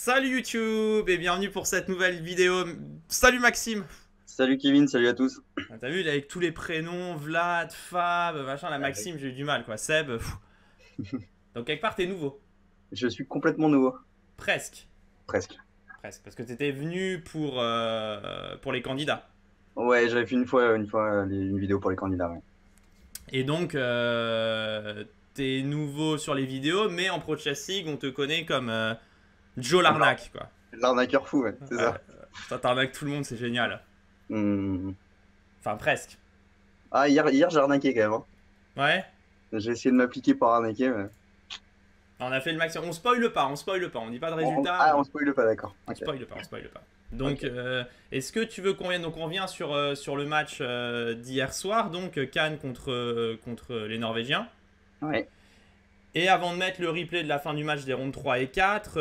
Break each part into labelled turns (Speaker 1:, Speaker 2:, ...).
Speaker 1: Salut YouTube et bienvenue pour cette nouvelle vidéo. Salut Maxime.
Speaker 2: Salut Kevin, salut à tous.
Speaker 1: Ah, t'as vu, avec tous les prénoms, Vlad, Fab, machin, la
Speaker 2: Ouais.
Speaker 1: Maxime, j'ai eu du mal quoi. Seb, donc quelque part t'es nouveau.
Speaker 2: Je suis complètement nouveau,
Speaker 1: Presque.
Speaker 2: presque.
Speaker 1: Presque. Parce que t'étais venu pour les candidats.
Speaker 2: Ouais, j'avais fait une fois une vidéo pour les candidats. Ouais.
Speaker 1: Et donc t'es nouveau sur les vidéos, mais en Pro Chess League on te connaît comme Joe l'arnaque quoi.
Speaker 2: L'arnaqueur fou, ouais, c'est
Speaker 1: Ouais,
Speaker 2: ça.
Speaker 1: ça t'arnaque tout le monde, c'est génial.
Speaker 2: Hmm.
Speaker 1: Enfin presque.
Speaker 2: Ah, hier j'ai arnaqué quand même, hein.
Speaker 1: Ouais.
Speaker 2: J'ai essayé de m'appliquer pour arnaquer. Mais...
Speaker 1: On a fait le maximum. on spoile pas, on dit pas de résultat.
Speaker 2: Ah, on spoil pas, d'accord.
Speaker 1: On
Speaker 2: Ok.
Speaker 1: spoil pas, on spoil pas. Donc,
Speaker 2: Ok.
Speaker 1: est-ce que tu veux qu'on vienne. Donc, on revient sur le match d'hier soir, donc Cannes contre les Norvégiens.
Speaker 2: Ouais.
Speaker 1: Et avant de mettre le replay de la fin du match des rondes 3 et 4,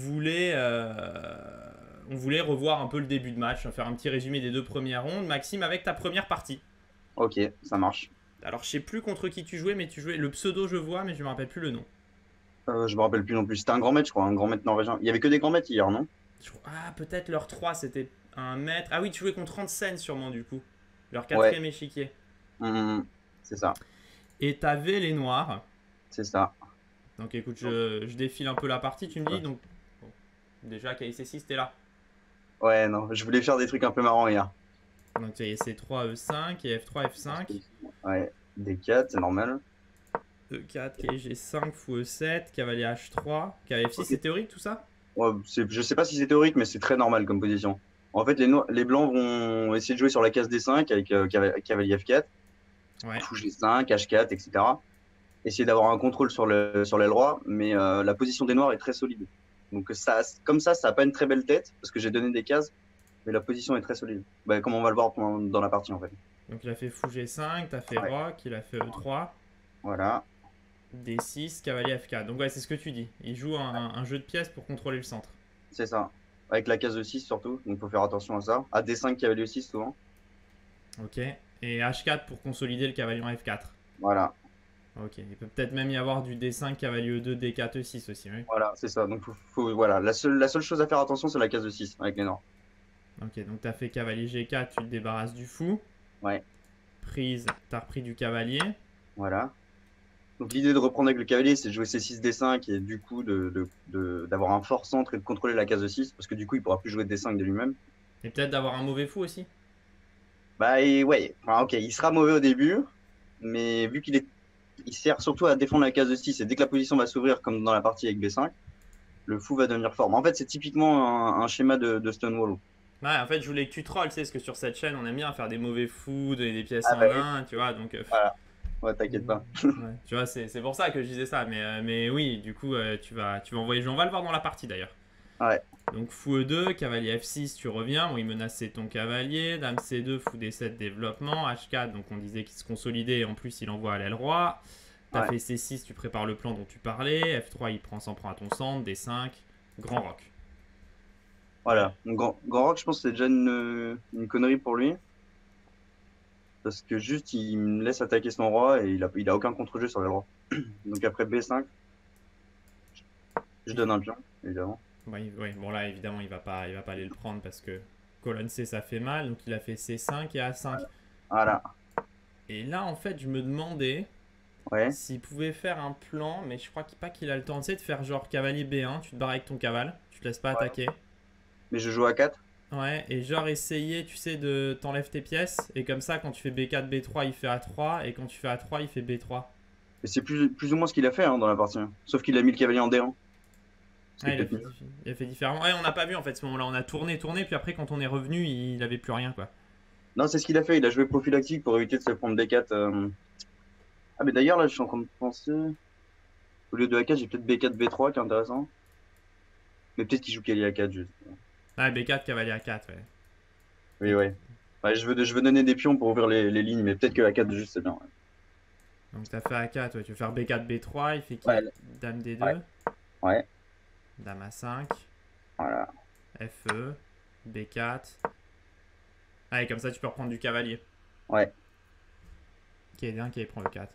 Speaker 1: on voulait revoir un peu le début de match, faire un petit résumé des deux premières rondes. Maxime, avec ta première partie.
Speaker 2: Ok, ça marche.
Speaker 1: Alors, je sais plus contre qui tu jouais, mais tu jouais. Le pseudo, je vois, mais je me rappelle plus le nom.
Speaker 2: Je me rappelle plus non plus. C'était un grand match, je crois, un grand match norvégien. Il y avait que des grands matchs hier, non?
Speaker 1: Ah, peut-être leur 3 c'était un mètre. Ah oui, tu jouais contre Hansen sûrement du coup. Leur
Speaker 2: Ouais.
Speaker 1: quatrième échiquier.
Speaker 2: Hmm. C'est ça.
Speaker 1: Et t'avais les noirs.
Speaker 2: C'est ça.
Speaker 1: Donc écoute,
Speaker 2: Donc,
Speaker 1: je défile un peu la partie. Tu me dis
Speaker 2: ouais.
Speaker 1: donc. Bon, déjà, KIC6, t'es là.
Speaker 2: Ouais, non, je voulais faire des trucs un peu marrants hier.
Speaker 1: Donc tu as C3, E5 et F3, F5.
Speaker 2: Ouais, des 4, c'est normal.
Speaker 1: E4, KG5, Fou E7, cavalier H3. Cavalier F6,
Speaker 2: Ok.
Speaker 1: c'est théorique tout ça?
Speaker 2: Ouais, je sais pas si c'est théorique, mais c'est très normal comme position. En fait, les blancs vont essayer de jouer sur la case D5 avec cavalier F4,
Speaker 1: Ouais.
Speaker 2: fou G5, H4, etc. Essayer d'avoir un contrôle sur l'aile droit, mais la position des noirs est très solide. Donc ça, comme ça n'a pas une très belle tête, parce que j'ai donné des cases, mais la position est très solide. Bah, comme on va le voir dans la partie, en fait.
Speaker 1: Donc il a fait Fou G5, t'as fait
Speaker 2: Ouais,
Speaker 1: Roc, il a fait E3.
Speaker 2: voilà,
Speaker 1: D6, cavalier F4. Donc ouais, c'est ce que tu dis. Il joue un jeu de pièces pour contrôler le centre.
Speaker 2: c'est ça. Avec la case E6 surtout, donc faut faire attention à ça. À D5, cavalier E6 souvent.
Speaker 1: Ok. Et H4 pour consolider le cavalier en F4.
Speaker 2: Voilà,
Speaker 1: Ok. Il peut peut-être même y avoir du D5, cavalier E2, D4, E6 aussi, oui.
Speaker 2: voilà, c'est ça. Donc voilà, la seule chose à faire attention, c'est la case E6 avec les noirs.
Speaker 1: Ok, donc t'as fait cavalier G4, tu te débarrasses du fou.
Speaker 2: Ouais.
Speaker 1: Prise, t'as repris du cavalier.
Speaker 2: Voilà. Donc l'idée de reprendre avec le cavalier, c'est de jouer C6 D5 et du coup d'avoir un fort centre et de contrôler la case E6 parce que du coup il pourra plus jouer D5 de lui-même.
Speaker 1: Et peut-être d'avoir un mauvais fou aussi.
Speaker 2: Bah et ouais, enfin, ok, il sera mauvais au début, mais vu il sert surtout à défendre la case E6 et dès que la position va s'ouvrir comme dans la partie avec B5, le fou va devenir fort. Mais en fait, c'est typiquement un schéma de Stonewall.
Speaker 1: Ouais, en fait, je voulais que tu trolls, tu sais, parce que sur cette chaîne, on aime bien faire des mauvais fous, donner des pièces
Speaker 2: Ah bah
Speaker 1: en
Speaker 2: oui,
Speaker 1: un, tu vois, donc.
Speaker 2: voilà. Ouais, t'inquiète pas.
Speaker 1: Ouais. Tu vois, c'est pour ça que je disais ça, mais oui, du coup, tu vas envoyer le jeu. On va le voir dans la partie d'ailleurs.
Speaker 2: Ouais,
Speaker 1: Donc fou E2, cavalier F6, tu reviens. Bon, il menaçait ton cavalier. Dame C2, fou D7, développement. H4, donc on disait qu'il se consolidait. Et en plus, il envoie à l'aile roi. T'as
Speaker 2: ouais.
Speaker 1: fait C6, tu prépares le plan dont tu parlais. F3, s'en prend à ton centre. D5, grand roc. Ouais.
Speaker 2: Voilà. Donc, Grand Rock, je pense que c'est déjà une connerie pour lui. Parce que juste, il me laisse attaquer son roi et il a aucun contre-jeu sur les rois. Donc après B5, je donne un pion, évidemment.
Speaker 1: Ouais, bon là, évidemment, il va pas aller le prendre parce que colonne C, ça fait mal. Donc il a fait C5 et A5.
Speaker 2: Voilà.
Speaker 1: Et là, en fait, je me demandais
Speaker 2: Ouais.
Speaker 1: s'il pouvait faire un plan, mais je crois pas qu'il a le temps, tu sais, de faire genre cavalier B1, tu te barres avec ton cavale, tu te laisses pas
Speaker 2: Ouais.
Speaker 1: attaquer.
Speaker 2: Mais je joue à 4.
Speaker 1: Ouais, et genre essayer, tu sais, de t'enlèves tes pièces, et comme ça, quand tu fais B4, B3, il fait A3, et quand tu fais A3, il fait B3.
Speaker 2: Et c'est plus ou moins ce qu'il a fait dans la partie, hein. Sauf qu'il a mis le cavalier en D1. Ce qui est
Speaker 1: Ah,
Speaker 2: peut-être mieux.
Speaker 1: il a fait différemment. Ouais, on n'a pas vu en fait ce moment-là, on a tourné, tourné, puis après, quand on est revenu, il avait plus rien, quoi.
Speaker 2: Non, c'est ce qu'il a fait. Il a joué prophylactique pour éviter de se prendre B4. Ah, mais d'ailleurs, là, je suis en train de penser. Au lieu de A4, j'ai peut-être B4, B3 qui est intéressant. Mais peut-être qu'il joue cavalier A4 juste.
Speaker 1: Ah, B4, cavalier A4, ouais.
Speaker 2: Oui,
Speaker 1: Et-
Speaker 2: ouais. Ouais, je veux donner des pions pour ouvrir les lignes, mais peut-être que A4 juste, c'est bien. Ouais.
Speaker 1: Donc t'as fait A4, ouais, tu veux faire B4, B3, il fait
Speaker 2: Ouais,
Speaker 1: Dame
Speaker 2: ouais,
Speaker 1: D2,
Speaker 2: ouais.
Speaker 1: Dame A5,
Speaker 2: Voilà.
Speaker 1: FE, B4. Ah, et comme ça, tu peux reprendre du cavalier.
Speaker 2: Ouais,
Speaker 1: Qui est bien, qui prend le 4.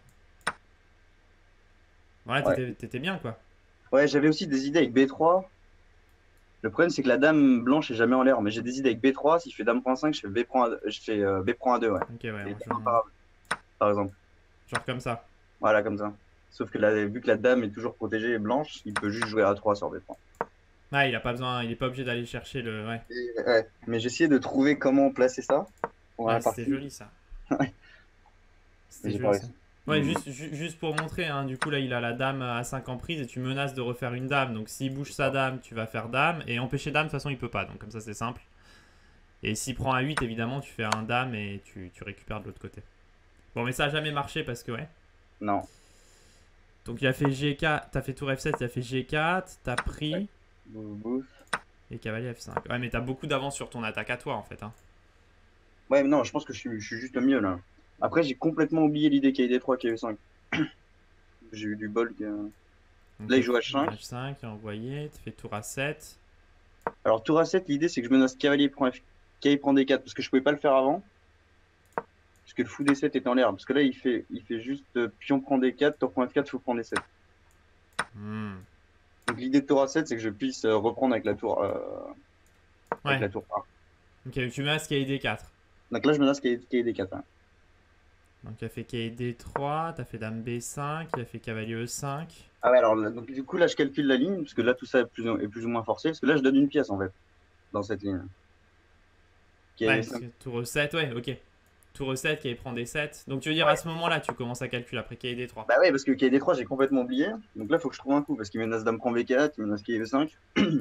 Speaker 1: Voilà,
Speaker 2: ouais.
Speaker 1: t'étais bien quoi.
Speaker 2: Ouais, j'avais aussi des idées avec B3. Le problème, c'est que la dame blanche est jamais en l'air. Mais j'ai des idées avec B3. Si je fais dame prend 5, je fais B prend A2, je fais B prend A2, ouais.
Speaker 1: Ok, ouais,
Speaker 2: Et dame imparable, par exemple.
Speaker 1: genre comme ça.
Speaker 2: Voilà, comme ça. Sauf que vu que la dame est toujours protégée et blanche, il peut juste jouer A3 sur B3.
Speaker 1: Ah, il a pas besoin, il est pas obligé d'aller chercher le. Ouais,
Speaker 2: Ouais. Mais j'ai essayé de trouver comment placer ça pour
Speaker 1: ouais
Speaker 2: la
Speaker 1: c'était
Speaker 2: partie.
Speaker 1: joli ça.
Speaker 2: Mais
Speaker 1: C'était
Speaker 2: j'ai pas
Speaker 1: joli ça.
Speaker 2: réussi.
Speaker 1: Ouais,
Speaker 2: Hmm.
Speaker 1: juste pour montrer, hein, du coup là il a la dame à 5 en prise et tu menaces de refaire une dame. Donc s'il bouge sa dame, tu vas faire dame. Et empêcher dame, de toute façon il peut pas. Donc comme ça c'est simple. Et s'il prend un 8, évidemment, tu fais un dame et tu récupères de l'autre côté. Bon, mais ça a jamais marché parce que ouais.
Speaker 2: Non.
Speaker 1: Donc il a fait G4, t'as fait tour F7, il a fait G4, t'as
Speaker 2: Ouais.
Speaker 1: pris
Speaker 2: Bouf, bouf.
Speaker 1: et cavalier F5. Ouais, mais t'as beaucoup d'avance sur ton attaque à toi en fait. Hein.
Speaker 2: Ouais, mais non, je pense que je suis juste mieux là. Après, j'ai complètement oublié l'idée qu'il y ait des 3 qu'il y ait 5. J'ai eu du bol.
Speaker 1: Donc
Speaker 2: Là, il joue H5.
Speaker 1: H5, il a envoyé, tu fais tour A7.
Speaker 2: Alors, tour A7, l'idée, c'est que je menace cavalier prend cavalier prend D4 parce que je pouvais pas le faire avant. Parce que le fou D7 est en l'air. Parce que là, il fait juste pion prend D4, tour prend F4, fou prend D7.
Speaker 1: Hmm.
Speaker 2: Donc, l'idée de tour A7, c'est que je puisse reprendre avec la tour, avec
Speaker 1: Ouais,
Speaker 2: la tour A.
Speaker 1: ok, tu masques KD 4.
Speaker 2: Donc là, je menace cavalier D4. Hein.
Speaker 1: Donc il a fait KD 3, t'as fait dame B5, il a fait cavalier E5.
Speaker 2: Ah ouais, alors donc, du coup, là, je calcule la ligne. Parce que là, tout ça est plus ou moins forcé. Parce que là, je donne une pièce en fait dans cette ligne.
Speaker 1: Ouais,
Speaker 2: Cavalier
Speaker 1: parce
Speaker 2: 5.
Speaker 1: que tour E7, ouais, ok. Tour E7, KD prend D7. Donc tu veux dire à
Speaker 2: Ouais.
Speaker 1: ce moment-là, tu commences à calculer après KD 3.
Speaker 2: Bah ouais, parce que cavalier D3, j'ai complètement oublié. Donc là, il faut que je trouve un coup. Parce qu'il menace dame prend B4, il menace cavalier E5.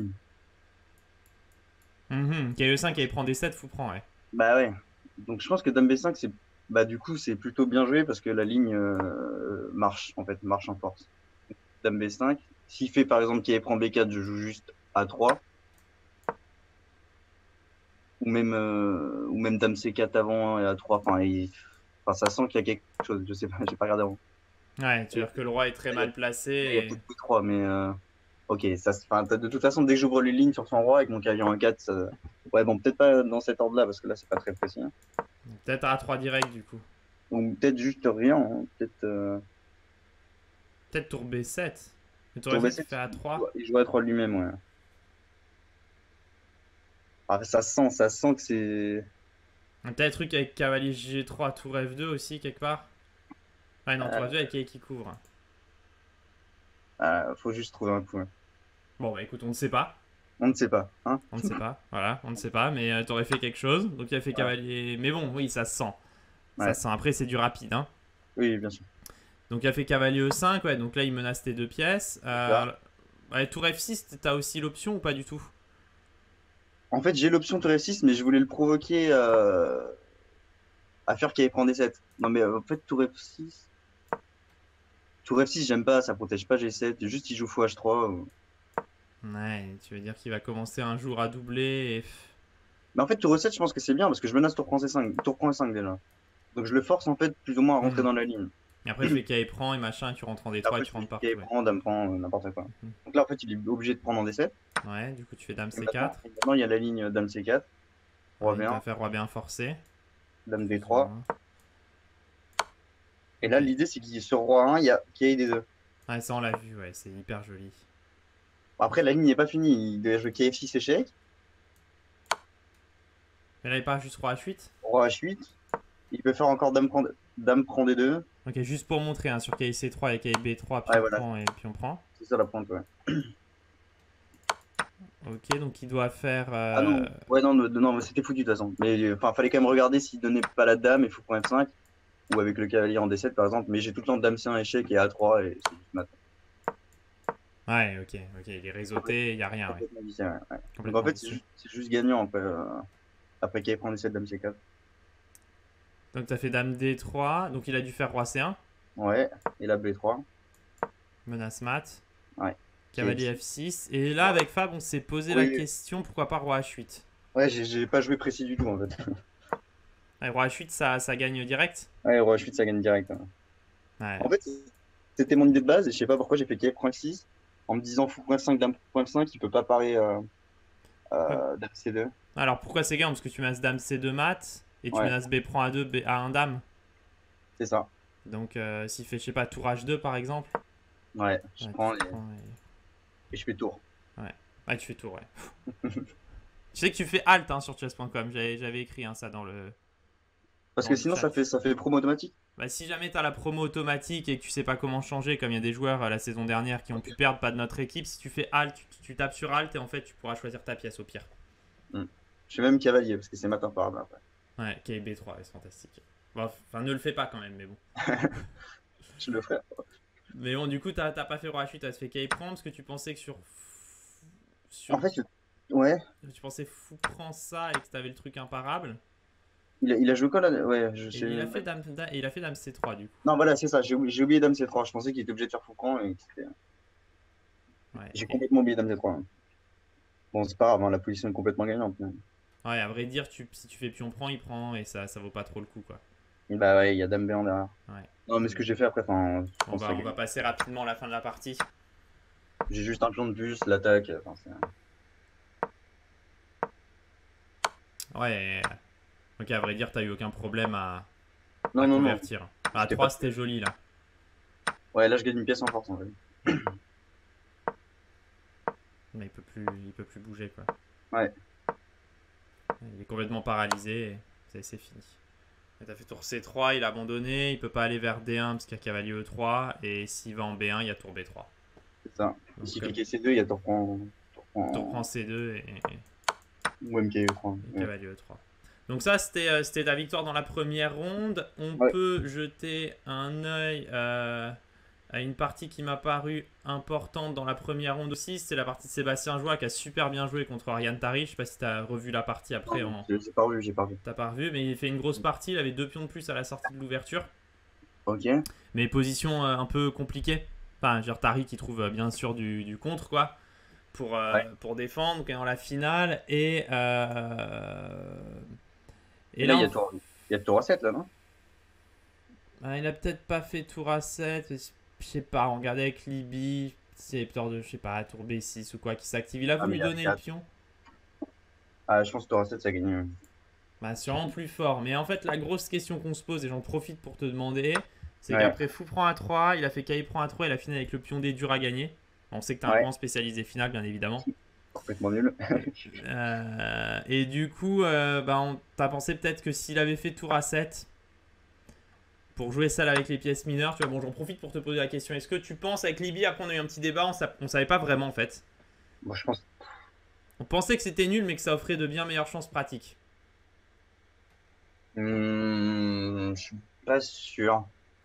Speaker 1: KD E5, KD prend D7, fou prend, ouais.
Speaker 2: Bah ouais. Donc je pense que dame B5, bah du coup c'est plutôt bien joué parce que la ligne marche en fait, marche en force. Dame B5. S'il fait par exemple qu'il prend B4, je joue juste A3 ou même dame C4 avant et A3. Enfin, ça sent qu'il y a quelque chose. Je sais pas, j'ai pas regardé avant.
Speaker 1: Ouais, tu
Speaker 2: Là,
Speaker 1: veux dire que le roi est très
Speaker 2: il y a,
Speaker 1: mal placé
Speaker 2: là, il y a
Speaker 1: et...
Speaker 2: peut-être B3, mais ok. Enfin, de toute façon, dès que j'ouvre les lignes sur son roi avec mon cavalier en 4, ouais bon peut-être pas dans cet ordre-là parce que là c'est pas très précis. Hein.
Speaker 1: Peut-être A3 direct du coup.
Speaker 2: Ou peut-être juste rien. Hein. Peut-être.
Speaker 1: Peut-être tour B7. Le tour
Speaker 2: Tour
Speaker 1: F7, tu
Speaker 2: B7,
Speaker 1: fais A3.
Speaker 2: il joue à 3 lui-même, ouais. Ah, ça sent que c'est.
Speaker 1: Peut-être truc avec cavalier G3, tour F2 aussi quelque part. Ouais, non, tour
Speaker 2: euh,
Speaker 1: F2 avec qui couvre.
Speaker 2: faut juste trouver un coup. Ouais.
Speaker 1: Bon, bah écoute, on ne sait pas.
Speaker 2: On ne sait pas, hein?
Speaker 1: On ne sait pas. Voilà, on ne sait pas. Mais t'aurais fait quelque chose. Donc il a fait
Speaker 2: Ouais.
Speaker 1: cavalier. Mais bon, oui, ça se sent. Ça
Speaker 2: Ouais.
Speaker 1: se sent. Après, c'est du rapide. Hein.
Speaker 2: Oui, bien sûr.
Speaker 1: Donc il a fait cavalier E5. Ouais, donc là, il menace tes deux pièces.
Speaker 2: C'est ça.
Speaker 1: Ouais, tour F6, t'as aussi l'option ou pas du tout?
Speaker 2: En fait, j'ai l'option tour F6, mais je voulais le provoquer à faire qu'il prend des 7. Non, mais en fait, tour F6. Tour F6, j'aime pas, ça protège pas G7. Juste, il joue fou H3.
Speaker 1: Ouais, tu veux dire qu'il va commencer un jour à doubler et...
Speaker 2: Mais en fait, tour E7, je pense que c'est bien parce que je menace tour prend C5. Tour prend E5 déjà. Donc, je le force en fait plus ou moins à rentrer
Speaker 1: Hmm.
Speaker 2: dans la ligne.
Speaker 1: Et après, il fait KD prend et machin, et tu rentres en
Speaker 2: Et
Speaker 1: D3 et
Speaker 2: après,
Speaker 1: tu
Speaker 2: tu fais
Speaker 1: rentres
Speaker 2: qu'il
Speaker 1: partout. Ouais.
Speaker 2: prend, dame prend, n'importe quoi.
Speaker 1: Mhm.
Speaker 2: Donc là, en fait, il est obligé de prendre en D7.
Speaker 1: Ouais, du coup, tu fais dame
Speaker 2: Et maintenant,
Speaker 1: C4.
Speaker 2: et maintenant, il y a la ligne dame C4, roi
Speaker 1: Ouais, il peut
Speaker 2: B1,
Speaker 1: faire roi bien forcé.
Speaker 2: dame
Speaker 1: Plus ou
Speaker 2: D3.
Speaker 1: moins.
Speaker 2: Et là,
Speaker 1: Ok.
Speaker 2: l'idée, c'est qu'il sur roi 1, il y a qu'il y ait des 2.
Speaker 1: Ouais, ça, on l'a vu, ouais, c'est hyper joli.
Speaker 2: Bon, après, la ligne n'est pas finie. Il doit jouer KF6 échec,
Speaker 1: Mais là, il part juste roi H8.
Speaker 2: roi H8. Il peut faire encore dame prend D2.
Speaker 1: Ok, juste pour montrer, hein, sur KI C3 et KI B3, puis
Speaker 2: Ouais,
Speaker 1: on
Speaker 2: voilà,
Speaker 1: prend et puis on prend.
Speaker 2: c'est ça la pointe, ouais.
Speaker 1: Ok, donc il doit faire...
Speaker 2: Ah non, ouais, non, non, mais c'était foutu de toute façon. Mais enfin, fallait quand même regarder s'il donnait pas la dame et fou prend F5, ou avec le cavalier en D7 par exemple. Mais j'ai tout le temps dame C1 échec et A3, et c'est juste matin.
Speaker 1: Ouais, ok, il est réseauté, il n'y a rien, ouais.
Speaker 2: Complètement vicié, ouais, ouais. Donc en
Speaker 1: Complètement
Speaker 2: fait, c'est
Speaker 1: vicieux.
Speaker 2: juste, c'est juste gagnant après qu'il prend D7, dame C4.
Speaker 1: Donc t'as fait dame D3, donc il a dû faire roi C1,
Speaker 2: Ouais, et la B3.
Speaker 1: menace mat,
Speaker 2: Ouais.
Speaker 1: cavalier F6. Et là, avec Fab, on s'est posé la
Speaker 2: Oui,
Speaker 1: question, pourquoi pas roi H8?
Speaker 2: ouais, j'ai pas joué précis du tout en fait.
Speaker 1: Ouais, roi H8, ça gagne direct?
Speaker 2: Ouais, roi H8, ça gagne direct. Hein.
Speaker 1: Ouais.
Speaker 2: En fait, c'était mon idée de base et je sais pas pourquoi j'ai fait Kf prend F6 en me disant fou prend F5, dame prend F5, il peut pas parer
Speaker 1: Ouais.
Speaker 2: dame C2.
Speaker 1: Alors pourquoi c'est gagnant? Parce que tu menaces dame C2 mat, et tu
Speaker 2: Ouais,
Speaker 1: menaces B prend A2, A1 dame.
Speaker 2: c'est ça.
Speaker 1: Donc s'il fait, je sais pas, tour H2 par exemple.
Speaker 2: Ouais, je
Speaker 1: Ouais,
Speaker 2: prends
Speaker 1: tu
Speaker 2: et
Speaker 1: prends
Speaker 2: je fais tour.
Speaker 1: ouais. Ah, tu fais tour, ouais. Je sais que tu fais alt hein, sur chess.com. J'avais écrit hein, ça
Speaker 2: Parce
Speaker 1: dans
Speaker 2: que
Speaker 1: le
Speaker 2: sinon,
Speaker 1: chat.
Speaker 2: ça fait promo automatique.
Speaker 1: Bah, si jamais tu as la promo automatique et que tu sais pas comment changer, comme il y a des joueurs la saison dernière qui ont pu perdre pas de notre équipe, si tu fais alt, tu tapes sur alt et en fait tu pourras choisir ta pièce au pire.
Speaker 2: Hmm. Je fais même cavalier parce que c'est matin par après.
Speaker 1: Ouais, KB3, c'est fantastique. Bon, enfin, ne le fais pas quand même, mais bon.
Speaker 2: Je le ferai.
Speaker 1: Mais bon, du coup, t'as pas fait roi H8, t'as fait K prend parce que tu pensais que
Speaker 2: En fait, ouais.
Speaker 1: tu pensais fou prend ça et que t'avais le truc imparable.
Speaker 2: Il a joué quoi là? Ouais, je
Speaker 1: Et
Speaker 2: sais.
Speaker 1: il a fait dame C3 du coup.
Speaker 2: Non, voilà, c'est ça. J'ai oublié Dame C3. Je pensais qu'il était obligé de faire Foucan et
Speaker 1: Ouais,
Speaker 2: j'ai complètement oublié Dame C3. Bon, c'est pas grave, hein, la position est complètement gagnante.
Speaker 1: ouais, à vrai dire, si tu fais pion prend, il prend et ça vaut pas trop le coup quoi.
Speaker 2: Bah ouais, il y a Dame B1 derrière.
Speaker 1: Ouais.
Speaker 2: Non, mais ce que j'ai fait après, enfin, je pense que ça
Speaker 1: On va
Speaker 2: gagne.
Speaker 1: passer rapidement à la fin de la partie.
Speaker 2: J'ai juste un pion de plus, l'attaque. Enfin,
Speaker 1: Ouais. Ok, à vrai dire, t'as eu aucun problème à
Speaker 2: non, non, non.
Speaker 1: convertir. À
Speaker 2: J'étais
Speaker 1: 3,
Speaker 2: pas...
Speaker 1: c'était joli là.
Speaker 2: Ouais, là, je gagne une pièce en force en fait.
Speaker 1: Mais il peut plus bouger quoi.
Speaker 2: Ouais,
Speaker 1: Il est complètement paralysé et c'est fini. T'as fait tour C3, il a abandonné, il peut pas aller vers D1 parce qu'il y a cavalier E3 et s'il va en B1, il y a tour B3.
Speaker 2: c'est ça.
Speaker 1: Donc,
Speaker 2: S'il cliquait C2, il y a tour
Speaker 1: tour prend C2
Speaker 2: ou MKE, je crois.
Speaker 1: et cavalier E3. Donc ça, c'était ta victoire dans la première ronde. On
Speaker 2: Ouais.
Speaker 1: peut jeter un œil à une partie qui m'a paru importante dans la première ronde aussi. C'est la partie de Sébastien Joie qui a super bien joué contre Ariane Tari. Je sais pas si tu as revu la partie après.
Speaker 2: J'ai pas revu, j'ai pas revu.
Speaker 1: T'as pas revu, mais il fait une grosse partie. Il avait 2 pions de plus à la sortie de l'ouverture.
Speaker 2: Ok.
Speaker 1: Mais position un peu compliquée. Enfin, genre Tari qui trouve bien sûr du contre, quoi.
Speaker 2: Ouais.
Speaker 1: Pour défendre, donc dans la finale. Et
Speaker 2: Et là,
Speaker 1: là,
Speaker 2: il y a tour A7 là, non?
Speaker 1: il a peut-être pas fait tour A7. Je sais pas, regardez avec Libye. C'est peur de, je sais pas, tour B6 ou quoi qui s'active. Il a
Speaker 2: Ah, mais
Speaker 1: voulu
Speaker 2: il y a
Speaker 1: donner le
Speaker 2: 4.
Speaker 1: pion.
Speaker 2: Ah, je pense que tour A7, ça gagne.
Speaker 1: Bah, sûrement plus fort. Mais en fait, la grosse question qu'on se pose, et j'en profite pour te demander, c'est
Speaker 2: Ouais.
Speaker 1: qu'après fou prend A3, il a fait K prend A3, il a fini avec le pion D dur à gagner. On sait que t'es un
Speaker 2: Ouais.
Speaker 1: grand spécialisé final, bien évidemment.
Speaker 2: Complètement nul.
Speaker 1: Et du coup, t'as pensé peut-être que s'il avait fait tour A7 pour jouer seul avec les pièces mineures, tu vois, bon, j'en profite pour te poser la question. Est-ce que tu penses avec Libye, après on a eu un petit débat, on savait pas vraiment en fait.
Speaker 2: Bon, je pense.
Speaker 1: On pensait que c'était nul, mais que ça offrait de bien meilleures chances pratiques.
Speaker 2: Je suis pas sûr.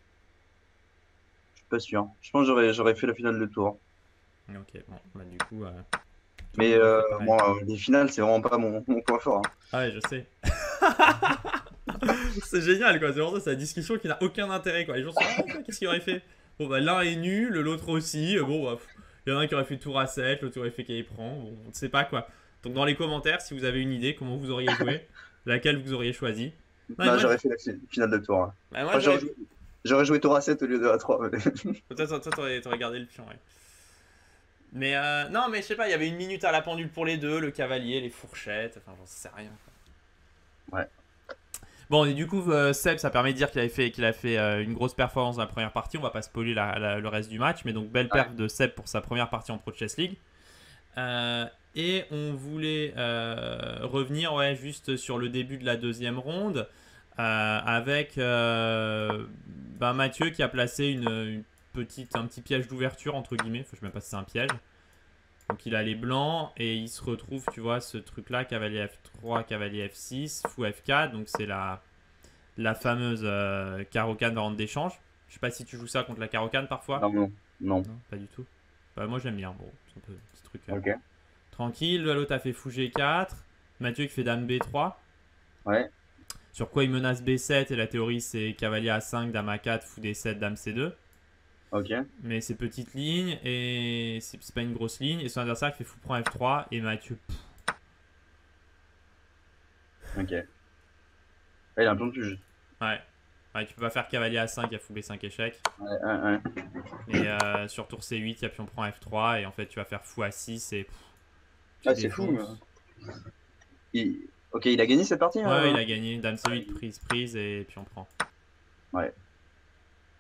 Speaker 2: Je suis pas sûr. Je pense que j'aurais fait la finale de tour.
Speaker 1: Ok, bon, bah du coup, tout le
Speaker 2: Mais
Speaker 1: monde aurait fait pareil.
Speaker 2: bon, les finales, c'est vraiment pas mon point fort. Hein.
Speaker 1: Ah ouais, je sais. C'est génial quoi, c'est pour ça, c'est la discussion qui n'a aucun intérêt quoi. Les gens sont ah, qu'est-ce qu'il aurait fait? Bon bah l'un est nul, l'autre aussi. Bon bah, il y en a un qui aurait fait tour à 7, l'autre aurait fait qu'il prend. Bon, on ne sait pas quoi. Donc dans les commentaires, si vous avez une idée comment vous auriez joué, laquelle vous auriez choisi. Non, mais
Speaker 2: Bah,
Speaker 1: moi,
Speaker 2: j'aurais fait la finale de tour. Hein.
Speaker 1: bah, moi
Speaker 2: Enfin,
Speaker 1: j'aurais.
Speaker 2: j'aurais joué tour A7 au lieu de A3.
Speaker 1: Toi, t'aurais gardé le pion, ouais. Mais non, mais je sais pas, il y avait une minute à la pendule pour les deux, le cavalier, les fourchettes, enfin j'en sais rien.
Speaker 2: Ouais.
Speaker 1: Bon, et du coup, Seb, ça permet de dire qu'il a fait une grosse performance dans la première partie. On va pas spoiler le reste du match, mais donc belle perf de Seb pour sa première partie en Pro Chess League. Et on voulait revenir juste sur le début de la deuxième ronde avec Mathieu qui a placé un petit piège d'ouverture entre guillemets. Enfin, je sais même pas si c'est un piège. Donc il a les blancs et il se retrouve, tu vois, ce truc là, cavalier F3, cavalier F6, fou F4. Donc c'est la fameuse carocane variante d'échange. Je sais pas si tu joues ça contre la carocane parfois.
Speaker 2: Non, non, non.
Speaker 1: Non, pas du tout. Bah, moi j'aime bien. Bon, c'est un peu un petit truc.
Speaker 2: Ok.
Speaker 1: Tranquille. L'autre a fait fou G4. Mathieu qui fait dame B3.
Speaker 2: Ouais.
Speaker 1: Sur quoi il menace B7 et la théorie c'est cavalier A5, dame A4, fou D7, dame C2.
Speaker 2: Ok.
Speaker 1: Mais c'est petite ligne et c'est pas une grosse ligne. Et son adversaire qui fait fou prend F3 et Mathieu.
Speaker 2: Ok. Ouais, il a un plan de plus.
Speaker 1: Ouais. Ouais, tu peux pas faire cavalier A5, il y a fou B5 échec.
Speaker 2: Ouais.
Speaker 1: Et sur tour C8, il y a pion prend F3 et en fait tu vas faire fou A6 et tu
Speaker 2: Ah, c'est fou.
Speaker 1: défonces.
Speaker 2: Ok, il a gagné cette partie
Speaker 1: Ouais, il a gagné. Dame C8, prise et pion prend.
Speaker 2: Ouais.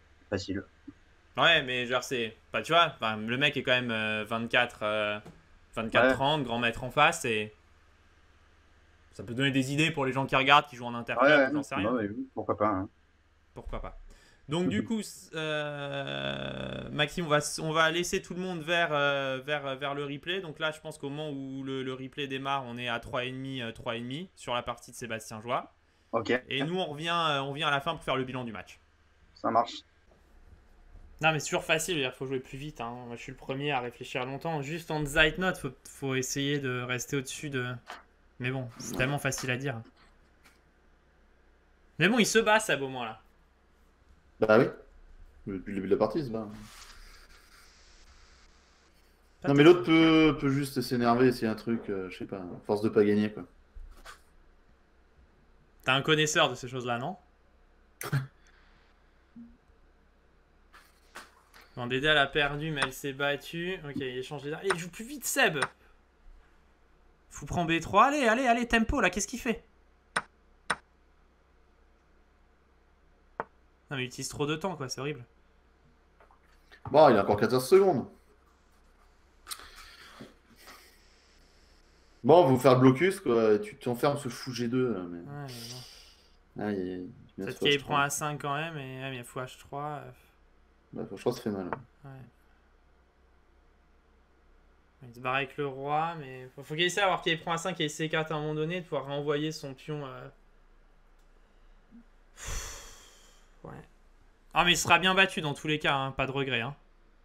Speaker 2: Facile.
Speaker 1: Ouais, mais genre c'est. Bah, tu vois, le mec est quand même 24. 24-30, grand maître en face, et ça peut donner des idées pour les gens qui regardent, qui jouent en interclub,
Speaker 2: Ouais,
Speaker 1: j'en sais rien.
Speaker 2: bah, ouais, pourquoi pas. Hein.
Speaker 1: Pourquoi pas. Donc du coup, Maxime, on va laisser tout le monde vers le replay. Donc là, je pense qu'au moment où le replay démarre, on est à 3,5 sur la partie de Sébastien Joie.
Speaker 2: Ok.
Speaker 1: Et nous, on revient à la fin pour faire le bilan du match.
Speaker 2: Ça marche.
Speaker 1: Non, mais c'est toujours facile, il faut jouer plus vite. Hein. Moi, je suis le premier à réfléchir longtemps. Juste en Zeitnote, faut essayer de rester au-dessus de... Mais bon, c'est tellement facile à dire. Mais bon, il se bat, Seb, au moins, là.
Speaker 3: Bah oui. Depuis le début de la partie, c'est pas.
Speaker 1: Pas
Speaker 3: Non, mais
Speaker 1: tellement.
Speaker 3: l'autre peut juste s'énerver s'il y a un truc, je sais pas, à force de pas gagner, quoi.
Speaker 1: T'es un connaisseur de ces choses-là, non? Bon, Dédé, elle a perdu, mais elle s'est battue. Ok, il échange les armes. Allez, il joue plus vite, Seb. Fou prend B3. Allez, tempo, là, qu'est-ce qu'il fait? Non, mais il utilise trop de temps, quoi, c'est horrible.
Speaker 3: Bon, il a encore 14 secondes. Bon, vous faire le blocus, quoi. Tu t'enfermes ce fou G2, là, mais...
Speaker 1: Ouais, mais bon.
Speaker 3: Ah, il vient
Speaker 1: Peut-être
Speaker 3: se
Speaker 1: qu'il
Speaker 3: foutre
Speaker 1: prend A5 quand même, et il y a fou H3.
Speaker 3: Bah, je crois que ça fait mal.
Speaker 1: Ouais. Il se barre avec le roi, mais faut qu'il essaie d'avoir qu'il prend A5 et C4 à un moment donné, de pouvoir renvoyer son pion. Ouais. Ah, mais il sera bien battu dans tous les cas, hein, pas de regret. Hein.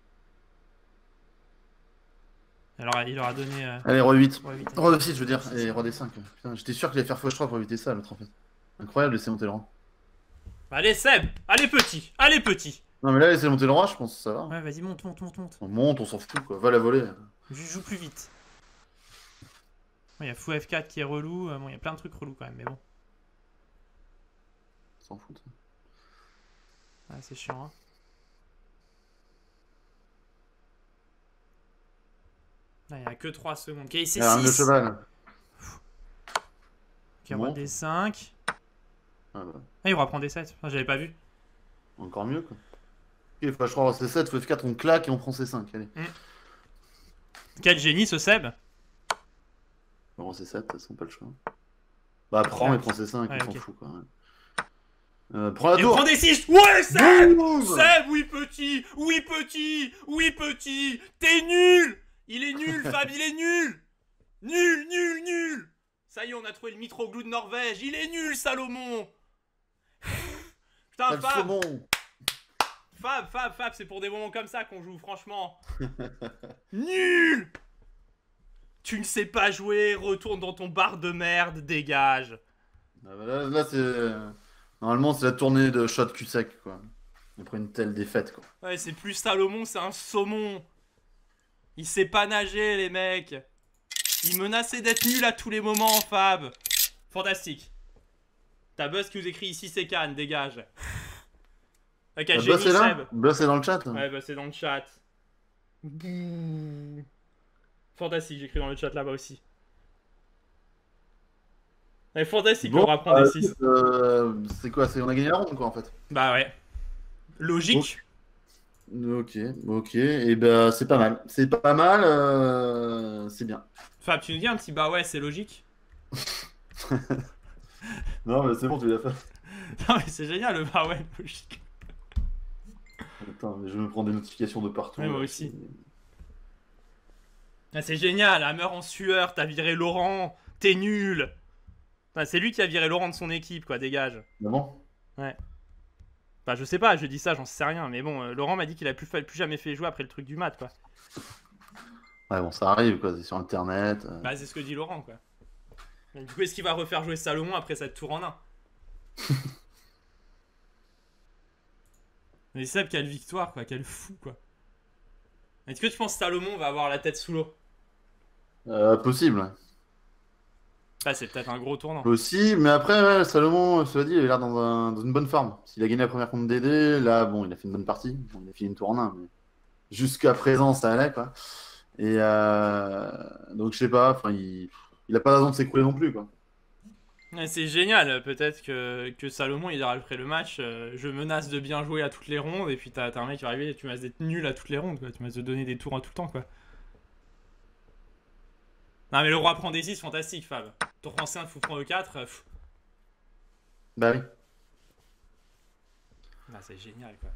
Speaker 1: Alors, il aura donné.
Speaker 3: Allez, roi 8.
Speaker 1: Roi 8.
Speaker 3: Roi 6, je veux dire, et roi D5. Putain, j'étais sûr qu'il allait faire x3 pour éviter ça, l'autre, en fait. Incroyable, laisser monter le roi.
Speaker 1: Allez, Seb! Allez, petit! Allez, petit!
Speaker 3: Non, mais là, laisser monter le roi, je pense que ça va.
Speaker 1: Ouais, vas-y, monte.
Speaker 3: On monte, on s'en fout, quoi. Va la voler.
Speaker 1: Je joue plus vite. Il y a fou F4 qui est relou. Bon, il y a plein de trucs relous quand même, mais bon.
Speaker 3: On s'en fout.
Speaker 1: Ouais, c'est chiant, hein. Là, il n'y a que 3 secondes. Ok, c'est 6.
Speaker 3: Le cheval.
Speaker 1: Ok, roi D5.
Speaker 3: Ah, bah.
Speaker 1: Ah, il reprend D7. Ah, j'avais pas vu.
Speaker 3: Encore mieux, quoi. Ok, faut je crois C7, faut F4, on claque et on prend C5. Allez.
Speaker 1: Quel génie ce Seb.
Speaker 3: Bon, C7, ça sent pas le choix. Bah, prends et prends C5,
Speaker 1: Ouais,
Speaker 3: on s'en
Speaker 1: ok.
Speaker 3: fout, quoi. Prends la
Speaker 1: Et
Speaker 3: tour.
Speaker 1: prend D6. Ouais, Seb.
Speaker 3: Boum.
Speaker 1: Seb, oui petit. Oui petit. T'es nul. Il est nul, Fab, il est nul. Nul. Ça y est, on a trouvé le Mitroglou de Norvège. Il est nul, Salomon. Putain,
Speaker 3: Pas le saumon.
Speaker 1: Fab, c'est pour des moments comme ça qu'on joue, franchement. Nul. Tu ne sais pas jouer, retourne dans ton bar de merde, dégage.
Speaker 3: Ah, bah là c'est. Normalement, c'est la tournée de shot cul sec, quoi. Après une telle défaite, quoi.
Speaker 1: Ouais, c'est plus Salomon, c'est un saumon. Il sait pas nager, les mecs. Il menaçait d'être nul à tous les moments, Fab. Fantastique. T'as Buzz qui nous écrit ici, c'est Cannes, dégage. Ok,
Speaker 3: Bah,
Speaker 1: génie,
Speaker 3: c'est là.
Speaker 1: Seb.
Speaker 3: Bah, c'est dans le chat.
Speaker 1: Ouais, bah c'est dans le chat. Bouh. Fantastique, j'écris dans le chat là-bas aussi. Ouais, fantastique, on va prendre des 6.
Speaker 3: C'est quoi? On a gagné la ronde, quoi, en fait.
Speaker 1: Bah ouais. Logique.
Speaker 3: Ok. Et bah, c'est pas mal. C'est pas mal, c'est bien.
Speaker 1: Fab, tu nous dis un petit bah ouais, c'est logique.
Speaker 3: Non, mais c'est bon, tu l'as fait.
Speaker 1: Non mais c'est génial le bah ouais, logique.
Speaker 3: Attends, mais je me prends des notifications de partout.
Speaker 1: Ouais, moi
Speaker 3: là,
Speaker 1: aussi. Ah, c'est génial, Hammer en sueur, t'as viré Laurent, t'es nul. Enfin, c'est lui qui a viré Laurent de son équipe, quoi, dégage.
Speaker 3: Ah bon?
Speaker 1: Ouais. Bah je sais pas, je dis ça, j'en sais rien, mais bon, Laurent m'a dit qu'il a plus jamais fait jouer après le truc du mat, quoi.
Speaker 3: Ouais, bon, ça arrive, quoi. C'est sur internet.
Speaker 1: Bah c'est ce que dit Laurent, quoi. Donc, du coup, est-ce qu'il va refaire jouer Salomon après cette tour en 1? Mais Seb, quelle victoire, quoi, quel fou, quoi. Est-ce que tu penses que Salomon va avoir la tête sous l'eau?
Speaker 3: Possible.
Speaker 1: Ah, c'est peut-être un gros tournant.
Speaker 3: Possible, mais après, ouais, Salomon, cela dit, il a l'air dans une bonne forme. S'il a gagné la première contre Dédé, là, bon, il a fait une bonne partie. Bon, il a fini une tour en 1, mais jusqu'à présent, ça allait, quoi. Et donc, je sais pas, enfin, il a pas raison de s'écrouler non plus, quoi.
Speaker 1: Ouais, c'est génial, peut-être que Salomon il dira après le match je menace de bien jouer à toutes les rondes, et puis t'as un mec qui va arriver et tu menaces d'être nul à toutes les rondes, quoi. Tu menaces de donner des tours à tout le temps, quoi. Non, mais le roi prend D6, fantastique, Fab. Tour prend 5, fou prend E4.
Speaker 3: Bah oui.
Speaker 1: Ah, c'est génial, quoi.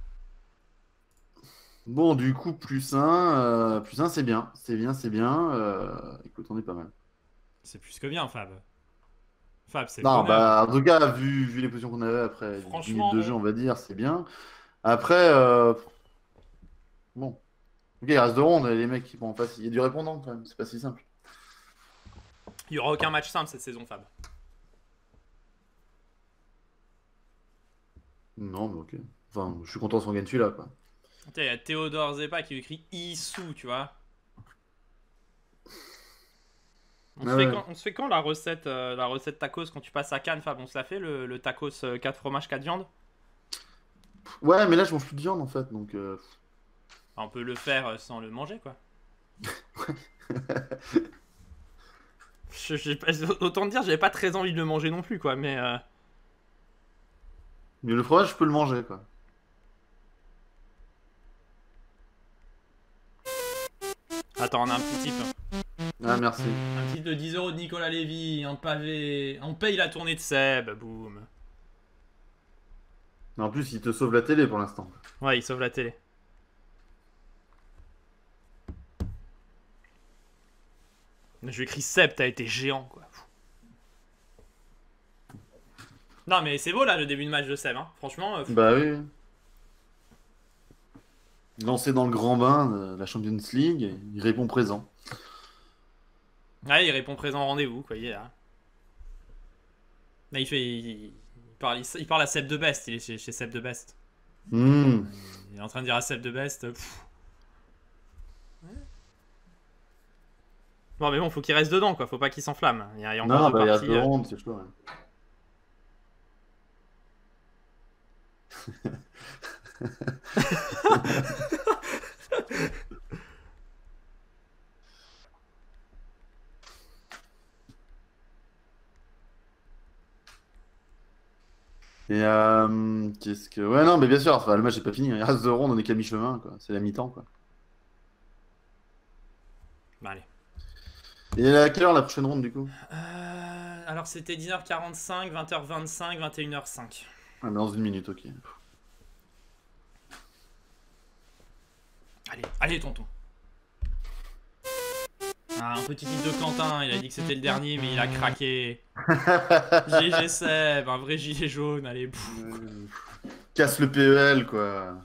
Speaker 3: Bon, du coup, plus un, c'est bien. C'est bien, c'est bien. Écoute, on est pas mal.
Speaker 1: C'est plus que bien, Fab. Fab, c'est le
Speaker 3: Non,
Speaker 1: bonheur.
Speaker 3: bah, en tout cas, vu les positions qu'on avait après 10 minutes
Speaker 1: Franchement,
Speaker 3: de jeu, on va dire, c'est bien. Après, bon. Ok, il reste 2 rondes, les mecs qui vont en face. Il y a du répondant quand même, c'est pas si simple.
Speaker 1: il y aura aucun match simple cette saison, Fab.
Speaker 3: Non, mais ok. Enfin, je suis content si on gagne celui-là, quoi.
Speaker 1: Il y a Théodore Zepa qui écrit Issou, tu vois.
Speaker 3: Ah ouais.
Speaker 1: On se fait quand la recette tacos quand tu passes à Cannes, Fab? On se la fait le tacos 4 fromages, 4 viandes?
Speaker 3: Ouais, mais là, je mange plus de viande, en fait, donc...
Speaker 1: On peut le faire sans le manger, quoi. Autant te dire, j'avais pas très envie de le manger non plus, quoi, mais...
Speaker 3: Mais le fromage, je peux le manger, quoi.
Speaker 1: Attends, on a un petit type.
Speaker 3: Ah, merci.
Speaker 1: Un type de 10 € de Nicolas Lévy, un pavé. On paye la tournée de Seb, boum.
Speaker 3: En plus, il te sauve la télé pour l'instant.
Speaker 1: Ouais, il sauve la télé. Je lui écris Seb, t'as été géant, quoi. Non, mais c'est beau, là, le début de match de Seb, hein. Franchement,
Speaker 3: Bah oui. Lancé dans le grand bain de la Champions League, il répond présent.
Speaker 1: ouais, il répond présent rendez-vous, quoi, il est là. Là, il parle à Seb de Best, il est chez Seb de Best.
Speaker 3: Hmm.
Speaker 1: Il est en train de dire à Seb de Best. Bon, mais bon, faut qu'il reste dedans, quoi. Faut pas qu'il s'enflamme. Il y a encore
Speaker 3: Non,
Speaker 1: deux
Speaker 3: bah il y a
Speaker 1: parties.
Speaker 3: 2 rondes, c'est chaud. Et qu'est-ce que... Ouais, non, mais bien sûr, enfin, le match est pas fini. Il reste 2 rondes, on est qu'à mi-chemin, quoi. C'est la mi-temps, quoi.
Speaker 1: Bah, allez.
Speaker 3: Et à quelle heure la prochaine ronde, du coup?
Speaker 1: Alors, c'était 10h45, 20h25, 21h05.
Speaker 3: Ah, mais dans 1 minute, ok.
Speaker 1: Allez, allez, tonton. Ah, un petit type de Quentin, il a dit que c'était le dernier, mais il a craqué. GG Seb, un vrai gilet jaune, allez.
Speaker 3: Casse le PEL, quoi.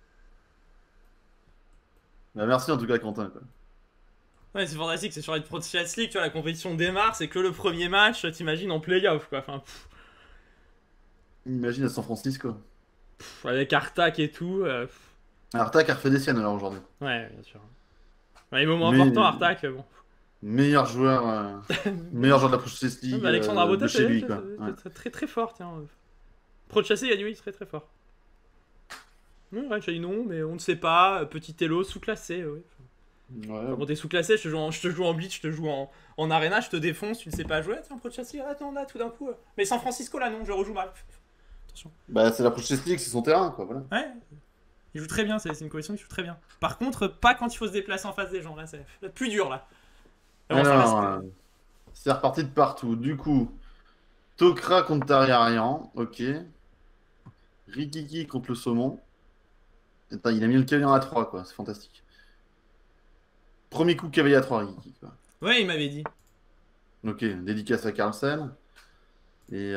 Speaker 3: Bah, merci en tout cas, Quentin, quoi.
Speaker 1: Ouais, c'est fantastique, c'est sur la Pro Chess League, tu vois, la compétition démarre, c'est que le premier match, t'imagines en playoff, quoi. Enfin,
Speaker 3: Imagine à San Francisco.
Speaker 1: avec Artak et tout.
Speaker 3: Artak a refait des siennes alors aujourd'hui.
Speaker 1: Ouais, bien sûr. Ouais, les moments
Speaker 3: Mais-
Speaker 1: importants, Artak, bon.
Speaker 3: Meilleur joueur, meilleur joueur de la Pro Chess League
Speaker 1: Alexandre Abota,
Speaker 3: de chez lui,
Speaker 1: c'est
Speaker 3: quoi. Ouais.
Speaker 1: très très fort, tiens. Pro Chess, il a dit oui, très très fort. Ouais, j'ai dit non, mais on ne sait pas. Petit Elo sous-classé, ouais.
Speaker 3: Ouais.
Speaker 1: Quand t'es sous-classé, je te joue en blitz, je te joue en arena, je te défonce, tu ne sais pas jouer. Tiens, Pro Chess, attends, là, tout d'un coup. Mais San Francisco, là, non, je rejoue mal. Attention.
Speaker 3: Bah, c'est la Pro Chess League, c'est son terrain, quoi, voilà.
Speaker 1: Ouais. Il joue très bien, c'est une collection qui joue très bien. Par contre, pas quand il faut se déplacer en face des gens, là, c'est plus dur, là. Mais bon, ça
Speaker 3: Alors,
Speaker 1: reste-
Speaker 3: c'est reparti de partout. Du coup, Tokra contre Targaryen, ok. Rikiki contre le saumon. Attends, il a mis le cavalier à 3, quoi, c'est fantastique. Premier coup, cavalier à 3, Rikiki, quoi.
Speaker 1: Ouais, il m'avait dit.
Speaker 3: Ok, dédicace à Carlsen. Et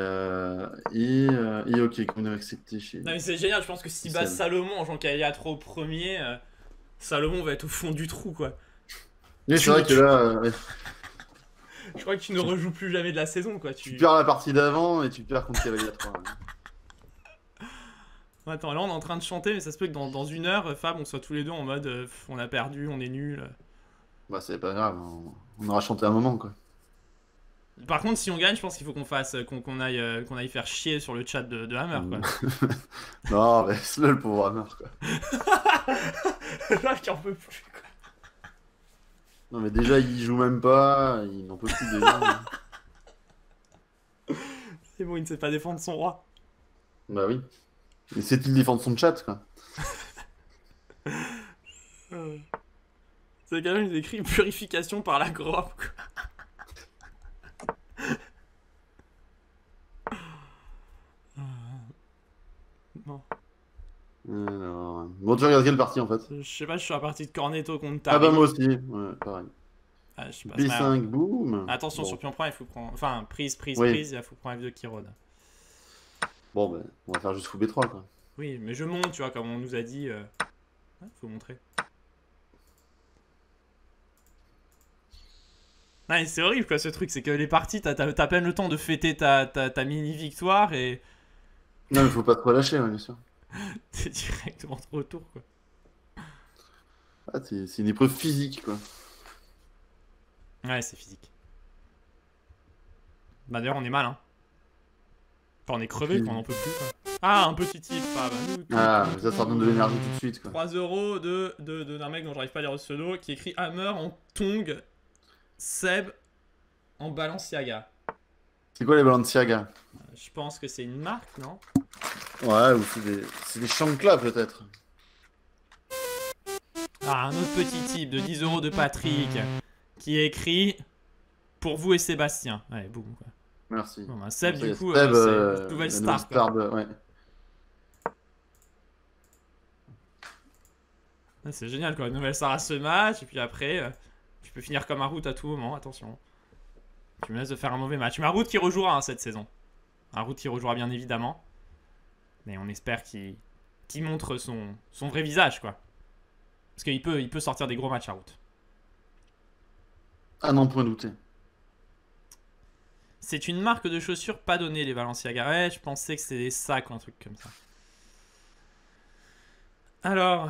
Speaker 3: ok, qu'on a accepté chez.
Speaker 1: Non, mais c'est génial, je pense que si base Salomon en jouant cavalier à 3 au premier, Salomon va être au fond du trou, quoi.
Speaker 3: Mais c'est vrai que là,
Speaker 1: Je crois que tu ne rejoues plus jamais de la saison, quoi.
Speaker 3: tu perds la partie d'avant et tu perds contre cavalier à 3.
Speaker 1: Attends, là on est en train de chanter, mais ça se peut que dans 1 heure, Fab, on soit tous les deux en mode on a perdu, on est nul.
Speaker 3: Bah, c'est pas grave, on aura chanté un moment, quoi.
Speaker 1: Par contre, si on gagne, je pense qu'il faut qu'on fasse qu'on aille faire chier sur le chat de Hammer, quoi.
Speaker 3: Non, mais c'est le pauvre Hammer, quoi.
Speaker 1: Là, j'en peux plus, quoi.
Speaker 3: Non, mais déjà, il joue même pas, il n'en peut plus déjà.
Speaker 1: C'est bon, il ne sait pas défendre son roi.
Speaker 3: Bah oui. Et sait-il défendre son chat, quoi?
Speaker 1: C'est quand même écrit purification par la grotte, quoi.
Speaker 3: Alors... Bon, tu regardes quelle partie en fait?
Speaker 1: Je sais pas, je suis à la partie de Cornetto contre
Speaker 3: Ah
Speaker 1: Tari.
Speaker 3: bah moi aussi, ouais, pareil.
Speaker 1: Ah, je sais pas,
Speaker 3: B5, boum.
Speaker 1: attention,
Speaker 3: Bon.
Speaker 1: sur pion prend, il faut prendre. Enfin, prise,
Speaker 3: Oui.
Speaker 1: il faut prendre F2 qui rôde.
Speaker 3: Bon, bah, on va faire juste fou B3 quoi.
Speaker 1: Oui, mais je monte, tu vois, comme on nous a dit. Faut montrer. Ouais, c'est horrible quoi ce truc, c'est que les parties, t'as à peine le temps de fêter ta mini-victoire et
Speaker 3: Non, mais faut pas trop lâcher, ouais, bien sûr.
Speaker 1: t'es directement de retour quoi.
Speaker 3: Ah, c'est une épreuve physique quoi.
Speaker 1: Ouais, c'est physique. Bah d'ailleurs, on est mal, hein. Enfin, on est crevé, qu'on en peut plus quoi. Ah, un petit tip, ah bah nous.
Speaker 3: Ah, mais ça donne de l'énergie tout de suite quoi.
Speaker 1: 3 € d'un mec dont j'arrive pas à lire le pseudo qui écrit Hammer en Tong, Seb en Balenciaga.
Speaker 3: C'est quoi les Balenciaga?
Speaker 1: Je pense que c'est une marque, non?
Speaker 3: Ouais, ou c'est des chanclas peut-être.
Speaker 1: Ah, un autre petit type de 10 € de Patrick qui écrit pour vous et Sébastien. Ouais, boum quoi.
Speaker 3: Merci.
Speaker 1: Bon, bah, Seb,
Speaker 3: Ça,
Speaker 1: du coup,
Speaker 3: Seb,
Speaker 1: c'est une nouvelle star. Quoi.
Speaker 3: Ouais.
Speaker 1: C'est génial quoi, une nouvelle star à ce match, et puis après, tu peux finir comme un route à tout moment, attention. Tu me laisses de faire un mauvais match. Mais un route qui rejouera hein, cette saison. Un route qui rejouera bien évidemment. Mais on espère qu'il montre son vrai visage quoi. Parce qu'il peut sortir des gros matchs à route.
Speaker 3: Ah non, point douter.
Speaker 1: C'est une marque de chaussures pas donnée les Balenciaga. Ouais, je pensais que c'était des sacs ou un truc comme ça. Alors...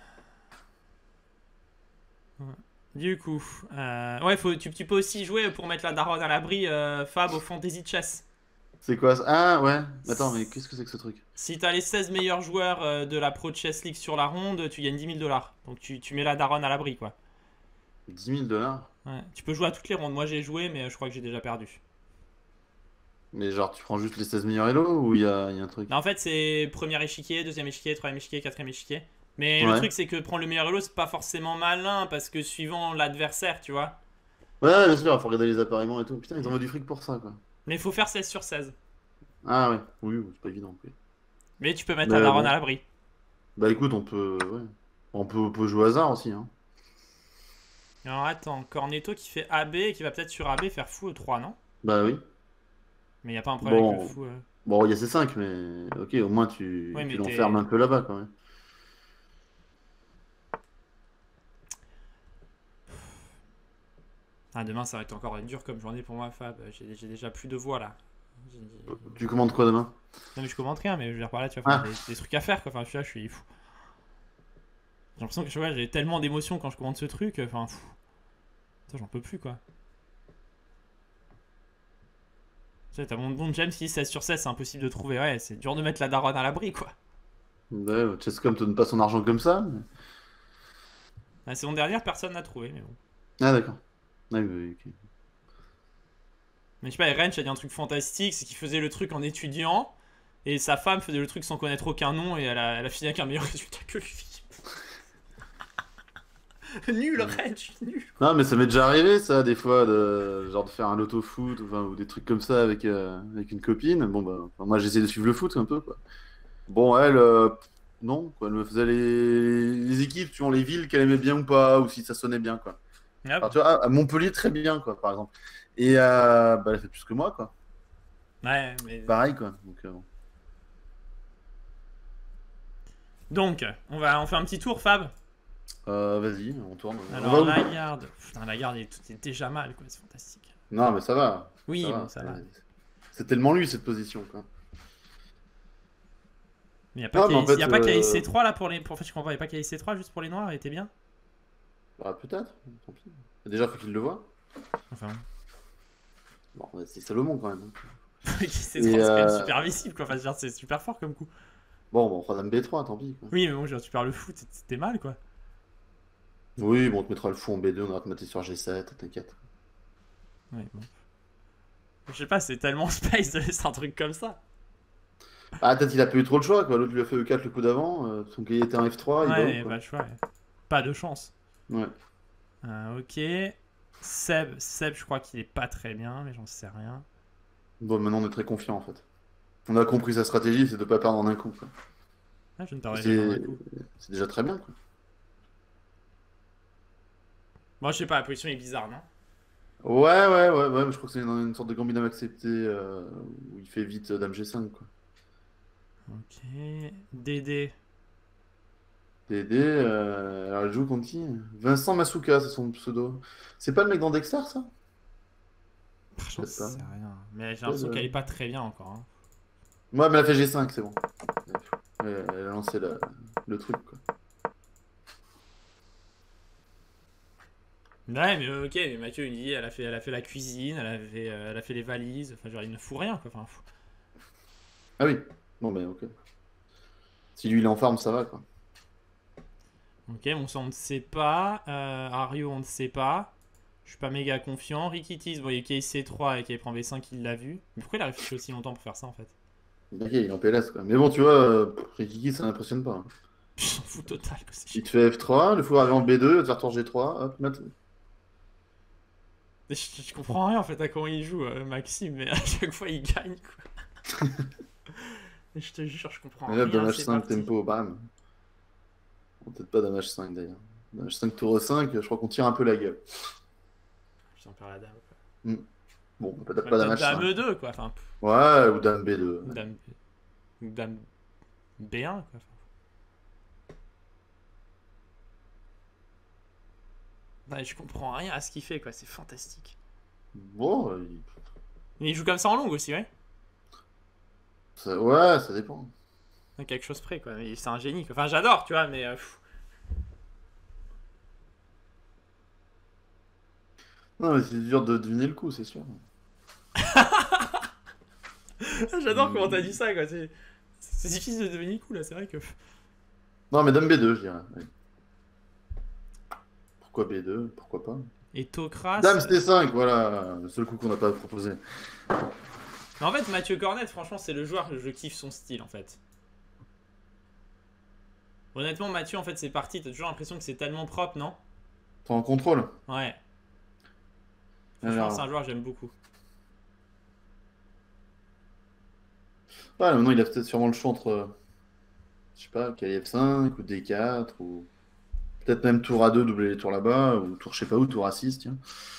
Speaker 1: Du coup... Ouais, tu peux aussi jouer pour mettre la daronne à l'abri, Fab, au Fantasy Chess.
Speaker 3: C'est quoi ça? Ah ouais. Attends, mais qu'est-ce que c'est que ce truc?
Speaker 1: Si t'as les 16 meilleurs joueurs de la Pro Chess League sur la ronde, tu gagnes 10 000 $. Donc tu mets la daronne à l'abri quoi.
Speaker 3: 10 000 $?
Speaker 1: Ouais. Tu peux jouer à toutes les rondes. Moi j'ai joué, mais je crois que j'ai déjà perdu.
Speaker 3: Mais genre, tu prends juste les 16 meilleurs Elo ou il y a un truc?
Speaker 1: Non, en fait, c'est premier échiquier, deuxième échiquier, troisième échiquier, quatrième échiquier. Mais le
Speaker 3: Ouais.
Speaker 1: truc, c'est que prendre le meilleur elo, c'est pas forcément malin parce que suivant l'adversaire, tu vois.
Speaker 3: Ouais, bien sûr, il faut regarder les appareillements et tout. Putain, ils envoient du fric pour ça quoi.
Speaker 1: Mais il faut faire 16 sur 16.
Speaker 3: Ah ouais, oui, c'est pas évident. Oui.
Speaker 1: Mais tu peux mettre
Speaker 3: Mais
Speaker 1: la daronne
Speaker 3: bon.
Speaker 1: à l'abri.
Speaker 3: Bah écoute, on peut. Ouais. On peut jouer au hasard aussi. Hein.
Speaker 1: Alors attends, Cornetto qui fait AB et qui va peut-être sur AB faire fou E3, non?
Speaker 3: Bah oui.
Speaker 1: Mais il a pas un problème avec
Speaker 3: Bon,
Speaker 1: le fou.
Speaker 3: bon, il y a C5, mais ok, au moins tu,
Speaker 1: Ouais, mais
Speaker 3: tu l'enfermes un peu là-bas quand même.
Speaker 1: Ah, demain, ça va être encore dur comme journée pour moi, Fab. J'ai déjà plus de voix là.
Speaker 3: Tu commandes quoi demain?
Speaker 1: Non, mais je commente rien, mais je veux dire par là, tu vois,
Speaker 3: Ah.
Speaker 1: des trucs à faire quoi. Enfin, je suis fou. J'ai l'impression que je vois, j'ai tellement d'émotions quand je commande ce truc. Enfin, fou. Putain, j'en peux plus quoi. Tu sais, t'as mon bon James qui dit 16 sur 16, c'est impossible de trouver. Ouais, c'est dur de mettre la daronne à l'abri quoi.
Speaker 3: Ouais, Chesscom te donne pas son argent comme ça.
Speaker 1: La saison dernière, personne n'a trouvé, mais bon.
Speaker 3: Ah d'accord. Ouais, mais, ok.
Speaker 1: Mais je sais pas, Rench a dit un truc fantastique, c'est qu'il faisait le truc en étudiant, et sa femme faisait le truc sans connaître aucun nom, et elle a fini avec un meilleur résultat que lui. Nul, Rench, nul.
Speaker 3: Non, mais ça m'est déjà arrivé ça, des fois, genre de faire un loto foot ou des trucs comme ça avec une copine. Bon bah, enfin, moi j'essayais de suivre le foot un peu quoi. Bon, elle, non, quoi, elle me faisait les équipes, tu vois, les villes qu'elle aimait bien ou pas, ou si ça sonnait bien quoi. Alors, tu vois, à Montpellier très bien quoi, par exemple. Et bah, elle fait plus que moi quoi.
Speaker 1: Ouais, mais...
Speaker 3: Pareil quoi. Bon.
Speaker 1: Donc, on fait un petit tour, Fab.
Speaker 3: Vas-y, on tourne.
Speaker 1: Alors,
Speaker 3: On va où?
Speaker 1: Lagarde. Putain, Lagarde, il est déjà mal, quoi, c'est fantastique.
Speaker 3: Non, mais ça va.
Speaker 1: Oui,
Speaker 3: Ça
Speaker 1: bon,
Speaker 3: va.
Speaker 1: ça va.
Speaker 3: C'est tellement lui cette position quoi.
Speaker 1: Mais y a pas
Speaker 3: Non, mais en fait,
Speaker 1: KIC C3 là pour les. En fait, je comprends pas, y a pas KIC C3 juste pour les noirs, il était bien.
Speaker 3: Bah, peut-être, tant pis. Déjà, faut qu'il le voit.
Speaker 1: Enfin,
Speaker 3: Bon, c'est Salomon quand même.
Speaker 1: KIC C3 c'est quand même super visible, quoi. Enfin, je veux dire, c'est super fort comme coup.
Speaker 3: Bon, on fera dame B3, tant pis. Quoi.
Speaker 1: Oui, mais bon, je veux dire, tu perds le foot, c'était mal, quoi.
Speaker 3: Oui, bon, on te mettra le fou en B2, on va te mettre sur G7, t'inquiète.
Speaker 1: Ouais, bon. Je sais pas, c'est tellement space de laisser un truc comme ça.
Speaker 3: Ah, peut-être il a pas eu trop le choix, quoi. L'autre lui a fait E4 le coup d'avant, son cahier était un F3, il
Speaker 1: Ouais,
Speaker 3: donne, quoi.
Speaker 1: pas le choix. Ouais. Pas de chance.
Speaker 3: Ouais.
Speaker 1: Ok. Seb, je crois qu'il est pas très bien, mais j'en sais rien.
Speaker 3: Bon, maintenant on est très confiant en fait. On a compris sa stratégie, c'est de pas perdre en un coup, quoi.
Speaker 1: Ah, je ne perdrai jamais un
Speaker 3: C'est
Speaker 1: coup.
Speaker 3: c'est déjà très bien, quoi.
Speaker 1: Moi, je sais pas, la position est bizarre, non?
Speaker 3: Ouais, mais je crois que c'est une sorte de gambit accepté où il fait vite Dame G5, quoi.
Speaker 1: Ok. DD.
Speaker 3: DD, alors il joue contre qui? Vincent Masuka, c'est son pseudo. C'est pas le mec dans Dexter, ça?
Speaker 1: J'en
Speaker 3: Peut-être pas.
Speaker 1: sais rien. Mais j'ai
Speaker 3: Peut-être,
Speaker 1: l'impression qu'elle est pas très bien encore, hein.
Speaker 3: Ouais, mais elle a fait G5, c'est bon. Elle a lancé le truc, quoi.
Speaker 1: Ouais, mais ok, mais Mathieu, il dit, elle a fait la cuisine, elle a fait les valises. Enfin, genre, il ne fout rien, quoi. Enfin,
Speaker 3: Ah oui. Bon, ben, ok. Si lui, il est en forme, ça va, quoi.
Speaker 1: ok, bon, ça, on ne sait pas. Ario, on ne sait pas. Je suis pas méga confiant. Rikitis, bon, il est C3 et qui prend V5, il l'a vu. Mais pourquoi il a réfléchi aussi longtemps pour faire ça, en fait?
Speaker 3: Ok, il est en PLS, quoi. Mais bon, tu vois, Rikiki, ça n'impressionne pas, hein.
Speaker 1: Je s'en fous total, quoi.
Speaker 3: Il te fait F3, le fou arrive en B2, il va te faire tour G3, hop,
Speaker 1: Je comprends rien, en fait, à comment il joue, Maxime, mais à chaque fois, il gagne, quoi. Et je te jure, je comprends
Speaker 3: et là,
Speaker 1: rien,
Speaker 3: dommage
Speaker 1: c'est
Speaker 3: 5,
Speaker 1: parti.
Speaker 3: tempo, bam. Bon, peut-être pas dommage 5 d'ailleurs. Dommage 5, tour 5, je crois qu'on tire un peu la gueule.
Speaker 1: Putain, on perd la dame, quoi.
Speaker 3: Hmm. Bon, peut-être
Speaker 1: Ouais,
Speaker 3: pas
Speaker 1: peut-être
Speaker 3: dommage
Speaker 1: dame
Speaker 3: 5.
Speaker 1: E2, quoi. Enfin,
Speaker 3: Ouais, ou dame B2.
Speaker 1: ou dame, ou dame B1, quoi. Enfin, ouais, je comprends rien à ce qu'il fait, quoi. C'est fantastique.
Speaker 3: Bon,
Speaker 1: Mais il joue comme ça en longue aussi, ouais.
Speaker 3: ouais, ça dépend.
Speaker 1: À quelque chose près, quoi. Mais c'est un génie, quoi. Enfin, j'adore, tu vois, mais.
Speaker 3: Non, mais c'est dur de deviner le coup, c'est sûr.
Speaker 1: J'adore comment t'as
Speaker 3: Hmm.
Speaker 1: dit ça, quoi. C'est difficile de devenir cool, là. C'est vrai que.
Speaker 3: Non, mais dame B2, je dirais. Oui. Pourquoi B2? Pourquoi pas?
Speaker 1: Et Tokras.
Speaker 3: Dame C5, voilà, le seul coup qu'on n'a pas proposé.
Speaker 1: Mais en fait, Mathieu Cornet, franchement, c'est le joueur que je kiffe son style, en fait. Honnêtement, Mathieu, en fait, c'est parti. T'as toujours l'impression que c'est tellement propre, non?
Speaker 3: T'es en contrôle.
Speaker 1: Ouais. Franchement, c'est un joueur que j'aime beaucoup.
Speaker 3: Ouais, maintenant il a peut-être sûrement le choix entre, je sais pas, KF5 ou D4, ou peut-être même tour A2, doubler les tours là-bas, ou tour je sais pas où, tour A6, tiens.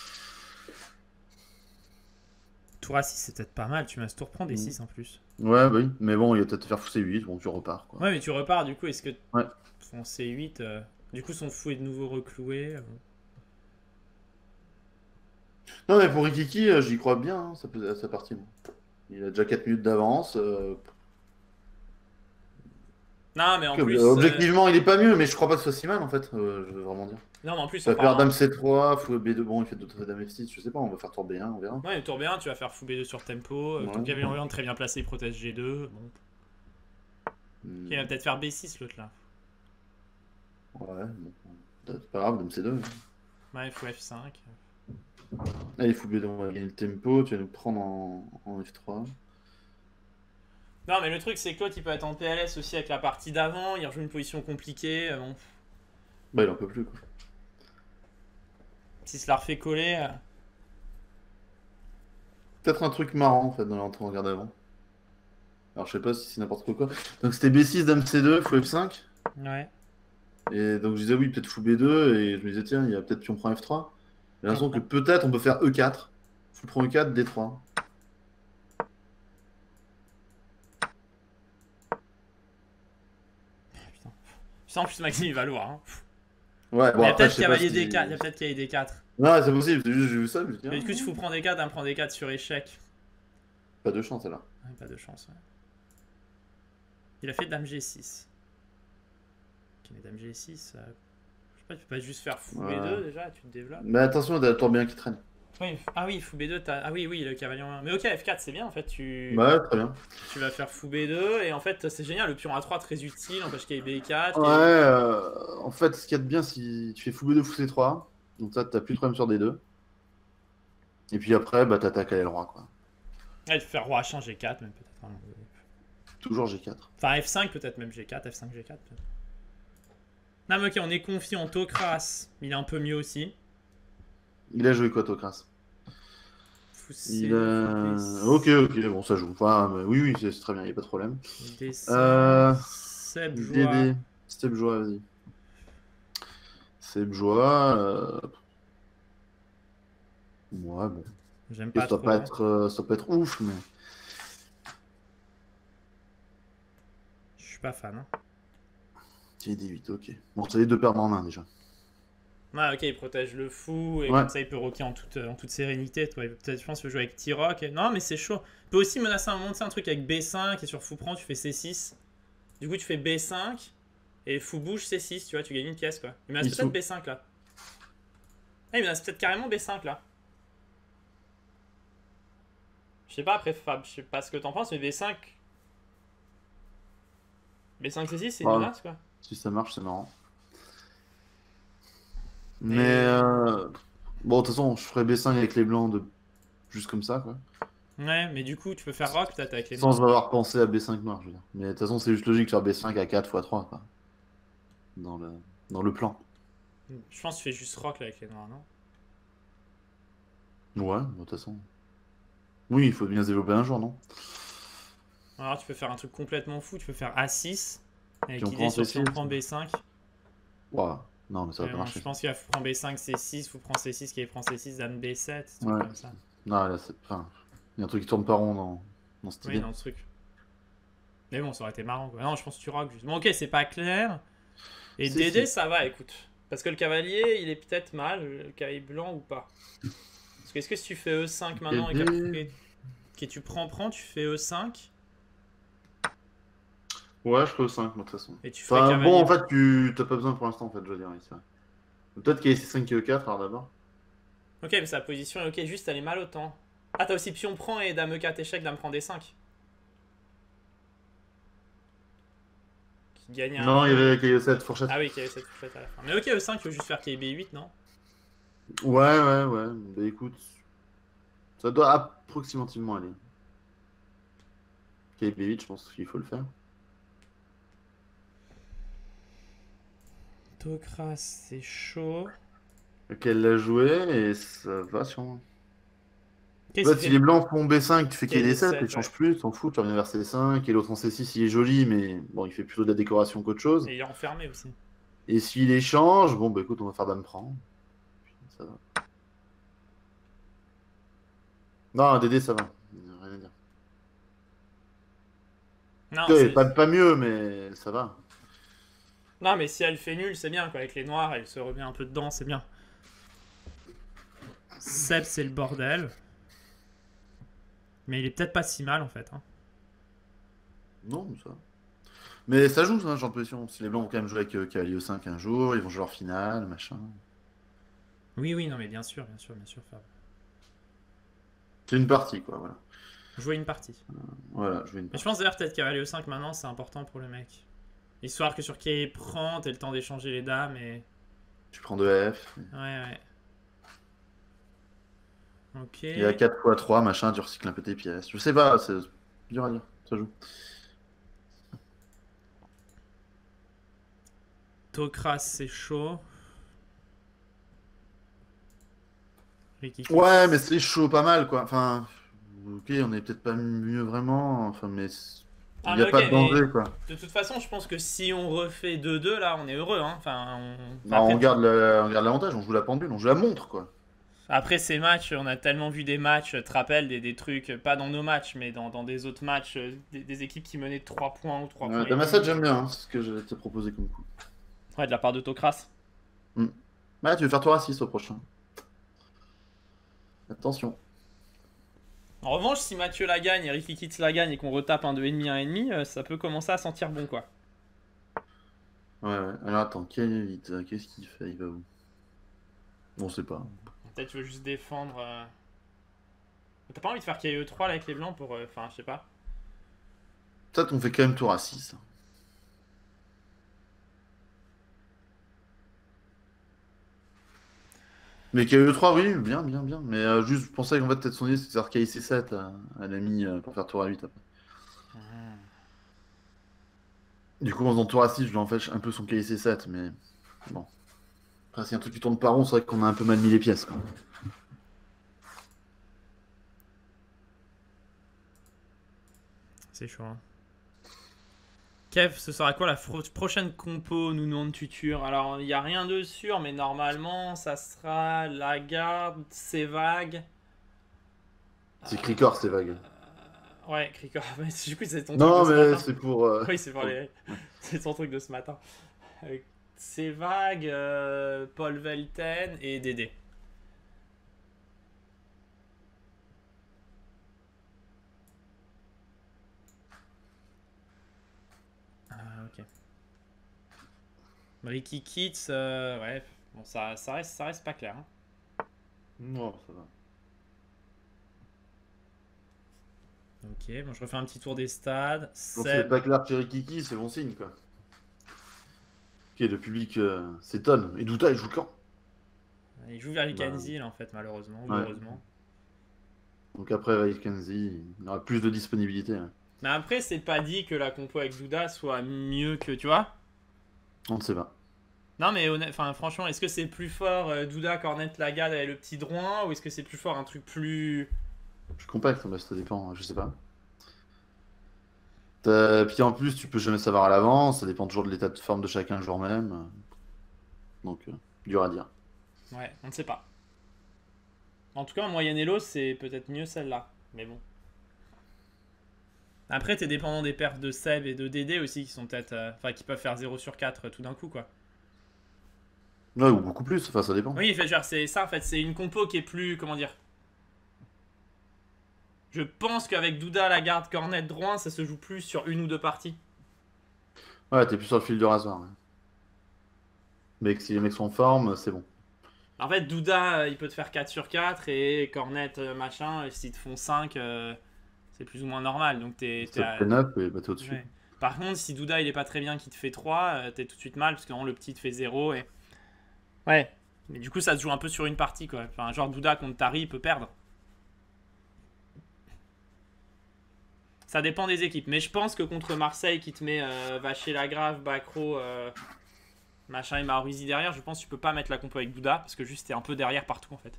Speaker 1: Tour A6, c'est peut-être pas mal. Tu m'as ce tour prendre des
Speaker 3: Mm.
Speaker 1: 6 en plus.
Speaker 3: Ouais, bah oui, mais bon, il va peut-être te faire fou C8, bon, tu repars, quoi.
Speaker 1: Ouais, mais tu repars, du coup, est-ce que
Speaker 3: Ouais.
Speaker 1: son C8. Du coup, son fou est de nouveau recloué.
Speaker 3: Non, mais pour Rikiki, j'y crois bien, hein, ça peut, à sa partie. Moi. Il a déjà 4 minutes d'avance.
Speaker 1: Non, mais en plus.
Speaker 3: Objectivement, il est pas mieux, mais je crois pas que ce soit si mal, en fait, je veux vraiment dire.
Speaker 1: Non, mais en plus,
Speaker 3: Ça
Speaker 1: on
Speaker 3: va faire
Speaker 1: parle.
Speaker 3: dame C3, fou B2, bon, il fait d'autres dame F6, je sais pas, on va faire tour B1, on verra.
Speaker 1: Ouais, mais tour B1, tu vas faire fou B2 sur tempo. Ton
Speaker 3: Ouais.
Speaker 1: cavalier très bien placé, il protège G2. Bon.
Speaker 3: Hmm.
Speaker 1: Il va peut-être faire B6 l'autre là.
Speaker 3: Ouais, bon. C'est pas grave, dame C2.
Speaker 1: Ouais, fou F5.
Speaker 3: Allez, fou B2, on va gagner le tempo, tu vas nous prendre en F3.
Speaker 1: Non, mais le truc, c'est que l'autre, il peut être en PLS aussi avec la partie d'avant. Il rejoue une position compliquée. Bon.
Speaker 3: Bah, il en peut plus, quoi.
Speaker 1: Si ça la refait coller.
Speaker 3: Peut-être un truc marrant, en fait, dans l'entrée en garde avant. Alors, je sais pas si c'est n'importe quoi. Donc, c'était B6, dame C2, fou F5.
Speaker 1: Ouais.
Speaker 3: Et donc, je disais, oui, peut-être fou B2. Et je me disais, tiens, il y a peut-être pion prend F3. J'ai l'impression que peut-être on peut faire E4. Fou prend E4, D3.
Speaker 1: Putain. Putain, en plus, Maxime, il va loin. Hein.
Speaker 3: Ouais,
Speaker 1: Il
Speaker 3: bon,
Speaker 1: y a
Speaker 3: après,
Speaker 1: peut-être
Speaker 3: je sais pas
Speaker 1: cavalier
Speaker 3: si...
Speaker 1: D4. Il y a peut-être cavalier D4.
Speaker 3: Non, c'est possible, c'est juste, j'ai vu ça, je me dis,
Speaker 1: Mais du coup, si vous prend D4, un prend D4 sur échec.
Speaker 3: pas de chance, alors.
Speaker 1: Ouais, pas de chance, ouais. Il a fait dame G6. Ok, mais dame G6, je sais pas, tu peux pas juste faire fou
Speaker 3: Ouais.
Speaker 1: B2 déjà, tu te développes.
Speaker 3: Mais attention, t'as le tour bien qui traîne.
Speaker 1: Oui, ah oui, fou B2, t'as. Ah oui, oui, le cavalier en main. Mais ok, F4, c'est bien en fait.
Speaker 3: Ouais, très bien.
Speaker 1: Tu vas faire fou B2 et en fait, c'est génial. Le pion A3 très utile, empêche qu'il y ait B4.
Speaker 3: Ouais, en fait, ce qu'il y a de bien, si tu fais fou B2, fou C3, donc ça, t'as plus de problème sur D2. Et puis après, bah, t'attaques à l'aile-roi, quoi.
Speaker 1: Ouais, tu peux faire roi H1, G4, même peut-être.
Speaker 3: Toujours G4.
Speaker 1: Enfin, F5, peut-être même G4, F5, G4. Peut-être. Non, mais ok, on est confiant. Tokras, il est un peu mieux aussi.
Speaker 3: Il a joué quoi, Tokras?
Speaker 1: Fou
Speaker 3: Il
Speaker 1: C2,
Speaker 3: a... Ok, bon, ça joue. Enfin, oui, c'est très bien, il n'y a pas de problème.
Speaker 1: D5,
Speaker 3: Euh,
Speaker 1: Seb joie.
Speaker 3: DD. Step joie, vas-y. Seb joie. Ouais, bon.
Speaker 1: J'aime
Speaker 3: Et
Speaker 1: pas trop.
Speaker 3: ça peut être ouf, mais.
Speaker 1: Je suis pas fan. Hein.
Speaker 3: D8, ok. Bon, ça les deux perdre en un déjà.
Speaker 1: Ah, ok, il protège le fou et
Speaker 3: Ouais.
Speaker 1: comme ça il peut rocker en toute sérénité. Toi. Peut-être, je pense, qu'il peut jouer avec T-Rock. Non, mais c'est chaud. Il peut aussi menacer un moment, c'est un truc avec B5 et sur fou prend, tu fais C6. Du coup, tu fais B5 et fou bouge C6, tu vois, tu gagnes une pièce quoi. Il menace peut-être B5 là. Ah, il menace peut-être carrément B5 là. Je sais pas, après Fab, je sais pas ce que t'en penses, mais B5. B5 C6, c'est une menace quoi.
Speaker 3: Si ça marche, c'est marrant. Mais bon, de toute façon, je ferais B5 avec les blancs juste comme ça, quoi.
Speaker 1: Ouais, mais du coup, tu peux faire rock peut-être avec les
Speaker 3: Sans
Speaker 1: noirs.
Speaker 3: avoir pensé à B5 noir, je veux dire. Mais de toute façon, c'est juste logique de faire B5 à 4 x 3, quoi. Dans le plan.
Speaker 1: Je pense que tu fais juste rock là avec les noirs, non?
Speaker 3: Ouais, de toute façon. Oui, il faut bien se développer un jour, non?
Speaker 1: Alors tu peux faire un truc complètement fou, tu peux faire A6 avec
Speaker 3: Puis on
Speaker 1: idée
Speaker 3: prend
Speaker 1: sur si on
Speaker 3: C6.
Speaker 1: prend B5.
Speaker 3: Ouah, non, mais ça va
Speaker 1: Mais
Speaker 3: pas
Speaker 1: bon,
Speaker 3: marcher.
Speaker 1: je pense qu'il va prendre B5, C6, faut prendre C6, qui prend C6, dame B7, truc
Speaker 3: Ouais.
Speaker 1: comme ça.
Speaker 3: Non, là, c'est. Enfin, il y a un truc qui tourne pas rond dans cette
Speaker 1: Oui,
Speaker 3: idée.
Speaker 1: dans le truc. Mais bon, ça aurait été marrant quoi. Non, je pense que tu rock juste. Bon, ok, c'est pas clair. Et
Speaker 3: Si,
Speaker 1: DD,
Speaker 3: si.
Speaker 1: ça va, écoute. Parce que le cavalier, il est peut-être mal, le cavalier blanc ou pas. Parce que est-ce que si tu fais E5 maintenant et
Speaker 3: DD.
Speaker 1: que tu prends, tu fais E5
Speaker 3: Ouais, je ferais 5, de toute façon.
Speaker 1: et tu ferais
Speaker 3: Enfin,
Speaker 1: cavalier.
Speaker 3: bon, en fait, tu t'as pas besoin pour l'instant, en fait, je veux dire. Ici. Peut-être qu'il y a C5 et E4, alors d'abord.
Speaker 1: Ok, mais sa position est ok, juste elle est mal autant. Ah, t'as aussi pion prend et dame E4 échec, dame prend D5. Qui gagne un
Speaker 3: Non, il y
Speaker 1: peu.
Speaker 3: avait KO7 fourchette.
Speaker 1: Ah oui, qui avait cette fourchette à la fin. Mais ok, E5, tu veux juste faire KB8, non?
Speaker 3: Ouais, ouais, ouais. Bah écoute, ça doit approximativement aller. KB8, je pense qu'il faut le faire.
Speaker 1: Tokras, c'est chaud.
Speaker 3: Ok, elle l'a joué et ça va sûrement.
Speaker 1: Ok,
Speaker 3: En fait, si les blancs font B5, tu fais KD7, il
Speaker 1: ouais.
Speaker 3: change plus, t'en fous, tu reviens vers C5, et l'autre en C6, il est joli, mais bon, il fait plutôt de la décoration qu'autre chose.
Speaker 1: Et il est enfermé aussi.
Speaker 3: Et s'il échange, bon, bah écoute, on va faire dame prend. Ça va. Non, un DD, ça va. Rien à dire.
Speaker 1: Non,
Speaker 3: Ouais,
Speaker 1: c'est...
Speaker 3: pas mieux, mais ça va.
Speaker 1: non, mais si elle fait nul, c'est bien, quoi. Avec les noirs, elle se remet un peu dedans, c'est bien. Seb, c'est le bordel. Mais il est peut-être pas si mal, en fait. Hein.
Speaker 3: Non, mais ça va. Mais ça joue, ça, j'ai l'impression. Si les blancs vont quand même jouer avec Cavalier 5 un jour, ils vont jouer leur finale, machin.
Speaker 1: Oui, oui, non, mais bien sûr, Fab.
Speaker 3: C'est une partie, quoi, voilà.
Speaker 1: Jouer une partie.
Speaker 3: Voilà, jouer une
Speaker 1: Mais
Speaker 3: partie.
Speaker 1: je pense d'ailleurs peut-être cavalier 5 maintenant, c'est important pour le mec. Histoire que sur qui il prend, t'aies le temps d'échanger les dames et...
Speaker 3: Tu prends 2F.
Speaker 1: Ouais. Ok.
Speaker 3: Et à 4 x 3, machin, tu recycles un peu tes pièces. Je sais pas, c'est dur à dire, ça joue.
Speaker 1: Tokras, c'est chaud. Ricky.
Speaker 3: Ouais, mais c'est chaud pas mal, quoi. Enfin, ok, on est peut-être pas mieux vraiment, enfin, mais
Speaker 1: Ah,
Speaker 3: il n'y
Speaker 1: mais
Speaker 3: a
Speaker 1: ok,
Speaker 3: pas de danger,
Speaker 1: mais
Speaker 3: quoi.
Speaker 1: de toute façon, je pense que si on refait 2-2, là, on est heureux. Hein. Enfin,
Speaker 3: Non,
Speaker 1: après,
Speaker 3: on garde l'avantage, on joue la pendule, on joue la montre, quoi.
Speaker 1: après ces matchs, on a tellement vu des matchs, tu te rappelles, des trucs, pas dans nos matchs, mais dans des autres matchs, des équipes qui menaient de 3 points ou 3 points.
Speaker 3: Dama 7, j'aime bien, hein, c'est ce que j'allais te proposer comme coup.
Speaker 1: Ouais, de la part de Tokras.
Speaker 3: Ouais, tu veux faire tour à 6 au prochain. Attention.
Speaker 1: En revanche, si Mathieu la gagne et Ricky Kitts la gagne et qu'on retape un 2,5, 1,5, ça peut commencer à sentir bon, quoi.
Speaker 3: Ouais. Alors attends, vite, qu'est-ce qu'il fait? Il va où? On sait pas.
Speaker 1: Peut-être tu veux juste défendre. T'as pas envie de faire KE3 là avec les blancs pour. Enfin, je sais pas.
Speaker 3: Peut-être on fait quand même tour à 6. Mais KE3, oui, bien. Mais juste, je pensais qu'en fait, peut-être son idée, c'est de faire KIC7 à la mis pour faire tour à 8 après. Du coup, en faisant tour à 6, je lui empêche un peu son KIC7, mais bon. Après, s'il y a un truc qui tourne pas rond, c'est vrai qu'on a un peu mal mis les pièces, quoi.
Speaker 1: C'est chaud. Hein. Kev, ce sera quoi la prochaine compo nous demande Tutur. Alors, il n'y a rien de sûr, mais normalement, ça sera Lagarde, Sevag.
Speaker 3: C'est Cricor, c'est vague.
Speaker 1: Ouais, Cricor. Mais du coup, c'est ton truc
Speaker 3: Non,
Speaker 1: de ce
Speaker 3: mais
Speaker 1: matin.
Speaker 3: c'est pour.
Speaker 1: Oui, c'est pour les... c'est ton truc de ce matin. Sevag, Paul Velten et Dédé. Ah, ok. Ricky Kitts, ouais. Bon, ça reste pas clair. Hein.
Speaker 3: Non, ça va.
Speaker 1: Ok, bon, je refais un petit tour des stades.
Speaker 3: Donc c'est
Speaker 1: Seb,
Speaker 3: pas clair chez Rikiki, c'est bon signe quoi. Ok, le public s'étonne. Et Douta, il joue quand?
Speaker 1: il joue vers
Speaker 3: Bah,
Speaker 1: Kanzil en fait, malheureusement ou
Speaker 3: ouais.
Speaker 1: heureusement.
Speaker 3: Donc après Raïf Kenzi, il aura plus de disponibilité. Hein.
Speaker 1: Mais après, c'est pas dit que la compo avec Douda soit mieux que, tu vois.
Speaker 3: On ne sait pas.
Speaker 1: Non, mais enfin, franchement, est-ce que c'est plus fort Douda, Cornet, Lagarde et le petit Drouin ou est-ce que c'est plus fort un truc plus.
Speaker 3: Plus compact, bah, ça dépend, je sais pas. Puis en plus, tu peux jamais savoir à l'avance, ça dépend toujours de l'état de forme de chacun le jour même. Donc, dur à dire.
Speaker 1: Ouais, on ne sait pas. En tout cas, en moyenne elo, c'est peut-être mieux celle-là. Mais bon. Après, t'es dépendant des perfs de Seb et de Dédé aussi qui sont peut-être. Enfin, qui peuvent faire 0 sur 4 tout d'un coup, quoi.
Speaker 3: Ouais, ou beaucoup plus, enfin ça dépend.
Speaker 1: Oui, genre, c'est ça en fait, c'est une compo qui est plus. Comment dire. Je pense qu'avec Douda, Lagarde, Cornet, Drouin, ça se joue plus sur une ou deux parties.
Speaker 3: Ouais, t'es plus sur le fil du rasoir. Ouais. Mais que si les mecs sont en forme, c'est bon.
Speaker 1: En fait, Douda, il peut te faire 4 sur 4 et Cornet, machin, s'ils te font 5, c'est plus ou moins normal. Donc t'es
Speaker 3: Ça te
Speaker 1: à...
Speaker 3: fait 9 et bah t'es au-dessus.
Speaker 1: ouais. Par contre, si Douda il est pas très bien, qui te fait 3, t'es tout de suite mal parce que non, le petit te fait 0 et. Ouais. Mais du coup, ça se joue un peu sur une partie quoi. Enfin, genre Douda contre Tari, il peut perdre. Ça dépend des équipes. Mais je pense que contre Marseille qui te met Vacher Lagrave, Bacro, machin et Maurizi derrière, je pense que tu peux pas mettre la compo avec Douda parce que juste t'es un peu derrière partout en fait.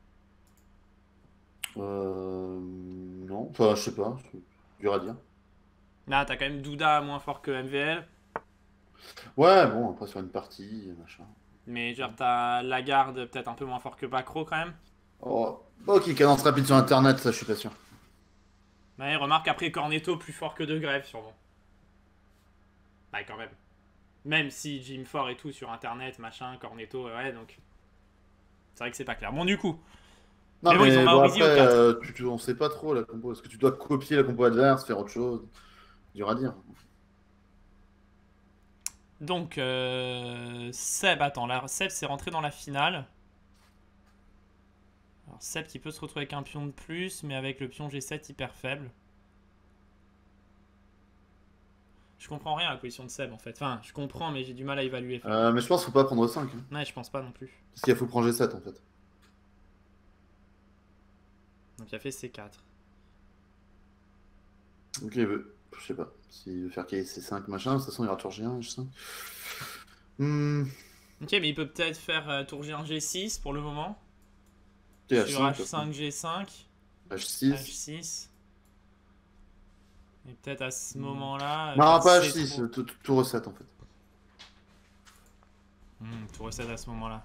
Speaker 3: Non, enfin je sais pas, c'est dur à dire.
Speaker 1: Là, t'as quand même Douda moins fort que MVL.
Speaker 3: Ouais, bon, après sur une partie, machin.
Speaker 1: Mais genre, t'as Lagarde peut-être un peu moins fort que Bacro quand même.
Speaker 3: Oh, ok, cadence rapide sur internet, ça je suis pas sûr.
Speaker 1: Ouais, remarque après Cornetto plus fort que De Grève sûrement. Ouais, quand même. Même si Jim Fort et tout sur internet, machin, Cornetto, ouais, donc. C'est vrai que c'est pas clair. Bon, du coup.
Speaker 3: Non,
Speaker 1: Mais bon, ils ont
Speaker 3: mais bon,
Speaker 1: Maurizi
Speaker 3: après,
Speaker 1: au 4.
Speaker 3: on sait pas trop la compo. Est-ce que tu dois copier la compo adverse, faire autre chose? Dur à dire.
Speaker 1: Donc, Seb, attends, là, Seb s'est rentré dans la finale. Alors, Seb qui peut se retrouver avec un pion de plus, mais avec le pion G7 hyper faible. Je comprends rien à la position de Seb en fait. Enfin, je comprends, mais j'ai du mal à évaluer.
Speaker 3: Mais je pense qu'il faut pas prendre 5. Hein.
Speaker 1: Ouais, je pense pas non plus.
Speaker 3: Parce qu'il faut prendre G7 en fait.
Speaker 1: Donc, il a fait C4.
Speaker 3: Ok, je sais pas. S'il veut faire C5 machin, de toute façon il y aura tour G1, G5.
Speaker 1: Ok, mais il peut peut-être faire tour G1, G6 pour le moment.
Speaker 3: Ok,
Speaker 1: Sur H5, G5,
Speaker 3: H6.
Speaker 1: H6. Et peut-être à ce moment-là.
Speaker 3: Non,
Speaker 1: faire
Speaker 3: pas
Speaker 1: C3.
Speaker 3: H6, tour 7 en fait.
Speaker 1: Tour E7 à ce moment-là.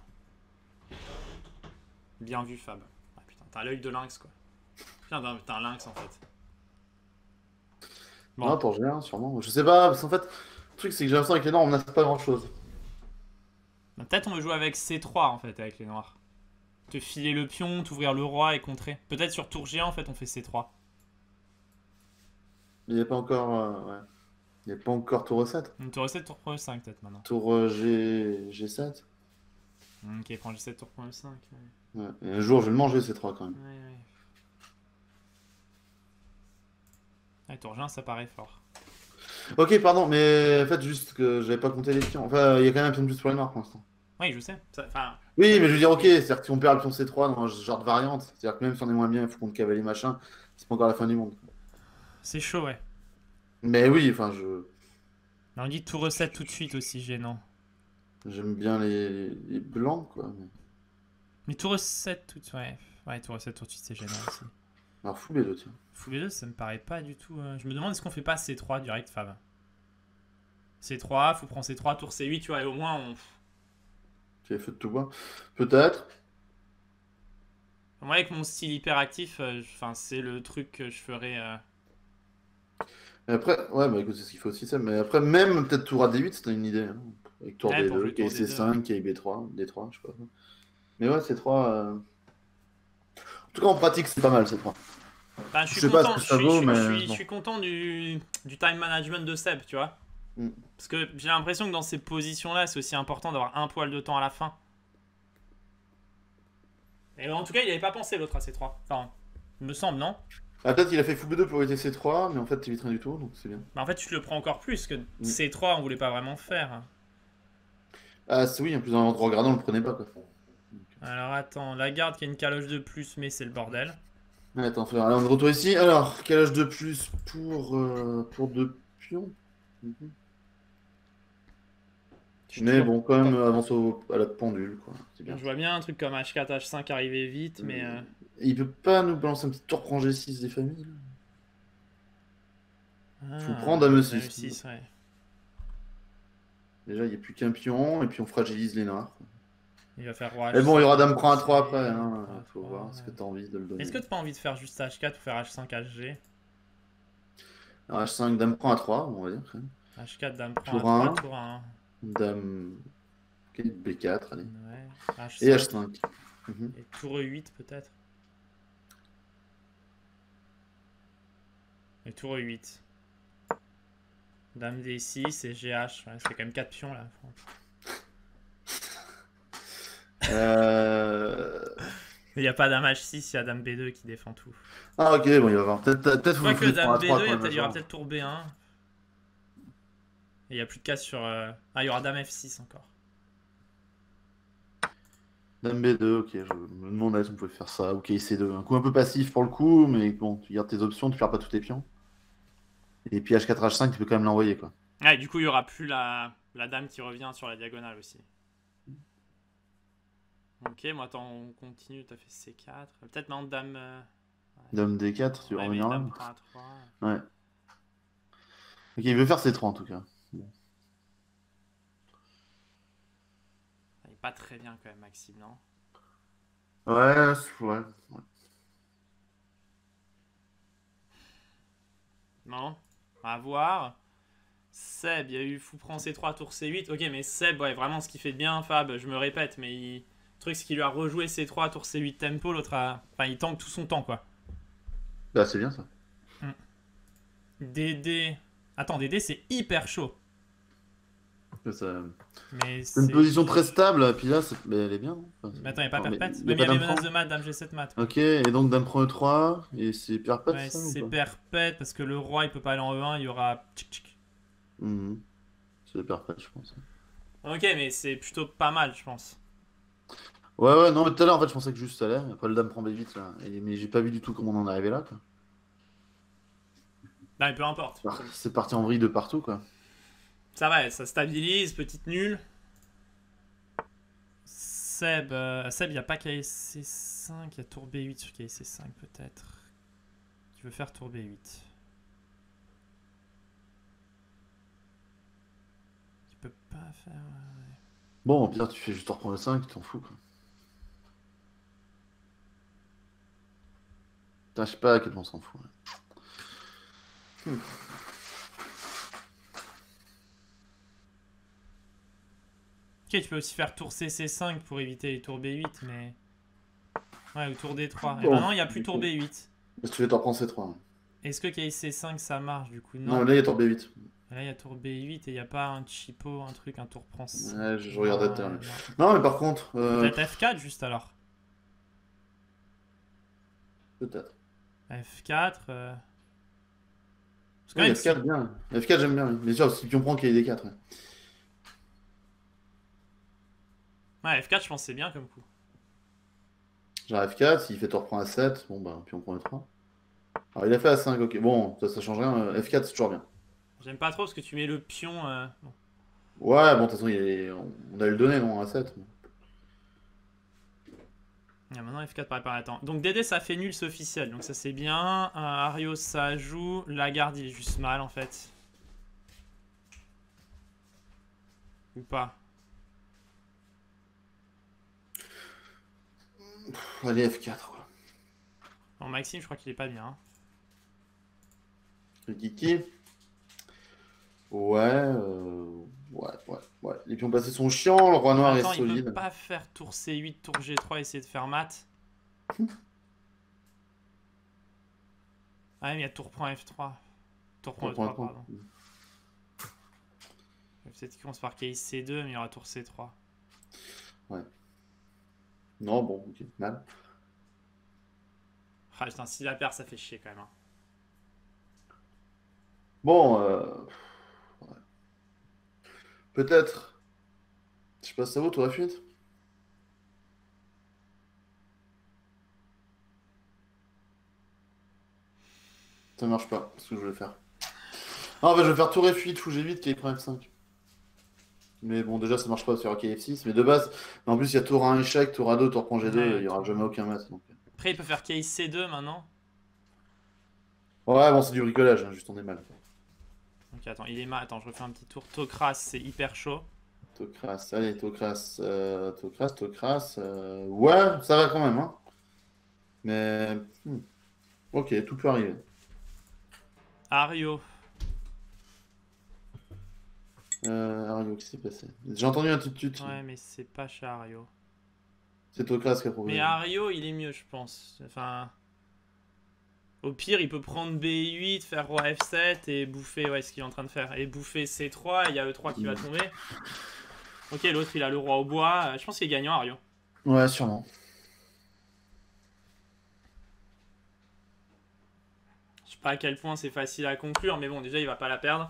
Speaker 1: Bien vu, Fab. Ah putain, t'as l'œil de lynx quoi. Putain, t'as un lynx en fait. Bon.
Speaker 3: Non, tour G1, sûrement. Je sais pas, parce qu'en fait, le truc c'est que j'ai l'impression avec les noirs on n'a pas grand chose.
Speaker 1: Bah, peut-être on veut jouer avec C3 en fait, avec les noirs. Te filer le pion, t'ouvrir le roi et contrer. Peut-être sur tour G1 en fait, on fait C3.
Speaker 3: Il n'y a pas encore. Ouais. Il n'y a pas encore tour E7.
Speaker 1: Tour E7, tour E5 peut-être maintenant.
Speaker 3: Tour G7.
Speaker 1: Ok, prends G7, tour E5. Ouais.
Speaker 3: Ouais. Et un jour je vais le manger ces 3 quand même.
Speaker 1: Ouais. Ouais, tour G1 ça paraît fort.
Speaker 3: Ok, pardon, mais en fait, juste que j'avais pas compté les pions. Enfin, il y a quand même un pion de plus pour les noirs pour l'instant.
Speaker 1: Oui, je sais. Enfin.
Speaker 3: Oui, mais je veux dire, ok, c'est-à-dire que si on perd le pion C3 dans ce genre de variante, c'est-à-dire que même si on est moins bien, il faut qu'on cavalier machin, c'est pas encore la fin du monde.
Speaker 1: C'est chaud, ouais.
Speaker 3: Mais oui, enfin, je.
Speaker 1: Mais on dit tour E7 tout de suite aussi gênant.
Speaker 3: J'aime bien les blancs, quoi.
Speaker 1: Mais tour E7 tout de suite. Ouais, tour E7 tout de suite c'est gênant aussi.
Speaker 3: Alors, fou B2, tiens.
Speaker 1: Fou B2, ça me paraît pas du tout. Je me demande est-ce qu'on fait pas C3 direct Fab. C3, fou prend C3, tour C8, tu vois, et au moins on...
Speaker 3: Tu as fait de tout bois. Peut-être.
Speaker 1: Moi, avec mon style hyperactif, c'est le truc que je ferais...
Speaker 3: Mais après, ouais, bah écoute, c'est ce qu'il faut aussi, ça. Mais après, même peut-être tour à D8, c'était une idée. Hein. Avec tour
Speaker 1: Ouais, pour
Speaker 3: D2,
Speaker 1: jouer tour
Speaker 3: KC5, KB3, D3, je sais pas. Mais ouais, C3. En tout cas, en pratique, c'est pas mal, C3.
Speaker 1: Enfin, je
Speaker 3: Je
Speaker 1: suis
Speaker 3: sais pas ce
Speaker 1: content,
Speaker 3: que ça vaut, mais.
Speaker 1: je
Speaker 3: Bon.
Speaker 1: suis content du time management de Seb, tu vois.
Speaker 3: Mm.
Speaker 1: Parce que j'ai l'impression que dans ces positions-là, c'est aussi important d'avoir un poil de temps à la fin. Et en tout cas, il avait pas pensé l'autre à C3. Enfin, il me semble, non?
Speaker 3: Ah, peut-être qu'il a fait fou B2 pour éviter C3, mais en fait, t'évites rien du tout, donc c'est bien.
Speaker 1: Bah, en fait, tu te le prends encore plus, que C3, on voulait pas vraiment faire.
Speaker 3: Ah, c'est oui, en plus, dans l'endroit gradant, on le prenait pas, quoi.
Speaker 1: Alors, attends, la garde qui a une caloche de plus, mais c'est le bordel.
Speaker 3: Ouais, attends, frère, allez, on est de retour ici. Alors, quel âge de plus pour deux pions? Mhm. Mais bon, quand même, avance à la pendule, quoi. C'est bien.
Speaker 1: Je vois bien un truc comme H4, H5 arriver vite, mais...
Speaker 3: Il peut pas nous balancer un petit tour prend G6 des familles, là. Faut prendre Dame E6.
Speaker 1: Dame E6, ouais.
Speaker 3: Déjà, il n'y a plus qu'un pion, et puis on fragilise les noirs.
Speaker 1: Il va faire roi H5.
Speaker 3: Mais bon, il y aura Dame prend A3 après, hein.
Speaker 1: A3,
Speaker 3: Faut voir, est-ce que
Speaker 1: ouais.
Speaker 3: t'as envie de le donner.
Speaker 1: Est-ce que tu pas envie de faire juste H4 ou faire H5, HG?
Speaker 3: Alors, H5, Dame prend A3, on va dire. Quand même.
Speaker 1: H4, Dame prend
Speaker 3: Tour
Speaker 1: A3,
Speaker 3: 1.
Speaker 1: tour 1.
Speaker 3: Dame. Ok, B4, allez.
Speaker 1: Ouais. H5.
Speaker 3: Et H5. Mhm.
Speaker 1: Et tour E8 peut-être. Et tour E8. Dame D6 et GH. Ouais, c'est quand même 4 pions là. Il n'y a pas Dame H6, il y a Dame B2 qui défend tout.
Speaker 3: Ah, ok, bon, il va y avoir. Peut-être
Speaker 1: Je crois que Dame
Speaker 3: A3,
Speaker 1: B2, il y aura peut-être tour B1. Et il n'y a plus de cases sur. Ah, il y aura Dame F6 encore.
Speaker 3: Dame B2, ok, je me demandais si on pouvait faire ça. Ok, C2. Un coup un peu passif pour le coup, mais bon, tu gardes tes options, tu perds pas tous tes pions. Et puis H4, H5, tu peux quand même l'envoyer, quoi.
Speaker 1: Ah, et du coup, il n'y aura plus la dame qui revient sur la diagonale aussi. Ok, moi, attends, on continue. T'as fait C4. Peut-être maintenant Dame. Ouais.
Speaker 3: Dame D4, tu
Speaker 1: Ouais, mais
Speaker 3: reviens là.
Speaker 1: Dame prend A3.
Speaker 3: Ouais. Ok, il veut faire C3 en tout cas. Bon.
Speaker 1: Il est pas très bien quand même, Maxime, non?
Speaker 3: Ouais, ouais.
Speaker 1: Non, à voir. Seb, il y a eu fou prend C3, tour C8. Ok, mais Seb, ouais, vraiment ce qu'il fait de bien, Fab, je me répète, mais le truc, c'est qu'il lui a rejoué C3, tour C8 tempo, l'autre a. Enfin, il tank tout son temps, quoi.
Speaker 3: Bah, c'est bien ça.
Speaker 1: DD. Attends, DD, c'est hyper chaud. Mais
Speaker 3: c'est une position très stable, puis là, mais elle est bien. Non enfin,
Speaker 1: mais attends, il n'y a pas perpète.
Speaker 3: Mais
Speaker 1: il y avait
Speaker 3: Dame
Speaker 1: menace
Speaker 3: prend.
Speaker 1: de mat, Dame G7 mat.
Speaker 3: Ok, et donc Dame prend E3, et c'est perpète
Speaker 1: Ouais,
Speaker 3: ça
Speaker 1: c'est
Speaker 3: ou pas
Speaker 1: perpète parce que le roi il peut pas aller en E1, il y aura.
Speaker 3: C'est perpète, je pense.
Speaker 1: Ok, mais c'est plutôt pas mal, je pense.
Speaker 3: Ouais, non, mais tout à l'heure, en fait, je pensais que juste ça allait. Après, le Dame prend B8, là. Mais j'ai pas vu du tout comment on en est arrivé là, quoi.
Speaker 1: Non, mais peu importe.
Speaker 3: C'est parti en vrille de partout, quoi.
Speaker 1: Ça va, ça stabilise, petite nulle. Seb, il n'y a pas KSC5, il y a tour B8 sur KSC5 peut-être. Tu veux faire tour B8. Tu peux pas faire...
Speaker 3: Bon, au pire, tu fais juste reprendre le 5, tu t'en fous, quoi. Putain, je sais pas à quel point on s'en fout. Ouais.
Speaker 1: Ok, tu peux aussi faire tour CC5 pour éviter les tours B8, mais... Ouais, ou tour D3. Et maintenant, il n'y a plus tour B8.
Speaker 3: Si tu veux t'en prendre C3. Ouais.
Speaker 1: Est-ce que KSC5 ça marche du coup?
Speaker 3: Non, là, il y a tour B8.
Speaker 1: Là, il y a tour B8 et il n'y a pas un chipo, un truc, un tour prend.
Speaker 3: Ouais, je regardais tout à l'heure. Non, mais par contre.
Speaker 1: Peut-être F4 juste alors.
Speaker 3: Peut-être.
Speaker 1: F4.
Speaker 3: Oui, F4, bien. F4, j'aime bien. Mais sûr, si tu prends qu'il y ait des 4. Ouais.
Speaker 1: Ouais, F4, je pense que c'est bien comme coup.
Speaker 3: Genre F4, s'il fait tour reprend à 7, bon, bah, puis on prend E3. Alors, il a fait à 5, ok. Bon, ça change rien. F4, c'est toujours bien.
Speaker 1: J'aime pas trop parce que tu mets le pion. Bon.
Speaker 3: Ouais, bon, de toute façon, on allait le donner, non, à 7.
Speaker 1: Et maintenant, F4 paraît pas. Attends. Donc, DD, ça fait nul, c'est officiel. Donc, ça, c'est bien. Arios, ça joue. Lagarde, il est juste mal en fait. Ou pas?
Speaker 3: Allez, F4, quoi.
Speaker 1: Non, Maxime, je crois qu'il est pas bien. Hein.
Speaker 3: Le Kiki. Ouais, ouais. Les pions passés sont chiants, le roi noir
Speaker 1: Attends,
Speaker 3: est
Speaker 1: il peut
Speaker 3: solide.
Speaker 1: pas faire tour C8, tour G3, essayer de faire mat. Ah, mais il y a tour prend F3. Tour prend E3, pardon. Peut-être qu'il commence par case C2, mais il y aura tour C3.
Speaker 3: Ouais. Non, bon, ok, mal.
Speaker 1: Ah, putain, si la perd, ça fait chier quand même. Hein.
Speaker 3: Bon, ouais. Peut-être. Je sais pas si ça vaut, toi, la fuite? Ça marche pas, c'est ce que je voulais faire. Ah, bah, je vais faire tour F8, fou G8, qui prend F5. Mais bon, déjà, ça marche pas de faire F6, mais de base, en plus, il y a tour A1 échec, tour A2, tour prend G2,
Speaker 1: Ouais,
Speaker 3: il y aura
Speaker 1: tour-
Speaker 3: jamais aucun mat. Donc...
Speaker 1: Après, il peut faire case C2 maintenant.
Speaker 3: Ouais, bon, c'est du bricolage, hein, juste on est mal.
Speaker 1: Ok, attends, il est mal. Attends, je refais un petit tour. Tokras, c'est hyper chaud.
Speaker 3: Tokras, allez, Tokras. Ouais, ça va quand même, hein. Mais, ok, tout peut arriver.
Speaker 1: Ario.
Speaker 3: Ario, qu'est-ce qui s'est passé? J'ai entendu un petit tut.
Speaker 1: Ouais, mais c'est pas chez Ario.
Speaker 3: C'est Tokras qui a progressé.
Speaker 1: Mais Ario, il est mieux, je pense. Enfin. Au pire, il peut prendre B8, faire roi F7 et bouffer. Ouais, ce qu'il est en train de faire. Et bouffer C3, et il y a E3 qui va tomber. Ok, l'autre, il a le roi au bois. Je pense qu'il est gagnant, Ario.
Speaker 3: Ouais, sûrement.
Speaker 1: Je sais pas à quel point c'est facile à conclure, mais bon, déjà, il va pas la perdre.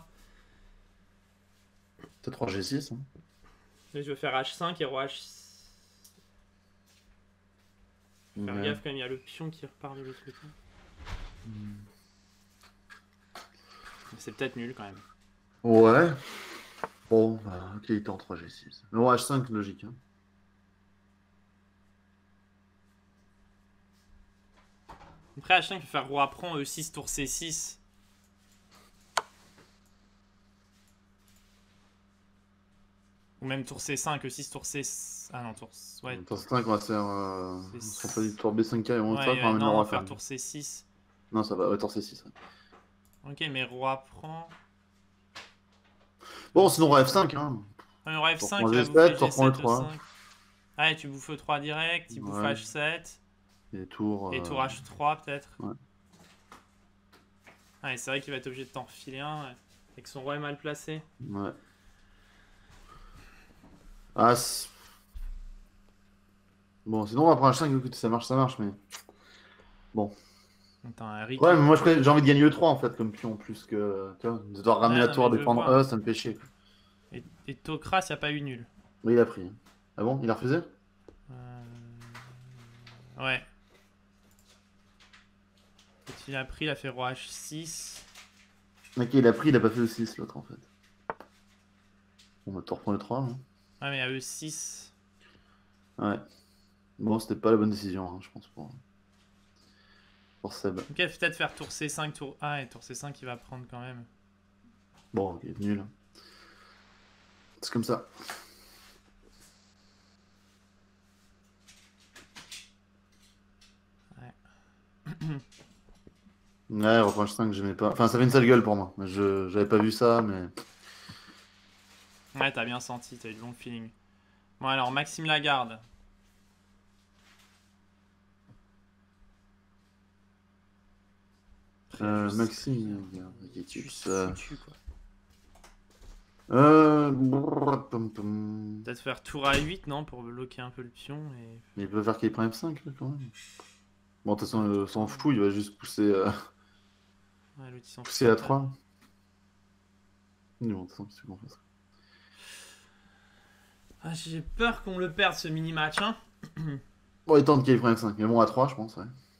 Speaker 3: T'as 3 G6, hein.
Speaker 1: Là, je vais faire H5 et roi H6. Faire
Speaker 3: Ouais.
Speaker 1: gaffe quand même, il y a le pion qui repart de l'autre côté. C'est peut-être nul quand même.
Speaker 3: Ouais. Bon, bah, ok, il était en 3 G6. Mais bon, H5, logique, hein.
Speaker 1: Après, H5 peut faire roi prend E6, tour C6. Ou même tour C5, E6, tour C... Ah non, tour... Ouais,
Speaker 3: Tour 5, on va se faire. On
Speaker 1: C'est-
Speaker 3: sera pas dit tour B5K et on va
Speaker 1: ouais,
Speaker 3: faire un
Speaker 1: non, on
Speaker 3: roi
Speaker 1: va faire
Speaker 3: ferme.
Speaker 1: tour C6.
Speaker 3: Non, ça va, ouais, tour C6. Ouais.
Speaker 1: Ok, mais roi prend...
Speaker 3: Bon, sinon, roi F5, hein.
Speaker 1: Ah, mais roi
Speaker 3: Tour
Speaker 1: F5,
Speaker 3: prend
Speaker 1: il va
Speaker 3: G7,
Speaker 1: bouffer
Speaker 3: tour prend
Speaker 1: G7,
Speaker 3: E3.
Speaker 1: E5. Ah, et tu bouffes E3 direct, il bouffe
Speaker 3: Ouais.
Speaker 1: H7.
Speaker 3: Et tour.
Speaker 1: Et tour H3 peut-être.
Speaker 3: Ouais.
Speaker 1: Ah, et c'est vrai qu'il va être obligé de t'en refiler un. Ouais. Et que son roi est mal placé.
Speaker 3: Ouais. Ah, bon, sinon, on va prendre H5, écoute, ça marche, mais. Bon.
Speaker 1: Attends, Rick.
Speaker 3: Ouais, mais moi, j'ai envie de gagner E3, en fait, comme pion, plus que. Tu vois, de devoir ramener
Speaker 1: Ouais,
Speaker 3: la
Speaker 1: non,
Speaker 3: tour à
Speaker 1: mais je
Speaker 3: défendre
Speaker 1: vois.
Speaker 3: E, ça me fait chier.
Speaker 1: Et Tokras, il n'y a pas eu nul.
Speaker 3: Oui, il a pris. Ah bon, il a refusé?
Speaker 1: Ouais. Quand il a pris, il a fait roi H6.
Speaker 3: Ok, il a pris, il a pas fait E6, l'autre, en fait. On va tout reprendre E3, hein.
Speaker 1: Ouais, mais à E6.
Speaker 3: Ouais. Bon, c'était pas la bonne décision, hein, je pense, pour Seb.
Speaker 1: Ok, peut-être faire tour C5, tour... Ah, et tour C5, il va prendre quand même.
Speaker 3: Bon, ok, nul. C'est comme ça. Ouais, reproche 5, j'aimais pas. Enfin, ça fait une sale gueule pour moi. J'avais pas vu ça, mais.
Speaker 1: Ouais, t'as bien senti, t'as eu le bon feeling. Bon, alors, Maxime Lagarde.
Speaker 3: Maxime, regarde, ok,
Speaker 1: Juste
Speaker 3: tips,
Speaker 1: foutu, quoi.
Speaker 3: Pom, pom.
Speaker 1: Peut-être faire tour A8, non, pour bloquer un peu le pion. Et...
Speaker 3: Mais il peut faire qu'il prend F5, là, quand même. Bon, de toute façon, il s'en fout, il va juste pousser,
Speaker 1: Ouais, l'autre, il s'en
Speaker 3: pousser
Speaker 1: fout
Speaker 3: à
Speaker 1: pas.
Speaker 3: 3. Non, de toute façon, qu'est-ce qu'on fasse?
Speaker 1: Ah, j'ai peur qu'on le perde, ce mini-match, hein.
Speaker 3: Bon, il tente qu'il prenne F5, mais bon, à 3, je pense, ouais.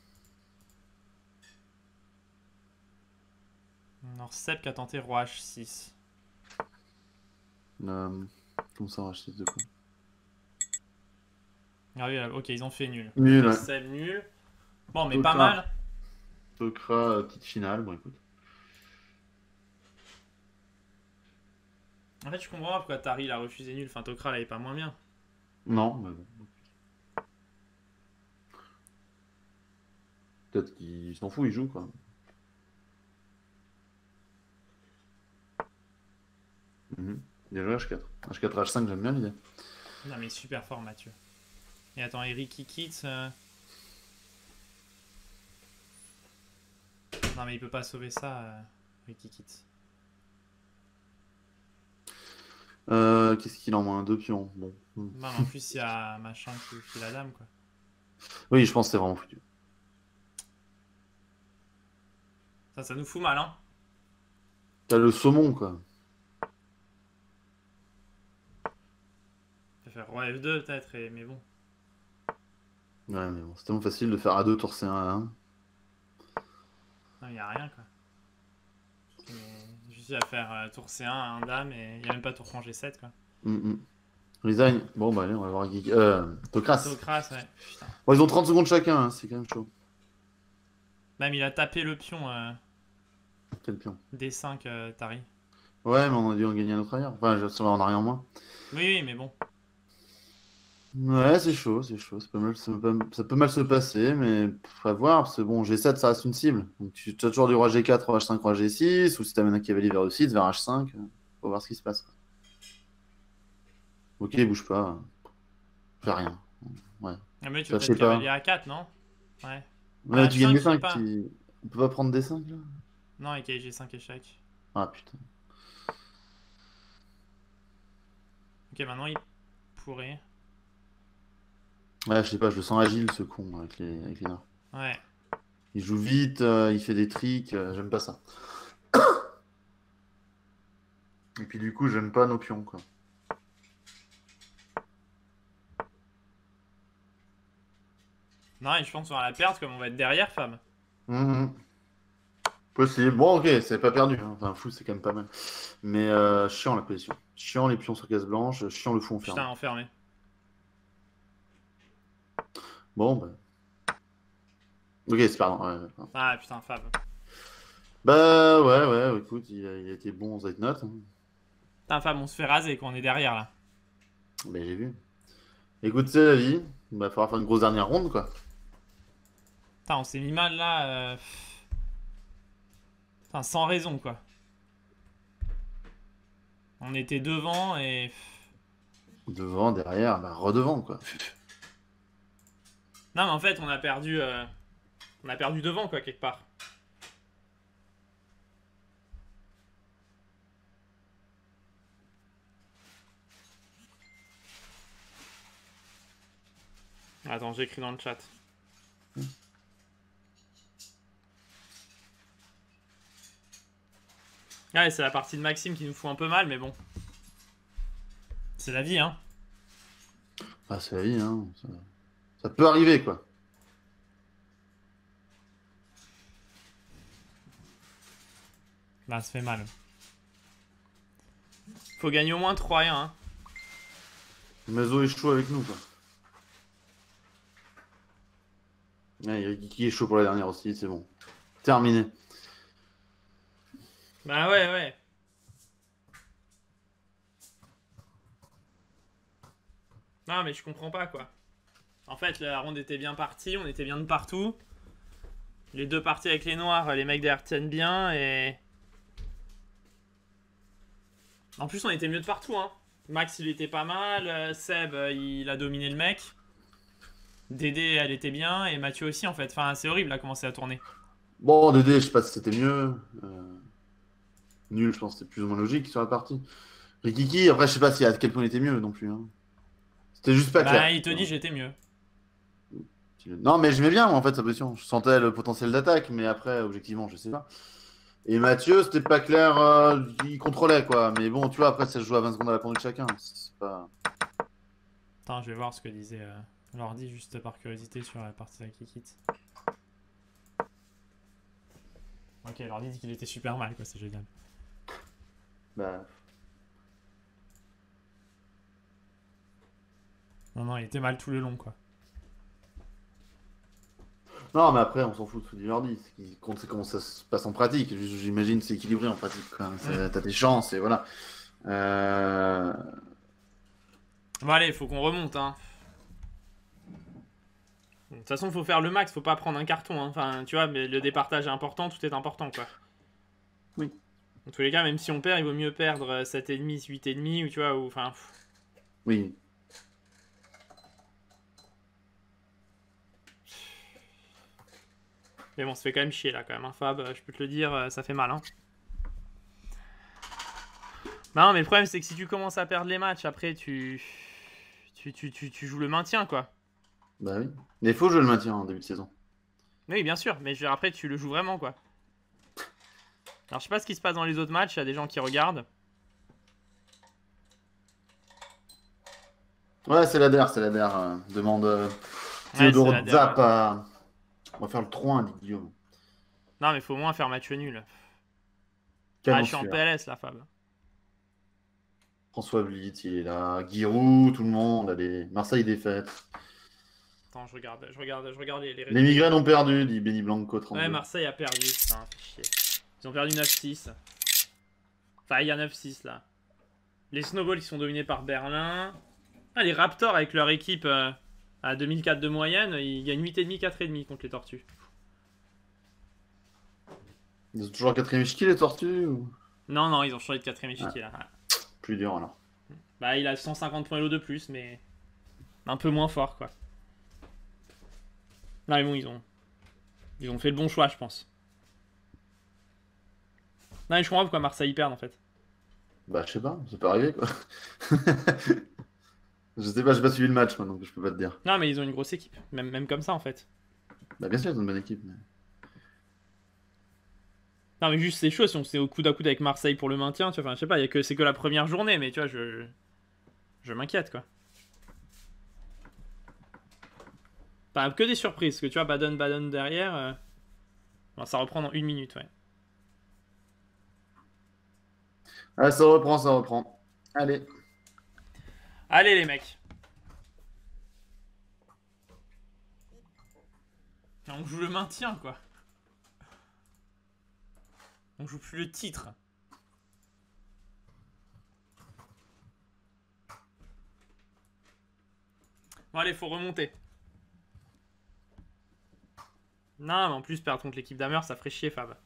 Speaker 1: Alors, Seb qui a tenté roi H6.
Speaker 3: Comment ça, H6 de quoi?
Speaker 1: Ah oui, ok, ils ont fait nul.
Speaker 3: Nul, ouais.
Speaker 1: Seb nul. Bon, mais
Speaker 3: Tokra.
Speaker 1: pas mal.
Speaker 3: Tokra, petite finale, bon, écoute.
Speaker 1: En fait, je comprends pas pourquoi Tari l'a refusé nul. Enfin, Tok'ra, elle est pas moins bien.
Speaker 3: Non, mais bon. Peut-être qu'il s'en fout, il joue quoi. Mhm. Bien joué H4. H4, H5, j'aime bien l'idée.
Speaker 1: Non, mais super fort, Mathieu. Et attends, Eric Kikitz. Non, mais il peut pas sauver ça, Eric Kikitz.
Speaker 3: Qu'est-ce qu'il en moins? 2 pions. Bon.
Speaker 1: Non, mais en plus, il y a machin qui fait la dame, quoi.
Speaker 3: Oui, je pense que c'est vraiment foutu.
Speaker 1: Ça nous fout mal, hein.
Speaker 3: T'as le saumon quoi.
Speaker 1: Je vais faire roi F2 peut-être, mais bon.
Speaker 3: Ouais, mais bon, c'est tellement facile de faire A2 tour C1 à 1.
Speaker 1: Non, il y a rien, quoi. Mais juste à faire tour C1, un dame, et il y a même pas tour rang G7, quoi.
Speaker 3: Resign. Bon, bah allez, on va voir Geek. Tok'ras.
Speaker 1: Tok'ras, ouais. Putain.
Speaker 3: Bon, ils ont 30 secondes chacun, hein, c'est quand même chaud.
Speaker 1: Même il a tapé le pion
Speaker 3: Quel pion?
Speaker 1: D5 Tari.
Speaker 3: Ouais, mais on a dû en gagner un autre ailleurs. Enfin, on a rien en moins.
Speaker 1: Oui, mais bon.
Speaker 3: Ouais, c'est chaud, c'est chaud. Ça peut mal se passer, mais faut voir. Parce que bon, G7, ça reste une cible. Donc tu as toujours du roi G4, roi H5, roi G6, ou si tu amènes un cavalier vers E6, vers H5, faut voir ce qui se passe. Ok, bouge pas. Fais rien. Ouais.
Speaker 1: Ah, mais tu
Speaker 3: Ça,
Speaker 1: peux
Speaker 3: je
Speaker 1: peut-être
Speaker 3: sais pas.
Speaker 1: cavalier A4, non? Ouais.
Speaker 3: Ouais, tu gagnes
Speaker 1: H5, je sais
Speaker 3: D5.
Speaker 1: pas.
Speaker 3: On peut pas prendre D5 là?
Speaker 1: Non, avec G5 échec.
Speaker 3: Ah putain.
Speaker 1: Ok, maintenant il pourrait.
Speaker 3: Ouais, je sais pas, je le sens agile ce con avec les nains.
Speaker 1: Ouais.
Speaker 3: Il joue vite, il fait des tricks, j'aime pas ça. Et puis du coup, j'aime pas nos pions quoi.
Speaker 1: Non, et je pense qu'on va la perdre comme on va être derrière, femme.
Speaker 3: Mhm. Possible. Bon, ok, c'est pas perdu, hein. Enfin, fou, c'est quand même pas mal. Mais chiant la position. Chiant les pions sur case blanche, chiant le fou enfermé.
Speaker 1: Putain, enfermé.
Speaker 3: Bon, bah. Ok, c'est pardon. Ouais, pardon.
Speaker 1: Ah putain, Fab.
Speaker 3: Bah, ouais, écoute, il a été bon aux notes. Hein.
Speaker 1: Putain, Fab, on se fait raser quand on est derrière là.
Speaker 3: Bah, j'ai vu. Écoute, c'est la vie. Bah, faudra faire une grosse dernière ronde, quoi.
Speaker 1: Putain, on s'est mis mal là. Putain, sans raison quoi. On était devant et.
Speaker 3: Devant, derrière, bah, redevant, quoi.
Speaker 1: Non, mais en fait, on a perdu. On a perdu devant quoi, quelque part. Attends, j'écris dans le chat. Ouais, c'est la partie de Maxime qui nous fout un peu mal, mais bon. C'est la vie, hein.
Speaker 3: Ah, c'est la vie, hein. Ça peut arriver, quoi.
Speaker 1: Là, ça fait mal. Faut gagner au moins 3-1, hein.
Speaker 3: Mazo est chaud avec nous, quoi. Ouais, qui est chaud pour la dernière aussi, c'est bon. Terminé.
Speaker 1: Bah ouais, ouais. Non, mais je comprends pas, quoi. En fait, la ronde était bien partie, on était bien de partout. Les deux parties avec les noirs, les mecs derrière tiennent bien, et... En plus, on était mieux de partout, hein. Max, il était pas mal, Seb, il a dominé le mec. Dédé, elle était bien, et Mathieu aussi, en fait. Enfin, c'est horrible, là, comment c'est à tourner.
Speaker 3: Bon, Dédé, je sais pas si c'était mieux. Nul, je pense que c'était plus ou moins logique sur la partie. Rikiki, après, je sais pas si à quel point il était mieux non plus. Hein. C'était juste pas clair.
Speaker 1: Bah, il te dit, j'étais mieux.
Speaker 3: Non, mais j'aimais bien, moi, en fait, sa position. Je sentais le potentiel d'attaque, mais après, objectivement, je sais pas. Et Mathieu, c'était pas clair, il contrôlait, quoi. Mais bon, tu vois, après, ça se joue à 20 secondes à la pendule de chacun. C'est pas...
Speaker 1: Attends, je vais voir ce que disait l'ordi, juste par curiosité, sur la partie avec Kikit. Ok, l'ordi dit qu'il était super mal, quoi, c'est génial.
Speaker 3: Bah...
Speaker 1: Non, il était mal tout le long, quoi.
Speaker 3: Non, mais après, on s'en fout de ce l'ordi. Ce qui compte, c'est comment ça se passe en pratique. J'imagine c'est équilibré en pratique, quoi. T'as tes chances, et voilà. Euh...
Speaker 1: Bon, allez, faut qu'on remonte, hein. De toute façon, faut faire le max, faut pas prendre un carton, hein. Enfin, tu vois, mais le départage est important, tout est important, quoi.
Speaker 3: Oui.
Speaker 1: Dans tous les cas, même si on perd, il vaut mieux perdre 7,5, 8,5, ou tu vois, ou enfin...
Speaker 3: Oui.
Speaker 1: Mais bon, ça fait quand même chier, là, quand même, hein, Fab, je peux te le dire, ça fait mal, hein. Non, mais le problème, c'est que si tu commences à perdre les matchs, après, tu joues le maintien, quoi.
Speaker 3: Bah oui. Mais il faut jouer le maintien en début de saison.
Speaker 1: Oui, bien sûr, mais je veux dire, après, tu le joues vraiment, quoi. Alors, je sais pas ce qui se passe dans les autres matchs, il y a des gens qui regardent.
Speaker 3: Ouais, c'est la DER, c'est la DER. Demande
Speaker 1: Ouais,
Speaker 3: Théodore
Speaker 1: c'est la
Speaker 3: Zap
Speaker 1: dernière.
Speaker 3: à... On va faire le 3-1, dit Guillaume.
Speaker 1: Non, mais faut au moins faire match nul.
Speaker 3: Quel
Speaker 1: Ah, je suis en
Speaker 3: enfer.
Speaker 1: PLS, là, Fab.
Speaker 3: François Blitt, il est là. Giroud, tout le monde. Allez. Marseille défaite.
Speaker 1: Attends, je regarde les
Speaker 3: Les
Speaker 1: résultats.
Speaker 3: migraines ont perdu, dit Benny Blanco,
Speaker 1: Ouais,
Speaker 3: 32.
Speaker 1: Marseille a perdu, putain, fait chier. Ils ont perdu 9-6. Enfin, il y a 9-6, là. Les Snowballs qui sont dominés par Berlin. Ah, les Raptors, avec leur équipe à 2004 de moyenne, ils gagnent 8,5, 4,5 contre les Tortues.
Speaker 3: Ils ont toujours un quatrième échiquier, les tortues ou...
Speaker 1: Non, non, ils ont changé de quatrième échiquier, là.
Speaker 3: Plus dur alors.
Speaker 1: Bah, il a 150 points l'eau de plus, mais un peu moins fort, quoi. Non, mais bon, ils ont fait le bon choix, je pense. Non, mais je comprends pourquoi Marseille perd, en fait.
Speaker 3: Bah, je sais pas, ça peut arriver quoi. Je sais pas, j'ai pas suivi le match moi, donc je peux pas te dire.
Speaker 1: Non, mais ils ont une grosse équipe, même comme ça, en fait.
Speaker 3: Bah, bien sûr, ils ont une bonne équipe.
Speaker 1: Non, mais juste, c'est chaud si on c'est au coude à coude avec Marseille pour le maintien, tu vois. Enfin, je sais pas, c'est que la première journée, mais tu vois, je m'inquiète, quoi. Enfin, que des surprises, parce que tu vois, Baden derrière. Bon, ça reprend dans 1 minute, ouais.
Speaker 3: Ah, ça reprend, ça reprend. Allez.
Speaker 1: Allez, les mecs. On joue le maintien, quoi. On joue plus le titre. Bon, allez, faut remonter. Non, mais en plus, perdre contre l'équipe d'Hammer, ça ferait chier, Fab.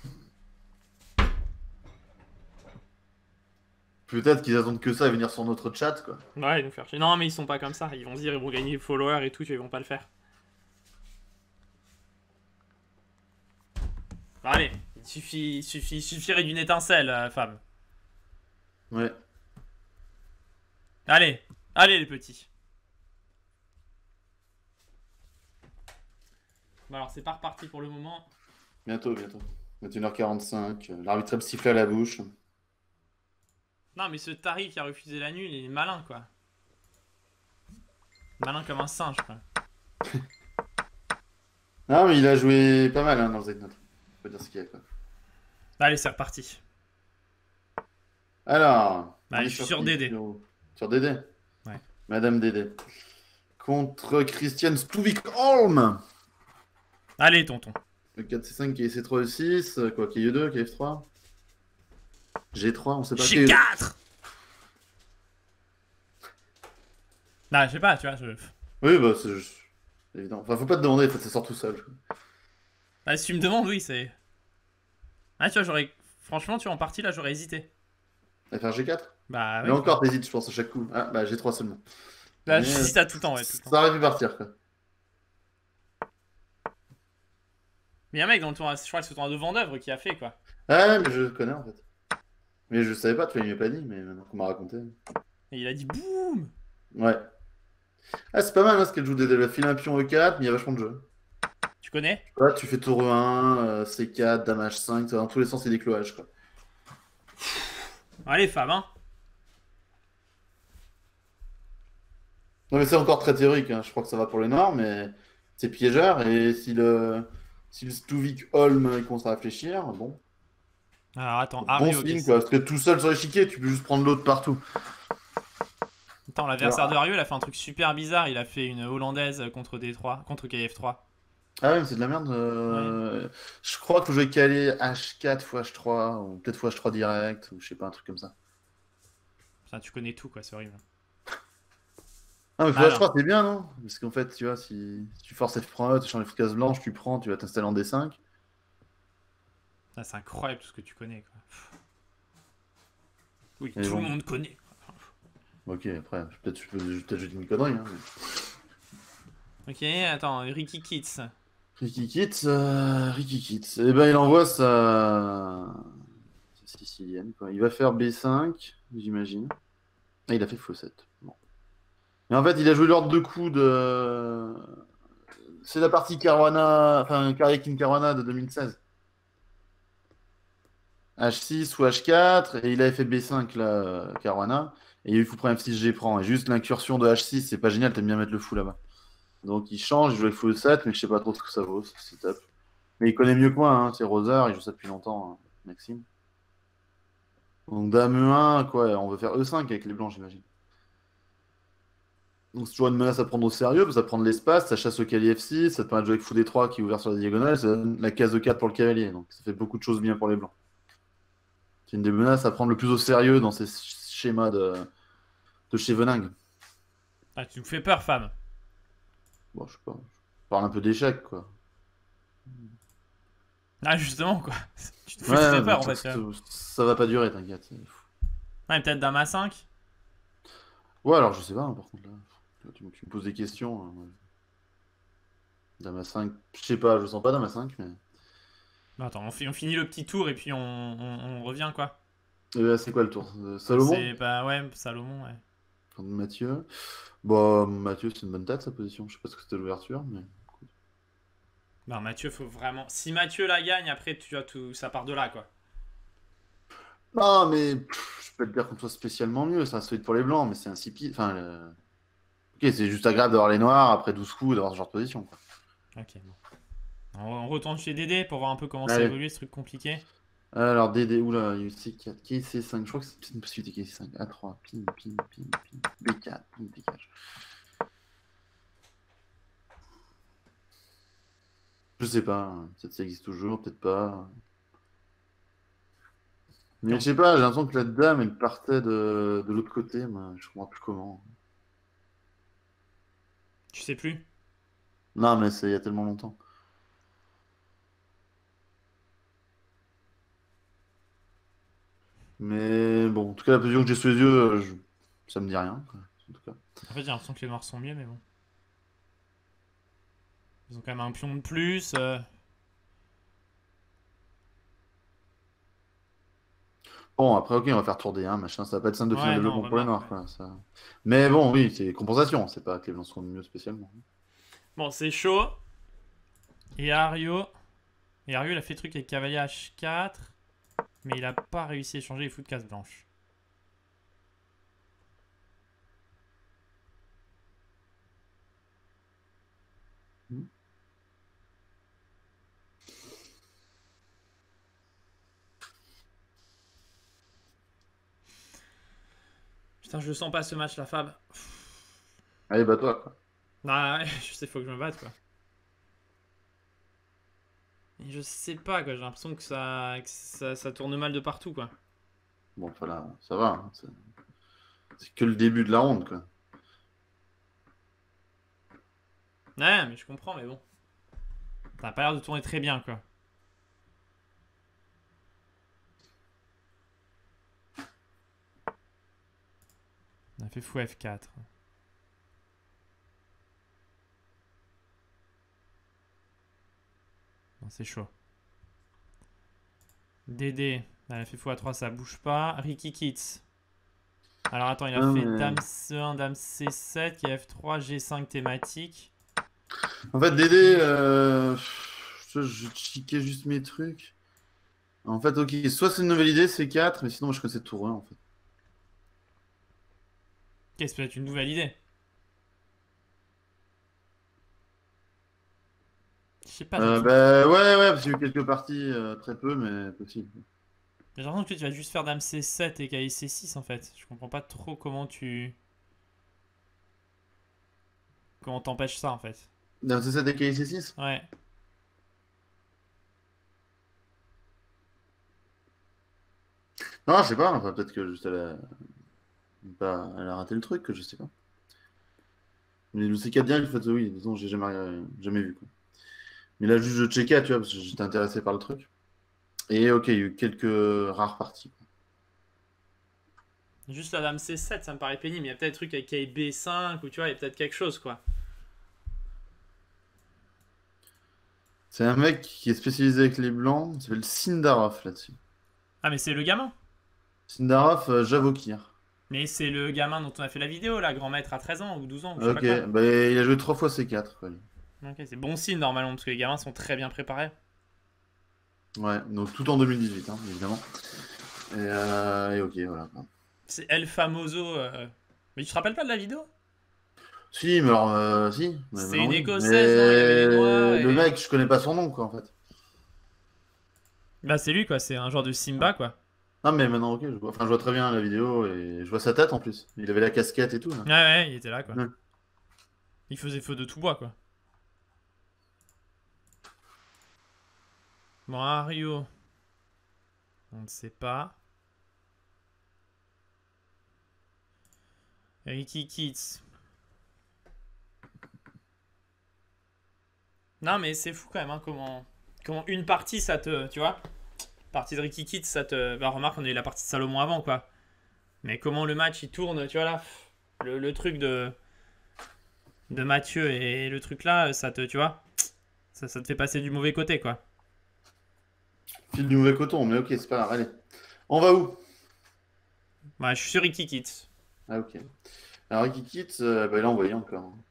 Speaker 3: Peut-être qu'ils attendent que ça à venir sur notre chat quoi.
Speaker 1: Ouais, ils vont faire chier. Non, mais ils sont pas comme ça. Ils vont se dire, ils vont gagner des followers et tout, tu vois, ils vont pas le faire. Bon, allez, il suffirait d'une étincelle, Fab.
Speaker 3: Ouais.
Speaker 1: Allez, allez, les petits. Bon, alors, c'est pas reparti pour le moment.
Speaker 3: Bientôt, bientôt. 21h45. L'arbitre a me sifflé à la bouche.
Speaker 1: Non, mais ce Tari qui a refusé la nulle, il est malin, quoi. Malin comme un singe, quoi.
Speaker 3: Non, mais il a joué pas mal hein, dans le Z-Note. Faut pas dire ce qu'il y a quoi.
Speaker 1: Allez, c'est reparti.
Speaker 3: Alors. on
Speaker 1: Allez,
Speaker 3: est
Speaker 1: je suis
Speaker 3: sur
Speaker 1: sur
Speaker 3: qui,
Speaker 1: Dédé.
Speaker 3: frérot Sur Dédé.
Speaker 1: Ouais.
Speaker 3: Madame Dédé. Contre Christian Stuvik-Holm.
Speaker 1: Allez, tonton.
Speaker 3: Le 4C5 qui est C3 E6. Quoi, qui est E2, qui est F3. G3, on sait pas.
Speaker 1: J'ai 4. Non, je sais pas, tu vois.
Speaker 3: Oui, bah, c'est évident. Enfin, faut pas te demander, ça sort tout seul.
Speaker 1: Bah, si tu me demandes, oui, c'est. Ah, tu vois, j'aurais. Franchement, tu vois, en partie, là, j'aurais hésité.
Speaker 3: FR G4
Speaker 1: Bah,
Speaker 3: Mais
Speaker 1: ouais.
Speaker 3: encore, t'hésites, je pense, à chaque coup. Ah, bah, G3 seulement.
Speaker 1: Là,
Speaker 3: Mais,
Speaker 1: j'hésite à tout le temps, ouais, tout le temps.
Speaker 3: ça aurait pu partir, quoi.
Speaker 1: Mais y a un mec dans le tournoi, je crois que c'est le tournoi de Vendœuvre qui a fait, quoi.
Speaker 3: Ah, mais je connais, en fait. Mais je savais pas, tu vois, il m'a pas dit, mais maintenant qu'on m'a raconté.
Speaker 1: Et il a dit boum.
Speaker 3: Ouais. Ah, c'est pas mal, hein, ce qu'elle joue des file un pion E4, mais il y a vachement de jeu.
Speaker 1: Tu connais?
Speaker 3: Ouais, tu fais tour E1, C4, dame H5, dans tous les sens, c'est des cloages, quoi.
Speaker 1: Allez, Fab, hein.
Speaker 3: Non, mais c'est encore très théorique, hein. Je crois que ça va pour les Noirs, mais c'est piégeur, et si le Stuvik Holm il commence à réfléchir, bon.
Speaker 1: Alors, attends,
Speaker 3: Bon
Speaker 1: Harry, ok.
Speaker 3: signe, quoi, parce que tout seul sur l'échiquier, tu peux juste prendre l'autre partout.
Speaker 1: Attends, l'adversaire de Hario, il a fait un truc super bizarre. Il a fait une hollandaise contre D3, contre KF3.
Speaker 3: Ah ouais, mais c'est de la merde. Je crois qu'il faut jouer calé H4 x H3, ou peut-être x H3 direct, ou je sais pas, un truc comme ça.
Speaker 1: Putain, tu connais tout, quoi, c'est horrible.
Speaker 3: Ah, mais
Speaker 1: Alors.
Speaker 3: H3, c'est bien, non? Parce qu'en fait, tu vois, si tu forces F1, tu changes les cases blanches, tu prends, tu vas t'installer en D5.
Speaker 1: Ah, c'est incroyable tout ce que tu connais, quoi. Oui,
Speaker 3: Et
Speaker 1: tout le
Speaker 3: bon.
Speaker 1: monde connaît.
Speaker 3: Ok, après, peut-être jeter une connerie. Hein,
Speaker 1: Ok, attends, Ricky Kitts.
Speaker 3: Ricky Kitts. Eh ben, il envoie sa sicilienne, quoi. Il va faire B5, j'imagine. Ah, il a fait faux 7. Bon. Mais en fait, il a joué l'ordre de coups de. C'est la partie Caruana, enfin, Karyakin Caruana de 2016. H6 ou H4, et il avait fait B5 là, Caruana, et il y a eu fou prend F6, G prend. Et juste l'incursion de H6, c'est pas génial, t'aimes bien mettre le fou là-bas. Donc il change, il joue avec fou 7, mais je sais pas trop ce que ça vaut, c'est top. Mais il connaît mieux que moi, hein, c'est Rosard, il joue ça depuis longtemps, hein, Maxime. Donc Dame E1, quoi, on veut faire E5 avec les blancs, j'imagine. Donc c'est toujours une menace à prendre au sérieux, parce que ça prend de l'espace, ça chasse au cavalier F6, ça te permet de jouer avec fou D3 qui est ouvert sur la diagonale, ça donne la case E4 pour le cavalier, donc ça fait beaucoup de choses bien pour les blancs. C'est une des menaces à prendre le plus au sérieux dans ces schémas de chez Vening.
Speaker 1: Ah, tu nous fais peur, femme.
Speaker 3: Bon, je sais pas, je parle un peu d'échecs, quoi.
Speaker 1: Ah, justement, quoi. Tu nous fais
Speaker 3: Ouais,
Speaker 1: très
Speaker 3: mais
Speaker 1: peur, en fait.
Speaker 3: ça va pas durer, t'inquiète.
Speaker 1: Ouais, peut-être Dame A5.
Speaker 3: Ouais, alors je sais pas, hein, par contre, là. Tu me poses des questions. Ouais. Dame à 5, je sais pas, je sens pas Dame à 5, mais.
Speaker 1: Bah, attends, on finit le petit tour et puis on revient, quoi.
Speaker 3: C'est quoi le tour? Salomon?
Speaker 1: C'est, bah ouais, Salomon, ouais.
Speaker 3: Contre Mathieu. Bon, Mathieu, c'est une bonne tête, sa position. Je sais pas ce que c'était l'ouverture, mais.
Speaker 1: Bah, Mathieu, faut vraiment. Si Mathieu la gagne, après, tu vois, tout, ça part de là, quoi.
Speaker 3: Non, mais je peux te dire qu'on soit spécialement mieux. Ça reste solide pour les blancs, mais c'est insipide. Enfin, ok, c'est juste agréable d'avoir les noirs après 12 coups, d'avoir ce genre de position, quoi.
Speaker 1: Ok, bon. On retourne chez Dédé pour voir un peu comment ça
Speaker 3: Allez.
Speaker 1: évolue, ce truc compliqué.
Speaker 3: Alors, DD, oula, il y a eu C4, qui est C5, je crois que c'est peut-être une possibilité qui est C5, A3, pin, pin, pin, pin, B4, pin, dégage. Je sais pas, hein, peut-être ça existe toujours, peut-être pas. Mais je sais pas, j'ai l'impression que la dame, elle partait de l'autre côté, moi, je comprends plus comment.
Speaker 1: Tu sais plus.
Speaker 3: Non, mais c'est il y a tellement longtemps. Mais bon, en tout cas, la position que j'ai sous les yeux, ça me dit rien, quoi, en tout cas.
Speaker 1: En fait, j'ai l'impression que les noirs sont mieux, mais bon. Ils ont quand même un pion de plus.
Speaker 3: Bon, après, ok, on va faire tour D1, machin, ça va pas être simple de finir
Speaker 1: Ouais,
Speaker 3: le
Speaker 1: non, on
Speaker 3: développement pour les
Speaker 1: remarque,
Speaker 3: noirs,
Speaker 1: ouais.
Speaker 3: quoi, ça. Mais bon, oui, c'est compensation, c'est pas que les blancs seront mieux spécialement.
Speaker 1: Bon, c'est chaud. Et Ario. Et Ario, il a fait truc avec cavalier H4. Mais il a pas réussi à échanger les fous de case blanche. Putain, je le sens pas ce match, la Fab.
Speaker 3: Allez, bats-toi, quoi.
Speaker 1: Ah ouais, je sais, faut que je me batte, quoi. Et je sais pas, quoi. J'ai l'impression que ça tourne mal de partout, quoi.
Speaker 3: Bon, voilà, ça va, hein, c'est que le début de la ronde, quoi.
Speaker 1: Ouais, mais je comprends, mais bon. Ça a pas l'air de tourner très bien, quoi. On a fait fou F4. Non, c'est chaud. Dédé. Elle a fait fou A3, ça bouge pas. Ricky Kitts. Alors attends, il a
Speaker 3: Non,
Speaker 1: fait
Speaker 3: mais-
Speaker 1: Dame C1, Dame C7, qui est F3, G5 thématique.
Speaker 3: En fait, Dédé, je checkais juste mes trucs. En fait, ok, soit c'est une nouvelle idée, c'est 4, mais sinon, moi, je connaissais tour 1, en fait.
Speaker 1: Qu'est-ce que peut être une nouvelle idée? Je sais pas,
Speaker 3: Bah, ouais, parce qu'il y a eu quelques parties, très peu, mais possible.
Speaker 1: j'ai l'impression que tu vas juste faire Dame C7 et cavalier C6 en fait. Je comprends pas trop comment tu. Comment t'empêches ça en fait.
Speaker 3: Dans C7 et KC6?
Speaker 1: Ouais.
Speaker 3: Non, je sais pas, enfin, peut-être que juste à la. Bah, elle a raté le truc, je sais pas. Mais le C4 direct, en fait, oui, disons, j'ai jamais vu, quoi. Mais là, juste, je checkais, tu vois, parce que j'étais intéressé par le truc. Et ok, il y a eu quelques rares parties.
Speaker 1: Juste la dame C7, ça me paraît pénible. Il y a peut-être des trucs avec B5 ou tu vois, il y a peut-être quelque chose quoi.
Speaker 3: C'est un mec qui est spécialisé avec les blancs, il s'appelle Sindarov là-dessus.
Speaker 1: Ah, mais c'est le gamin.
Speaker 3: Sindarov Javokir.
Speaker 1: Mais c'est le gamin dont on a fait la vidéo là, grand maître à 13 ans ou 12 ans ou je sais pas
Speaker 3: Ok,
Speaker 1: quoi.
Speaker 3: bah, il a joué 3 fois C4, quoi, lui.
Speaker 1: Ok, c'est bon signe normalement parce que les gamins sont très bien préparés.
Speaker 3: Ouais, donc tout en 2018, hein, évidemment. Et ok, voilà, quoi.
Speaker 1: C'est El Famoso. Mais tu te rappelles pas de la vidéo?
Speaker 3: Si, mais alors, si. Mais
Speaker 1: C'est
Speaker 3: maintenant,
Speaker 1: une
Speaker 3: oui.
Speaker 1: écossaise, non? Il y avait les noirs
Speaker 3: Mais le
Speaker 1: et.
Speaker 3: mec, je connais pas son nom, quoi, en fait.
Speaker 1: Bah, c'est lui quoi, c'est un genre de Simba quoi.
Speaker 3: Ah, mais maintenant, ok, enfin, je vois très bien la vidéo et je vois sa tête en plus. Il avait la casquette et tout, là.
Speaker 1: Ouais, ouais, il était là quoi.
Speaker 3: Ouais.
Speaker 1: Il faisait feu de tout bois quoi. Bon, Ario. On ne sait pas. Ricky Kitts. Non, mais c'est fou quand même, hein, comment une partie ça te. Tu vois? Partie de Ricky Kitts, ça te. Bah, remarque, on a eu la partie de Salomon avant, quoi. Mais comment le match il tourne, tu vois là? Le truc de Mathieu et le truc là, ça te. Tu vois? Ça te fait passer du mauvais côté, quoi.
Speaker 3: Fil du mauvais coton, mais ok, c'est pas grave, allez. On va où?
Speaker 1: Ouais, je suis sur Ricky Kitts.
Speaker 3: Ah, ok. Alors, Ricky Kitts, bah, il a envoyé encore, hein.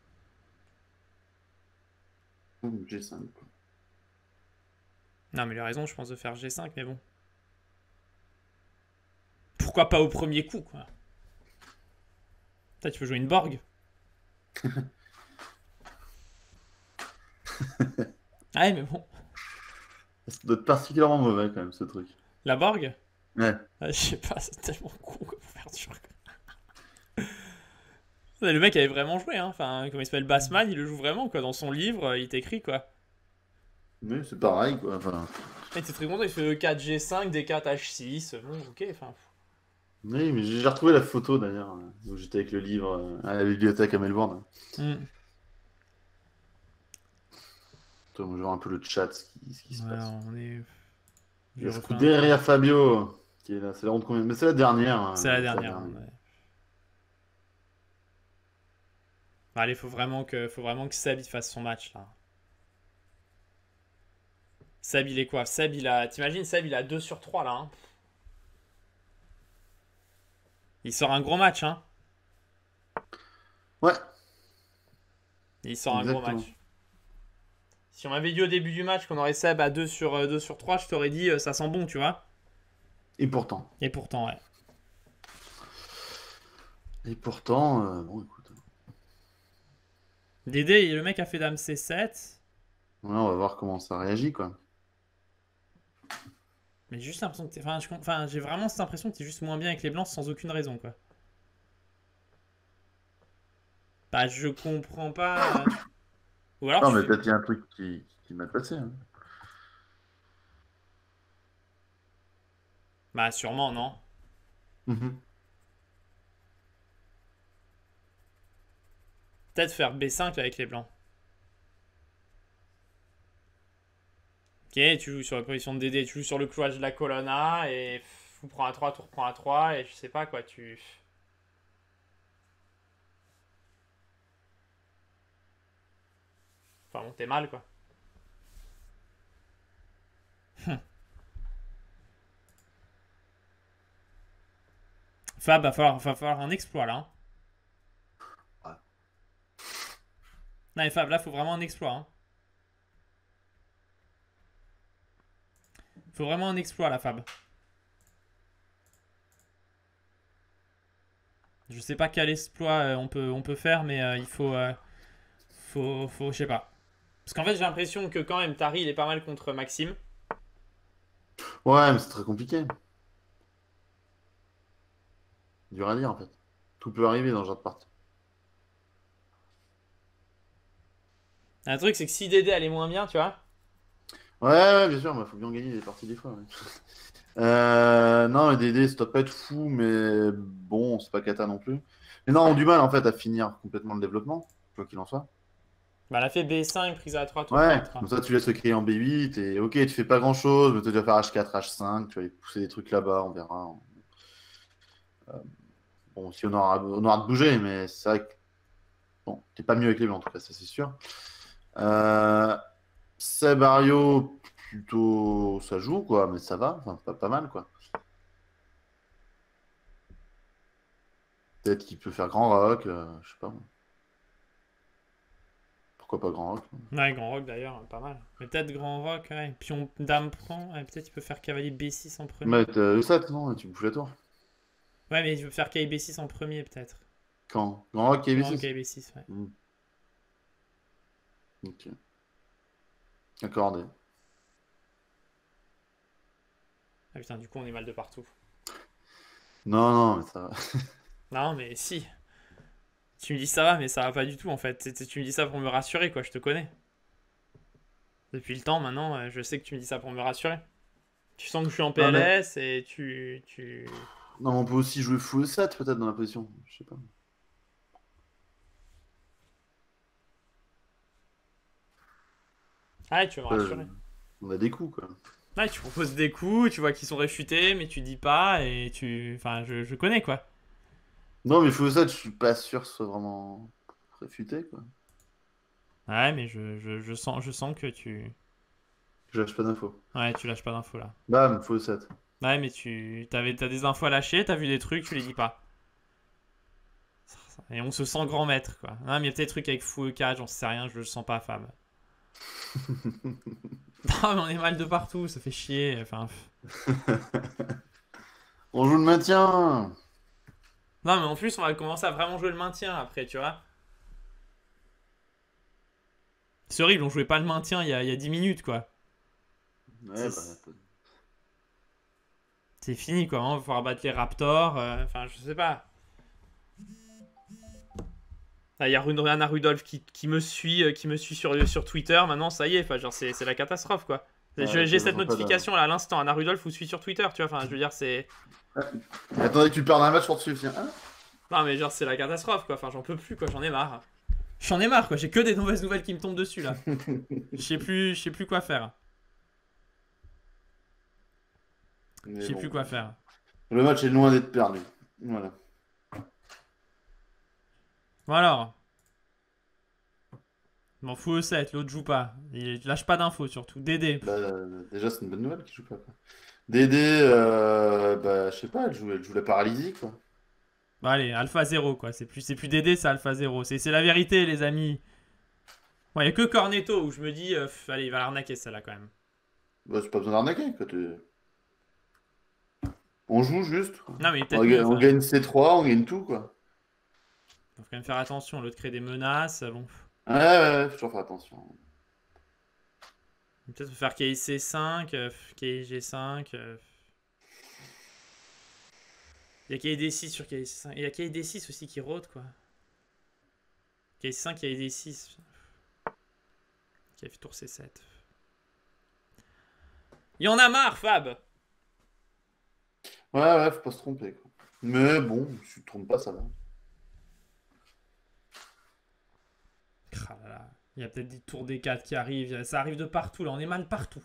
Speaker 3: G5, quoi.
Speaker 1: Non, mais il a raison, je pense, de faire G5, mais bon. Pourquoi pas au premier coup, quoi? Putain, tu peux jouer une Borg? Ouais, mais bon.
Speaker 3: Ça doit être particulièrement mauvais, quand même, ce truc.
Speaker 1: La Borg?
Speaker 3: Ouais.
Speaker 1: Je sais pas, c'est tellement con comme ouverture. Le mec avait vraiment joué, hein. Enfin, comment il s'appelle, Bassman, il le joue vraiment, quoi. Dans son livre, il t'écrit, quoi.
Speaker 3: Mais c'est pareil, quoi. Enfin,
Speaker 1: Il était très content, il fait E4 G5, D4 H6. Bon, ok, enfin.
Speaker 3: oui, mais j'ai retrouvé la photo, d'ailleurs, où j'étais avec le livre à la bibliothèque à Melbourne. Toi, je vois un peu le chat, ce qui se
Speaker 1: Ouais,
Speaker 3: passe.
Speaker 1: on est.
Speaker 3: Il y a Scuderia Fabio, qui est là. C'est la ronde combien? Mais c'est la dernière, hein.
Speaker 1: C'est la dernière. Ouais. Allez, faut vraiment que Seb il fasse son match là. Seb il est quoi? Seb il a. T'imagines, Seb il a 2 sur 3 là. Hein. Il sort un gros match, hein.
Speaker 3: Ouais.
Speaker 1: Il sort
Speaker 3: Exactement.
Speaker 1: un gros match. Si on m'avait dit au début du match qu'on aurait Seb à 2 sur 3, je t'aurais dit ça sent bon, tu vois.
Speaker 3: Et pourtant.
Speaker 1: Et pourtant, ouais.
Speaker 3: Et pourtant, bon, écoute.
Speaker 1: Dédé, le mec a fait dame C7.
Speaker 3: Ouais, on va voir comment ça réagit, quoi.
Speaker 1: Mais j'ai juste l'impression que enfin, j'ai vraiment cette impression que t'es juste moins bien avec les blancs sans aucune raison, quoi. Bah, je comprends pas. Ou alors
Speaker 3: Non,
Speaker 1: tu
Speaker 3: mais
Speaker 1: fais.
Speaker 3: peut-être qu'il y a un truc qui m'a passé, hein.
Speaker 1: Bah, sûrement, non.
Speaker 3: Mhm.
Speaker 1: Peut-être faire B5 avec les blancs. Ok, tu joues sur la position de Dédé, tu joues sur le clouage de la colonne A et tu prends à 3, tour prend à 3 et je sais pas quoi, tu. Enfin bon, t'es mal quoi. Fab, va falloir un exploit là. Hein.
Speaker 3: Ouais.
Speaker 1: Non mais Fab, là faut vraiment un exploit. Hein. Faut vraiment un exploit là, Fab. Je sais pas quel exploit on peut faire, mais il faut, je sais pas. Parce qu'en fait, j'ai l'impression que quand même, Tari, il est pas mal contre Maxime.
Speaker 3: Ouais, mais c'est très compliqué. Dur à dire, en fait. Tout peut arriver dans ce genre de partie.
Speaker 1: Un truc, c'est que si Dédé elle est moins bien, tu vois.
Speaker 3: Ouais, bien sûr, il faut bien gagner des parties des fois. Ouais. Non, les DD, ça doit pas être fou, mais bon, c'est pas cata non plus. Les Noirs ont du mal en fait à finir complètement le développement, quoi qu'il en soit.
Speaker 1: Bah, elle a fait B5, prise à 3 tour
Speaker 3: Ouais,
Speaker 1: 4.
Speaker 3: comme ça tu laisses le créer en B8 et ok, tu fais pas grand chose, mais tu vas faire H4, H5, tu vas aller pousser des trucs là-bas, on verra. Bon, si on aura de bouger, mais c'est vrai que bon, t'es pas mieux avec les blancs en tout cas, ça c'est sûr. Euh, Sabario, plutôt ça joue quoi, mais ça va, enfin, pas mal quoi. Peut-être qu'il peut faire Grand Rock, je sais pas. Pourquoi pas Grand Rock?
Speaker 1: Ouais, Grand Rock d'ailleurs, pas mal. Mais peut-être Grand Rock, ouais. Pion, dame prend, ouais, peut-être il peut faire cavalier B6 en premier.
Speaker 3: Mais t'as le 7, non? Tu bouges la tour.
Speaker 1: Ouais, mais il veut faire cavalier B6 en premier, peut-être.
Speaker 3: Quand? Grand Rock et
Speaker 1: Grand Rock,
Speaker 3: V6?
Speaker 1: cavalier B6, ouais.
Speaker 3: Ok. Accordé.
Speaker 1: Ah putain, du coup, on est mal de partout.
Speaker 3: Non, non, mais ça va.
Speaker 1: Non, mais si. Tu me dis ça va, mais ça va pas du tout en fait. Tu me dis ça pour me rassurer, quoi, je te connais. Depuis le temps, maintenant, je sais que tu me dis ça pour me rassurer. Tu sens que je suis en
Speaker 3: Ah, mais...
Speaker 1: PLS et tu...
Speaker 3: Non, on peut aussi jouer full 7 peut-être dans la position. Je sais pas.
Speaker 1: Ah, tu veux me rassurer.
Speaker 3: On a des coups, quoi.
Speaker 1: Ouais, tu proposes des coups, tu vois qu'ils sont réfutés, mais tu dis pas et tu... Enfin, je connais, quoi.
Speaker 3: Non, mais full 7 je suis pas sûr que ce soit vraiment réfuté, quoi.
Speaker 1: Ouais, mais je sens que tu...
Speaker 3: Je lâche pas d'infos.
Speaker 1: Ouais, tu lâches pas d'infos, là.
Speaker 3: Bam, full 7.
Speaker 1: Ouais, mais t'as des infos à lâcher, t'as vu des trucs, tu les dis pas. Et on se sent grand maître, quoi. Ah, mais il y a peut-être des trucs avec fou E4, j'en sais rien, je le sens pas, Fab. Non, mais on est mal de partout, ça fait chier. Enfin...
Speaker 3: On joue le maintien.
Speaker 1: Non, mais en plus, on va commencer à vraiment jouer le maintien après, tu vois. C'est horrible, on jouait pas le maintien il y a 10 minutes, quoi.
Speaker 3: Ouais, bah,
Speaker 1: C'est fini, quoi. On va pouvoir battre les Raptors. Enfin, je sais pas. Là, il y a Anna Rudolph qui me suit sur Twitter. Maintenant, ça y est, enfin, genre, c'est la catastrophe, quoi.
Speaker 3: ouais,
Speaker 1: J'ai
Speaker 3: je
Speaker 1: cette
Speaker 3: sens pas
Speaker 1: notification là à l'instant. Anna Rudolph vous suit sur Twitter, tu vois. Enfin, je veux dire, c'est.
Speaker 3: Attendez que tu perds un match pour te suivre. Hein.
Speaker 1: Non, mais genre, c'est la catastrophe, quoi. Enfin, j'en peux plus, quoi. J'en ai marre. J'en ai marre, quoi. J'ai que des mauvaises nouvelles qui me tombent dessus, là. Je sais plus quoi faire. Je
Speaker 3: Mais
Speaker 1: sais
Speaker 3: bon,
Speaker 1: plus quoi faire.
Speaker 3: le match est loin d'être perdu. Voilà.
Speaker 1: Bon, alors. M'en fous au 7, l'autre joue pas. Il lâche pas d'infos, surtout. Dédé.
Speaker 3: Bah, déjà, c'est une bonne nouvelle qu'il joue pas, quoi. Dédé, bah, je sais pas, elle joue la paralysie, quoi.
Speaker 1: Bah, allez, Alpha 0, quoi. C'est plus Dédé, c'est Alpha 0. C'est la vérité, les amis. Bon, il y a que Cornetto où je me dis, allez, il va l'arnaquer, celle-là, quand même.
Speaker 3: Bah, c'est pas besoin d'arnaquer, quoi. On joue juste.
Speaker 1: Non, mais il est
Speaker 3: On,
Speaker 1: peut-être mieux.
Speaker 3: on
Speaker 1: Enfin,
Speaker 3: gagne C3, on gagne tout, quoi.
Speaker 1: faut quand même faire attention. L'autre crée des menaces. Bon.
Speaker 3: Ouais, ouais, ouais, faut toujours faire attention.
Speaker 1: Peut-être faire KIC5, KIG5. Il y a KID6 sur KIC5. Il y a KID6 aussi qui rôde, quoi. KIC5, KID6. Qui a fait tour C7. Il y en a marre, Fab!
Speaker 3: Ouais, ouais, faut pas se tromper, quoi. Mais bon, si tu te trompes pas, ça va.
Speaker 1: Ah là là. Il y a peut-être des tours D4 qui arrivent. Ça arrive de partout, là. On est mal partout.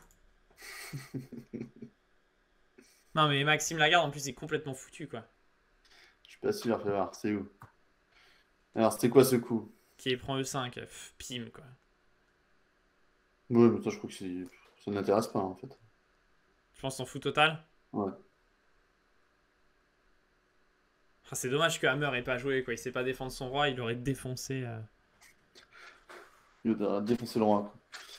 Speaker 1: Non, mais Maxime Lagarde, en plus, est complètement foutu, quoi.
Speaker 3: Je suis pas sûr, fais voir, c'est où? Alors, c'était quoi ce coup?
Speaker 1: Qui prend E5. Pim, quoi.
Speaker 3: Ouais, mais ça, je crois que ça n'intéresse pas, en fait.
Speaker 1: Je pense qu'on s'en fout total.
Speaker 3: Ouais.
Speaker 1: Ah, c'est dommage que Hammer ait pas joué, quoi. Il sait pas défendre son roi, il aurait défoncé.
Speaker 3: Il va défoncer le roi, quoi.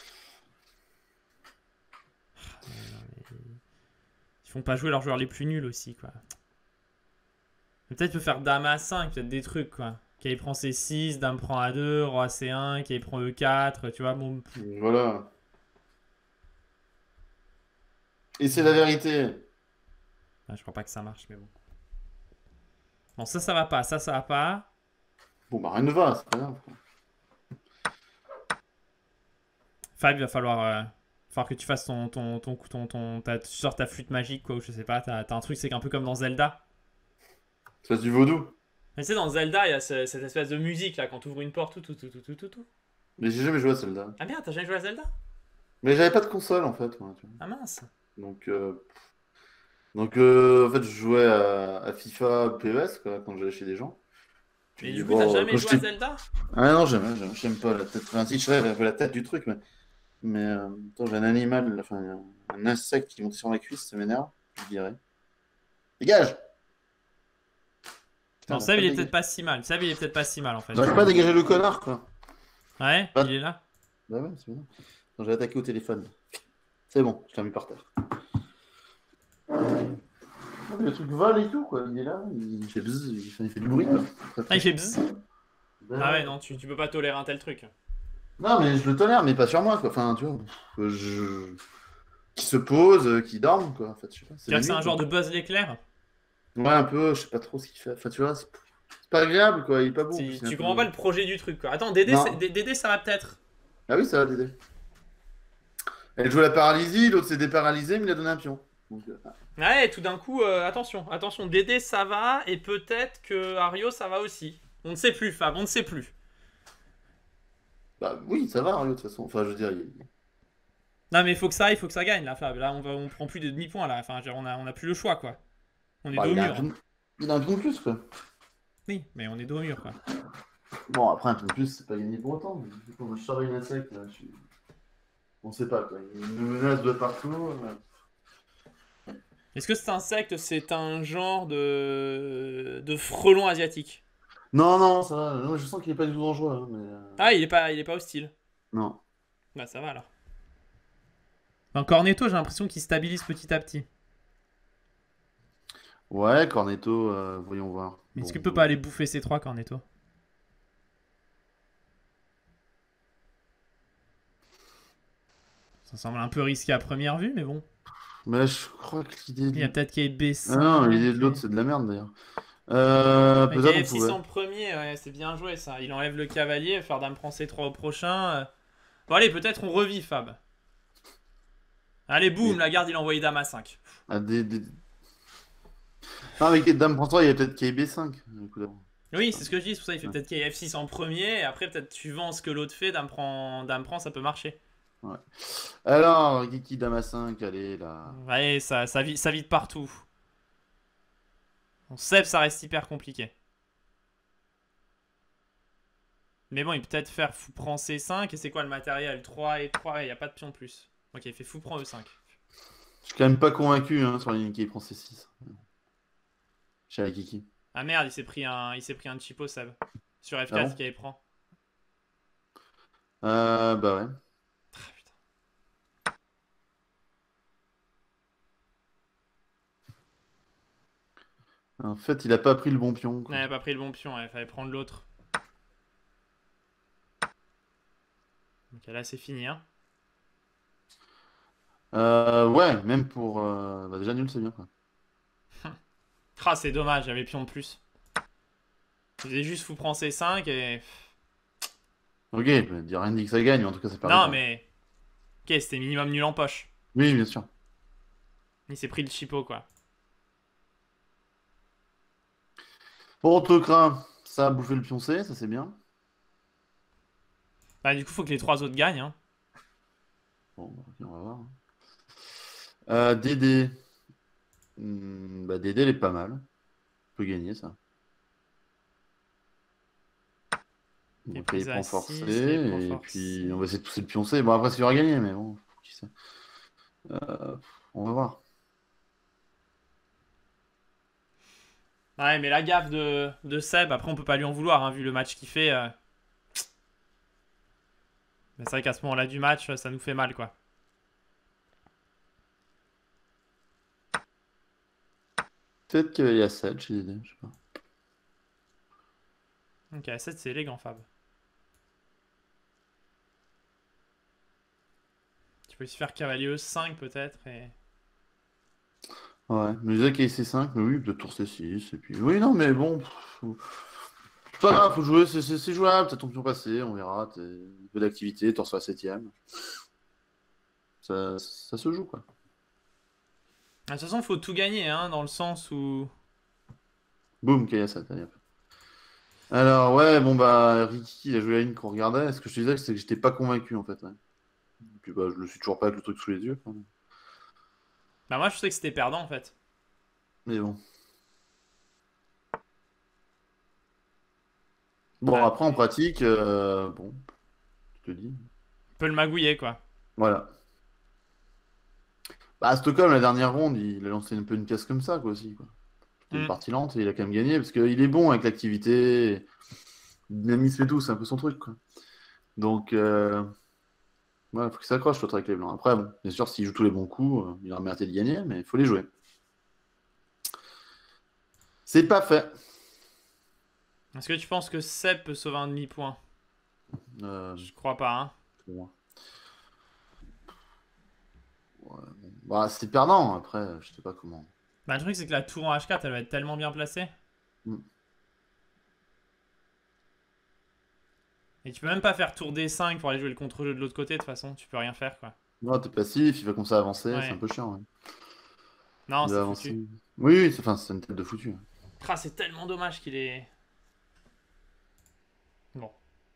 Speaker 1: Ils font pas jouer leurs joueurs les plus nuls aussi, quoi. Peut-être peut faire Dame A5, peut-être des trucs, quoi. Qui prend C6, Dame prend A2, Roi C1, qui prend E4, tu vois, bon.
Speaker 3: Voilà. Et c'est la vérité.
Speaker 1: Ah, je crois pas que ça marche, mais bon. Bon, ça va pas, ça va pas.
Speaker 3: Bon, bah, rien ne va, c'est pas grave, quoi.
Speaker 1: Fab, il va falloir que tu fasses tu sors ta flûte magique, quoi, ou je sais pas. T'as un truc, c'est un peu comme dans Zelda.
Speaker 3: C'est du vaudou.
Speaker 1: Mais tu sais, dans Zelda, il y a cette espèce de musique là, quand tu ouvres une porte, tout.
Speaker 3: Mais j'ai jamais joué à celle-là.
Speaker 1: Ah merde, t'as jamais joué à Zelda?
Speaker 3: Mais j'avais pas de console en fait, moi, tu vois.
Speaker 1: Ah mince.
Speaker 3: Donc, en fait, je jouais à FIFA PES quoi, quand j'allais chez des gens.
Speaker 1: Mais
Speaker 3: Puis,
Speaker 1: du coup, t'as
Speaker 3: bon,
Speaker 1: jamais
Speaker 3: quand
Speaker 1: joué à
Speaker 3: j'étais-
Speaker 1: Zelda?
Speaker 3: Ah non, j'aime pas la tête. Enfin, si, je rêve un peu la tête du truc, mais attends, j'ai un animal, enfin, un insecte qui monte sur ma cuisse, ça m'énerve, je dirais. Dégage! Putain,
Speaker 1: Non,
Speaker 3: j'arrive
Speaker 1: Seb,
Speaker 3: pas
Speaker 1: il
Speaker 3: à
Speaker 1: est peut-être
Speaker 3: dégager.
Speaker 1: pas si mal. Seb, il est peut-être pas si mal en fait.
Speaker 3: J'arrive pas à dégager le connard, quoi.
Speaker 1: Ouais,
Speaker 3: Pas-
Speaker 1: il est là.
Speaker 3: Bah ouais, c'est bien. Attends, j'ai attaqué au téléphone. C'est bon, je l'ai mis par terre. Ah, mais le truc vole et tout, quoi. Il est là, il fait bzzz, il fait du bruit, quoi.
Speaker 1: Ah, il fait bzzz.
Speaker 3: Bah
Speaker 1: Ah ouais, non, tu peux pas tolérer un tel truc.
Speaker 3: Non, mais je le tolère, mais pas sur moi, quoi. Enfin, tu vois, qui se pose, qui dorme, quoi. En fait, je sais pas.
Speaker 1: Tu veux dire que c'est
Speaker 3: la
Speaker 1: un
Speaker 3: nuit,
Speaker 1: genre
Speaker 3: quoi.
Speaker 1: de Buzz l'éclair?
Speaker 3: Ouais, un peu, je sais pas trop ce qu'il fait. Enfin, tu vois, c'est pas agréable, quoi. Il est pas beau.
Speaker 1: Tu
Speaker 3: C'est un peu-
Speaker 1: comprends pas le projet du truc, quoi. Attends, Dédé,
Speaker 3: Non.
Speaker 1: Dédé, ça va peut-être.
Speaker 3: Ah oui, ça va t'aider. Elle joue la paralysie, l'autre s'est déparalysé, mais il a donné un pion. Donc,
Speaker 1: Ouais, et tout d'un coup, attention, Dédé, ça va, et peut-être que Ario, ça va aussi. On ne sait plus, Fab, on ne sait plus.
Speaker 3: bah oui, ça va, Mario, de toute façon. Enfin, je veux dire,
Speaker 1: Non, mais il faut que ça gagne, là, Fab. Là, on prend plus de demi-points, là. Enfin, on a plus le choix, quoi. On est
Speaker 3: bah,
Speaker 1: dos au
Speaker 3: il a un
Speaker 1: mur.
Speaker 3: pion... il a un pion de plus, quoi.
Speaker 1: Oui, mais on est dos au mur, quoi.
Speaker 3: Bon, après, un pion de plus, c'est pas gagné pour autant. Mais vu qu'on je sors une insecte, là, on sait pas, quoi. Il me menace de partout.
Speaker 1: Est-ce que cet insecte, c'est un genre de frelon asiatique?
Speaker 3: Non, non, ça va. Non, je sens qu'il est pas du tout dangereux, hein, mais...
Speaker 1: Ah, il est pas hostile.
Speaker 3: Non.
Speaker 1: Bah, ça va, alors. Dans Cornetto, j'ai l'impression qu'il stabilise petit à petit.
Speaker 3: Ouais, Cornetto, voyons voir.
Speaker 1: Mais est-ce
Speaker 3: Bon,
Speaker 1: qu'il peut pas aller bouffer ces trois, Cornetto? Ça semble un peu risqué à première vue, mais bon.
Speaker 3: Mais là, je crois que l'idée
Speaker 1: Il y a
Speaker 3: de...
Speaker 1: peut-être qu'il y ait B5.
Speaker 3: Ah non, l'idée de l'autre, c'est de la merde, d'ailleurs.
Speaker 1: Mais
Speaker 3: Peut-être on
Speaker 1: F6
Speaker 3: pouvait.
Speaker 1: en premier, ouais, c'est bien joué ça. Il enlève le cavalier, faire dame prend C3 au prochain. Bon, allez, peut-être on revit, Fab. Allez, boum,
Speaker 3: Mais-
Speaker 1: la garde, il a envoyé dame à 5.
Speaker 3: Ah, non, mais Dame prend 3, il y a peut-être qu'il y ait B5. du coup, d'abord.
Speaker 1: Oui, c'est ce que je dis, c'est pour ça il fait
Speaker 3: Ouais.
Speaker 1: peut-être qu'il y ait F6 en premier, et après, peut-être suivant ce que l'autre fait, dame prend, ça peut marcher.
Speaker 3: Alors, Kiki, Dame à 5, allez, là.
Speaker 1: Ouais, ça vide partout. On sait que ça reste hyper compliqué. Mais bon, il peut peut-être faire fou prend C5, et c'est quoi le matériel? 3 et 3, il n'y a pas de pion de plus. Ok, il fait fou prend E5.
Speaker 3: Je suis quand même pas convaincu hein, sur la ligne qui prend C6. Chez la Kiki.
Speaker 1: Ah merde, il s'est pris un cheapo, Seb. Sur F4,
Speaker 3: Ah bon
Speaker 1: qui avait prend.
Speaker 3: Bah ouais.
Speaker 1: Ah, putain.
Speaker 3: En fait, il a pas pris le bon pion,
Speaker 1: Il
Speaker 3: quoi.
Speaker 1: n'avait pas pris le bon pion, il fallait prendre l'autre. Ok, là c'est fini, hein.
Speaker 3: Ouais, même pour... Bah, déjà nul, c'est bien, quoi.
Speaker 1: Ah, c'est dommage, j'avais pion de plus. Je faisais juste fou prend C5 et...
Speaker 3: Ok, bah, dis rien dit que ça gagne, mais en tout cas, c'est pas
Speaker 1: Non,
Speaker 3: grave.
Speaker 1: mais... Ok, c'était minimum nul en poche.
Speaker 3: Oui, bien sûr.
Speaker 1: Il s'est pris le cheapo, quoi.
Speaker 3: Bon, Tokra, ça a bouffé le pion C, ça c'est bien.
Speaker 1: Bah, du coup, faut que les trois autres gagnent, hein.
Speaker 3: Bon, bah, ok, on va voir. Dédé. Bah, Dédé, elle est pas mal. On peut gagner, ça.
Speaker 1: Et
Speaker 3: Donc,
Speaker 1: puis
Speaker 3: il prend
Speaker 1: à
Speaker 3: forcé,
Speaker 1: six, il prend
Speaker 3: et
Speaker 1: forcé.
Speaker 3: puis on va essayer de pousser le pion C. Bon, après, c'est qu'il aura gagné, mais bon, qui sait. On va voir.
Speaker 1: Ouais, mais la gaffe de Seb, après on peut pas lui en vouloir, hein, vu le match qu'il fait. Mais c'est vrai qu'à ce moment-là du match, ça nous fait mal, quoi.
Speaker 3: Peut-être qu'il y a 7 chez Dédé, je sais pas.
Speaker 1: Ok, à 7, c'est élégant, Fab. Tu peux aussi faire cavalier E5, peut-être, et...
Speaker 3: Ouais, mais je disais qu'il y a C5, mais oui, peut-être tour C6, et puis... Oui, non, mais bon... C'est pas grave, faut jouer, c'est jouable, t'as ton pion passé, on verra, un peu d'activité, tu reçois 7ème. Ça se joue, quoi.
Speaker 1: De toute façon, faut tout gagner, hein, dans le sens où...
Speaker 3: Boum, KS, allez, hop. Alors, ouais, bon, bah, Ricky, il a joué la ligne qu'on regardait. Ce que je te disais, c'est que j'étais pas convaincu, en fait. Ouais. Et puis, bah, je le suis toujours pas avec le truc sous les yeux, quoi.
Speaker 1: Bah moi, je sais que c'était perdant, en fait.
Speaker 3: Mais bon. Bon,
Speaker 1: Bah,
Speaker 3: après, en pratique, bon, je te dis.
Speaker 1: on peut le magouiller, quoi.
Speaker 3: Voilà. Bah, à Stockholm, la dernière ronde, il a lancé un peu une casse comme ça, quoi, aussi, quoi. C'était une
Speaker 1: Hmm.
Speaker 3: partie lente et il a quand même gagné parce qu'il est bon avec l'activité, le dynamisme et tout, c'est un peu son truc, quoi. Donc, voilà, faut qu'il s'accroche, l'autre avec les blancs. Après, bon, bien sûr, s'il joue tous les bons coups, il aura mérité de gagner, mais il faut les jouer. C'est pas fait.
Speaker 1: Est-ce que tu penses que Seb peut sauver un demi-point?
Speaker 3: Euh,
Speaker 1: Je crois pas, hein.
Speaker 3: pour moi. Ouais, bon. Bah, c'est perdant, après, je sais pas comment.
Speaker 1: Bah, le truc, c'est que la tour en H4, elle va être tellement bien placée.
Speaker 3: Hmm.
Speaker 1: Et tu peux même pas faire tour D5 pour aller jouer le contre-jeu de l'autre côté, de toute façon, tu peux rien faire, quoi.
Speaker 3: Non, t'es passif, il va commencer à avancer, c'est un
Speaker 1: Ouais.
Speaker 3: peu chiant. Ouais.
Speaker 1: Non,
Speaker 3: Il va
Speaker 1: c'est
Speaker 3: avancer.
Speaker 1: foutu.
Speaker 3: Oui, oui, enfin, c'est une tête de foutu.
Speaker 1: Ah, c'est tellement dommage qu'il est... Bon.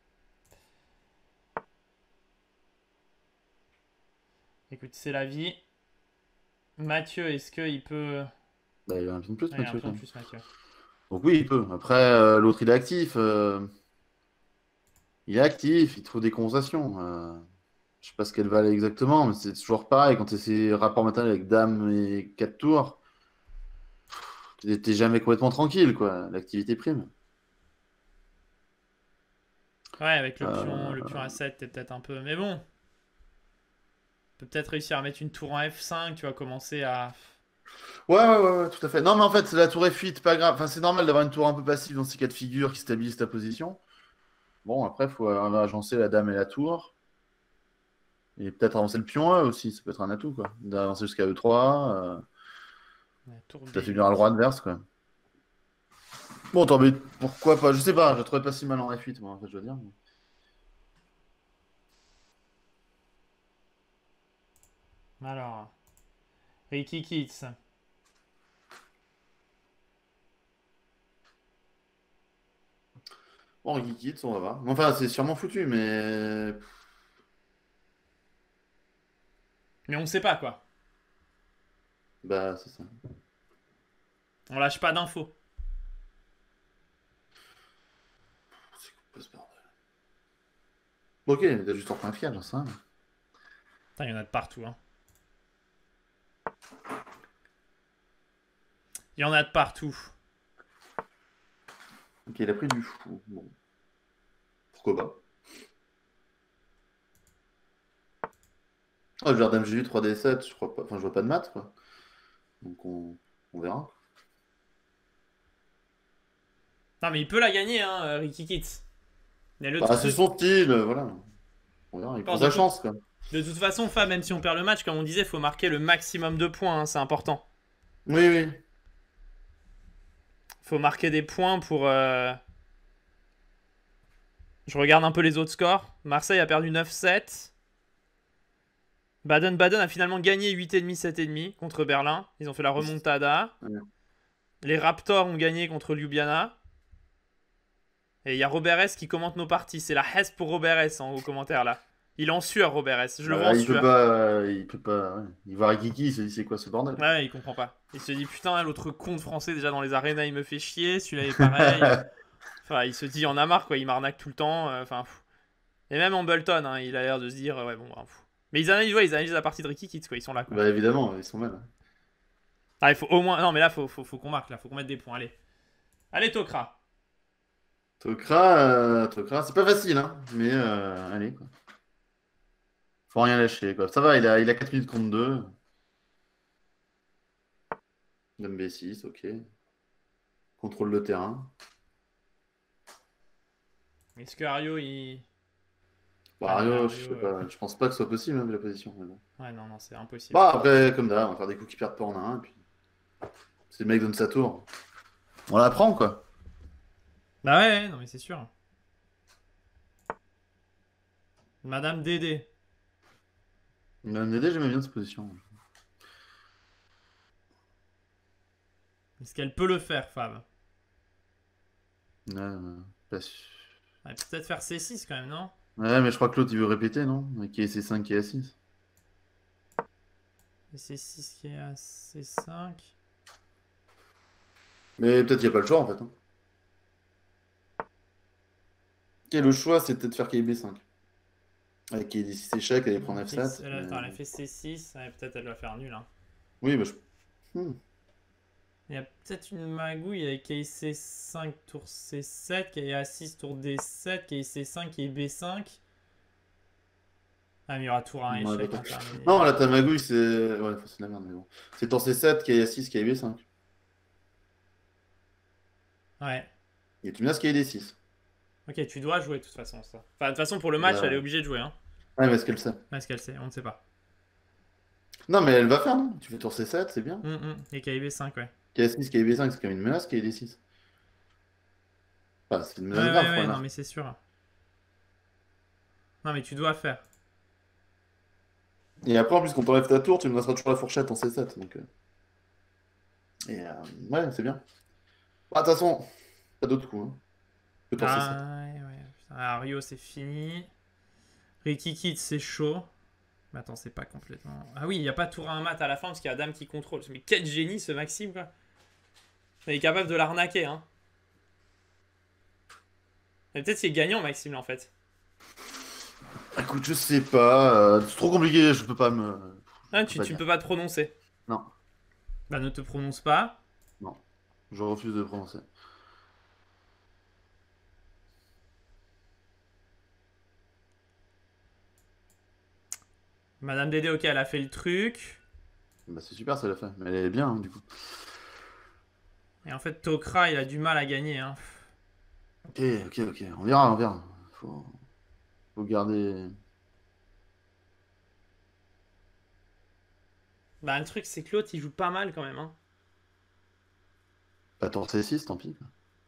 Speaker 1: Écoute, c'est la vie. Mathieu, est-ce qu'il peut...
Speaker 3: Bah, il a un pion de plus,
Speaker 1: Ah, il a un
Speaker 3: Mathieu,
Speaker 1: pion
Speaker 3: quand
Speaker 1: de
Speaker 3: même.
Speaker 1: plus, Mathieu.
Speaker 3: Donc oui, il peut. Après, l'autre, il est actif. Il est actif, il trouve des conversations. Je sais pas ce qu'elle valent exactement, mais c'est toujours pareil. Quand tu ces rapports matériels avec Dame et 4 tours, t'es jamais complètement tranquille, quoi. L'activité prime.
Speaker 1: Ouais, avec
Speaker 3: Euh,
Speaker 1: le pion A7, t'es peut-être un peu... Mais bon, peut peut-être réussir à mettre une tour en F5, tu vas commencer à...
Speaker 3: ouais, tout à fait. Non, mais en fait, la tour F8, pas grave. Enfin, c'est normal d'avoir une tour un peu passive dans ces cas de figure qui stabilise ta position. Bon, après, il faut agencer la Dame et la tour. Et peut-être avancer le pion E aussi, ça peut être un atout, quoi. D'avancer jusqu'à E3,
Speaker 1: Ouais, tour
Speaker 3: ça fait bien le roi
Speaker 1: B8.
Speaker 3: adverse, quoi. Bon, tant mais pourquoi pas? Je sais pas, je le trouvais pas si mal en F8, moi, en fait, je veux dire.
Speaker 1: Alors, Ricky Kitts.
Speaker 3: Bon, Ricky Kids, on va voir. Enfin, c'est sûrement foutu, mais.
Speaker 1: Mais on sait pas, quoi.
Speaker 3: Bah, c'est ça.
Speaker 1: On lâche pas d'infos.
Speaker 3: C'est quoi ce bordel? Ok, t'as juste en point fiable, j'en sais rien.
Speaker 1: Putain, il y en a de partout, hein. Il y en a de partout.
Speaker 3: Ok, il a pris du fou. Bon. Pourquoi pas? Oh, le Dame G8 3D7, je crois pas. Enfin, je vois pas de maths, quoi. Donc, on verra.
Speaker 1: Non, mais il peut la gagner, hein, Ricky Kitts. Mais le
Speaker 3: Bah, c'est
Speaker 1: truc...
Speaker 3: son style, voilà. On verra, il prend
Speaker 1: de,
Speaker 3: sa
Speaker 1: tout-
Speaker 3: chance, quoi.
Speaker 1: de toute façon, Fab, même si on perd le match, comme on disait, faut marquer le maximum de points, hein, c'est important.
Speaker 3: Oui, oui.
Speaker 1: Faut marquer des points pour... Je regarde un peu les autres scores. Marseille a perdu 9-7. Baden-Baden a finalement gagné 8,5, 7,5 contre Berlin. Ils ont fait la remontada.
Speaker 3: Ouais.
Speaker 1: Les Raptors ont gagné contre Ljubljana. Et il y a Robert S qui commente nos parties. C'est la Hesse pour Robert S en haut commentaire là. Il est en sueur, Robert S. Je le vois en
Speaker 3: Il peut
Speaker 1: sueur.
Speaker 3: pas. Il peut pas. Ouais. Il voit Rikiki, il se dit c'est quoi ce bordel?
Speaker 1: Ouais, il comprend pas. Il se dit putain, l'autre con de français déjà dans les arénas, il me fait chier. Celui-là est pareil. Enfin, il se dit, il en a marre quoi. Il m'arnaque tout le temps. Enfin, et même Hambleton, hein, il a l'air de se dire, ouais, bon, bah, mais ils analysent la partie de Ricky Kids, quoi. Ils sont là, quoi.
Speaker 3: Bah, évidemment, ils sont mal.
Speaker 1: Ah, il faut au moins. Non, mais là, faut qu'on marque, là. Faut qu'on mette des points. Allez. Allez, Tokra.
Speaker 3: Tokra, c'est pas facile, hein. Mais allez, quoi. Faut rien lâcher, quoi. Ça va, il a 4 minutes contre 2. Dame B6, ok. Contrôle de terrain.
Speaker 1: Est-ce que Ario, il.
Speaker 3: Bah,
Speaker 1: Ah non, mais
Speaker 3: Ario, je
Speaker 1: Ario.
Speaker 3: sais pas. Je pense pas que ce soit possible, hein, vu la position. Mais bon.
Speaker 1: Ouais, non, non, c'est impossible.
Speaker 3: Bah, après, comme d'hab, on va faire des coups qui perdent pas en un. Et puis... Si le mec donne sa tour, on la prend, quoi.
Speaker 1: Bah ouais, non, mais c'est sûr. Madame Dédé.
Speaker 3: Dame DD, j'aimais bien cette position.
Speaker 1: Est-ce qu'elle peut le faire, Fab?
Speaker 3: Ouais, pas sûr.
Speaker 1: Elle peut peut-être faire C6 quand même, non?
Speaker 3: Ouais, mais je crois que l'autre il veut répéter, non? Qui est C5, qui est A6.
Speaker 1: Et C6 qui est à C5.
Speaker 3: Mais peut-être qu'il n'y a pas le choix en fait. Hein. Ok, le choix c'est peut-être faire KIB5. Avec KID6 échec, aller prendre F7.
Speaker 1: Attends, elle a fait C6. Ouais, peut-être elle va faire nul. Hein.
Speaker 3: Oui, bah je.
Speaker 1: Il y a peut-être une magouille avec KIC5 tour C7, KIA6 tour D7, KIC5, KIB5. Ah, mais il y aura tour 1
Speaker 3: Ouais,
Speaker 1: échec.
Speaker 3: d'accord.
Speaker 1: Intermédiaire.
Speaker 3: Non, la Tamagouille c'est. Ouais, c'est de la merde, mais bon. C'est tour C7, KIA6, KIB5.
Speaker 1: Ouais.
Speaker 3: Et tu me laisses KID6.
Speaker 1: Ok, tu dois jouer de toute façon ça. Enfin, de toute façon, pour le match,
Speaker 3: Bah...
Speaker 1: elle est obligée de jouer. Hein.
Speaker 3: Ouais, mais est-ce qu'elle sait?
Speaker 1: Est-ce qu'elle sait? On ne sait pas.
Speaker 3: Non, mais elle va faire, non? Tu fais tour C7, c'est bien.
Speaker 1: Et KIB5, ouais.
Speaker 3: KIA6, KIB5, c'est quand même une menace, KID6. Enfin, c'est une menace grave,
Speaker 1: Ouais,
Speaker 3: quoi,
Speaker 1: non, mais c'est sûr. Non, mais tu dois faire.
Speaker 3: Et après, en plus, quand t'enlèves ta tour, tu me laisseras toujours la fourchette en C7. Donc, Et ouais, c'est bien. Ah, de toute façon, pas d'autres coups. Hein. Que tour C7.
Speaker 1: Ouais. Putain, Rio, c'est fini. Rikikit, c'est chaud. Mais attends, c'est pas complètement. Ah oui, il n'y a pas tour 1 mat à la fin parce qu'il y a dame qui contrôle. Mais quel génie ce Maxime, quoi. Il est capable de l'arnaquer, hein. Mais peut-être qu'il est gagnant, Maxime, là, en fait.
Speaker 3: Écoute, je sais pas. C'est trop compliqué, je peux pas me.
Speaker 1: Ah, tu peux pas te prononcer.
Speaker 3: Non,
Speaker 1: Bah, ne te prononce pas.
Speaker 3: non. Je refuse de prononcer.
Speaker 1: Madame Dédé, ok, elle a fait le truc.
Speaker 3: Bah, c'est super, ça l'a fait. Mais elle est bien, hein, du coup.
Speaker 1: Et en fait, Tokra, il a du mal à gagner, hein.
Speaker 3: Ok. On verra, on verra. Faut garder.
Speaker 1: Bah, le truc, c'est que l'autre, il joue pas mal quand même, hein.
Speaker 3: Pas tour C6, tant pis. Quoi.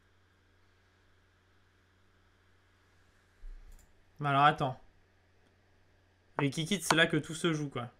Speaker 1: Mais alors, attends. Rikikit, c'est là que tout se joue, quoi.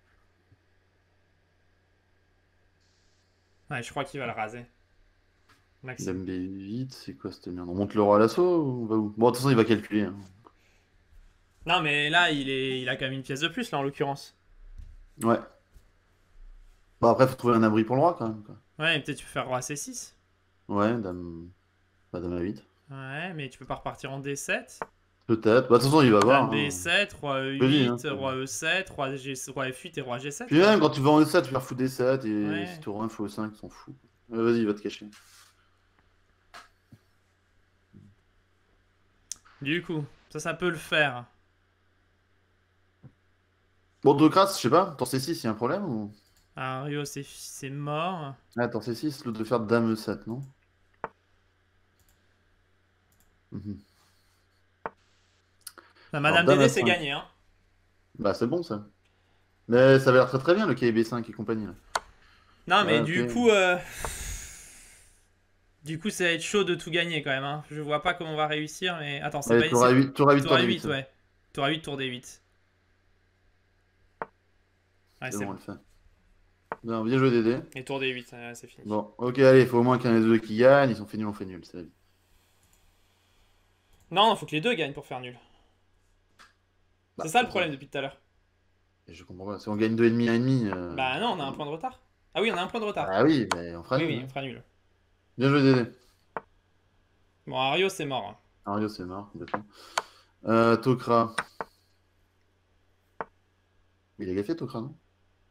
Speaker 1: Ouais, je crois qu'il va le raser. Maxime.
Speaker 3: Dame B8, c'est quoi cette merde? On monte le roi à l'assaut ou on va où? Bon, de toute façon, il va calculer. Hein.
Speaker 1: Non, mais là, il a quand même une pièce de plus, là, en l'occurrence.
Speaker 3: Ouais. Bon, après, faut trouver un abri pour le roi quand même. Quoi.
Speaker 1: Ouais, peut-être tu peux faire roi C6.
Speaker 3: Ouais, dame. Bah, dame A8.
Speaker 1: Ouais, mais tu peux pas repartir en D7.
Speaker 3: Peut-être. Bah, de toute façon, il va voir.
Speaker 1: Dame
Speaker 3: Hein.
Speaker 1: B7, roi
Speaker 3: Je dis, hein,
Speaker 1: E8, roi E7, roi F8 et roi G7.
Speaker 3: Puis même, quand tu vas en E7, tu vas fou D7 et
Speaker 1: Ouais.
Speaker 3: si tu un fou E5, ils s'en fout. Vas-y, il va te cacher.
Speaker 1: Du coup, ça peut le faire.
Speaker 3: Bon, de crasse, je sais pas. Tour C6, il y a un problème ou.
Speaker 1: Ah, Rio, c'est mort.
Speaker 3: Ah, tour C6, l'autre de faire dame E7, non? Mhm.
Speaker 1: Bah, Madame
Speaker 3: dame
Speaker 1: Dédé, c'est
Speaker 3: A5.
Speaker 1: gagné, hein.
Speaker 3: Bah, c'est bon ça. Mais ça va l'air très très bien le KIB5 et compagnie. Là.
Speaker 1: Non, mais
Speaker 3: Ouais,
Speaker 1: du
Speaker 3: ok.
Speaker 1: coup... Du coup, ça va être chaud de tout gagner quand même. Hein. Je vois pas comment on va réussir, mais... Attends, c'est
Speaker 3: Ouais,
Speaker 1: pas...
Speaker 3: tour A8, tour A8,
Speaker 1: Tour
Speaker 3: tour
Speaker 1: A8,
Speaker 3: D8.
Speaker 1: ouais. Tour A8, tour D8. Ouais,
Speaker 3: C'est
Speaker 1: c'est
Speaker 3: bon,
Speaker 1: bon.
Speaker 3: elle fait. Bien, bien joué Dédé.
Speaker 1: Et tour D8, c'est fini.
Speaker 3: Bon, ok, allez, il faut au moins qu'un des deux qui gagne. Ils sont fait nuls, on fait nul, c'est la vie.
Speaker 1: Non, faut que les deux gagnent pour faire nul.
Speaker 3: Bah,
Speaker 1: C'est ça le
Speaker 3: c'est
Speaker 1: problème depuis tout à l'heure.
Speaker 3: Et je comprends pas. Si on gagne 2,5 à 1,5.
Speaker 1: Bah non, on a un point de retard. Ah oui, on a un point de retard.
Speaker 3: Ah oui, mais on fera
Speaker 1: Oui,
Speaker 3: nul.
Speaker 1: oui,
Speaker 3: Hein.
Speaker 1: on fera nul.
Speaker 3: Bien joué Dédé.
Speaker 1: Bon, Ario, c'est mort. Hein.
Speaker 3: Mario, c'est mort, complètement. Tokra. Il a gaffé Tokra, non?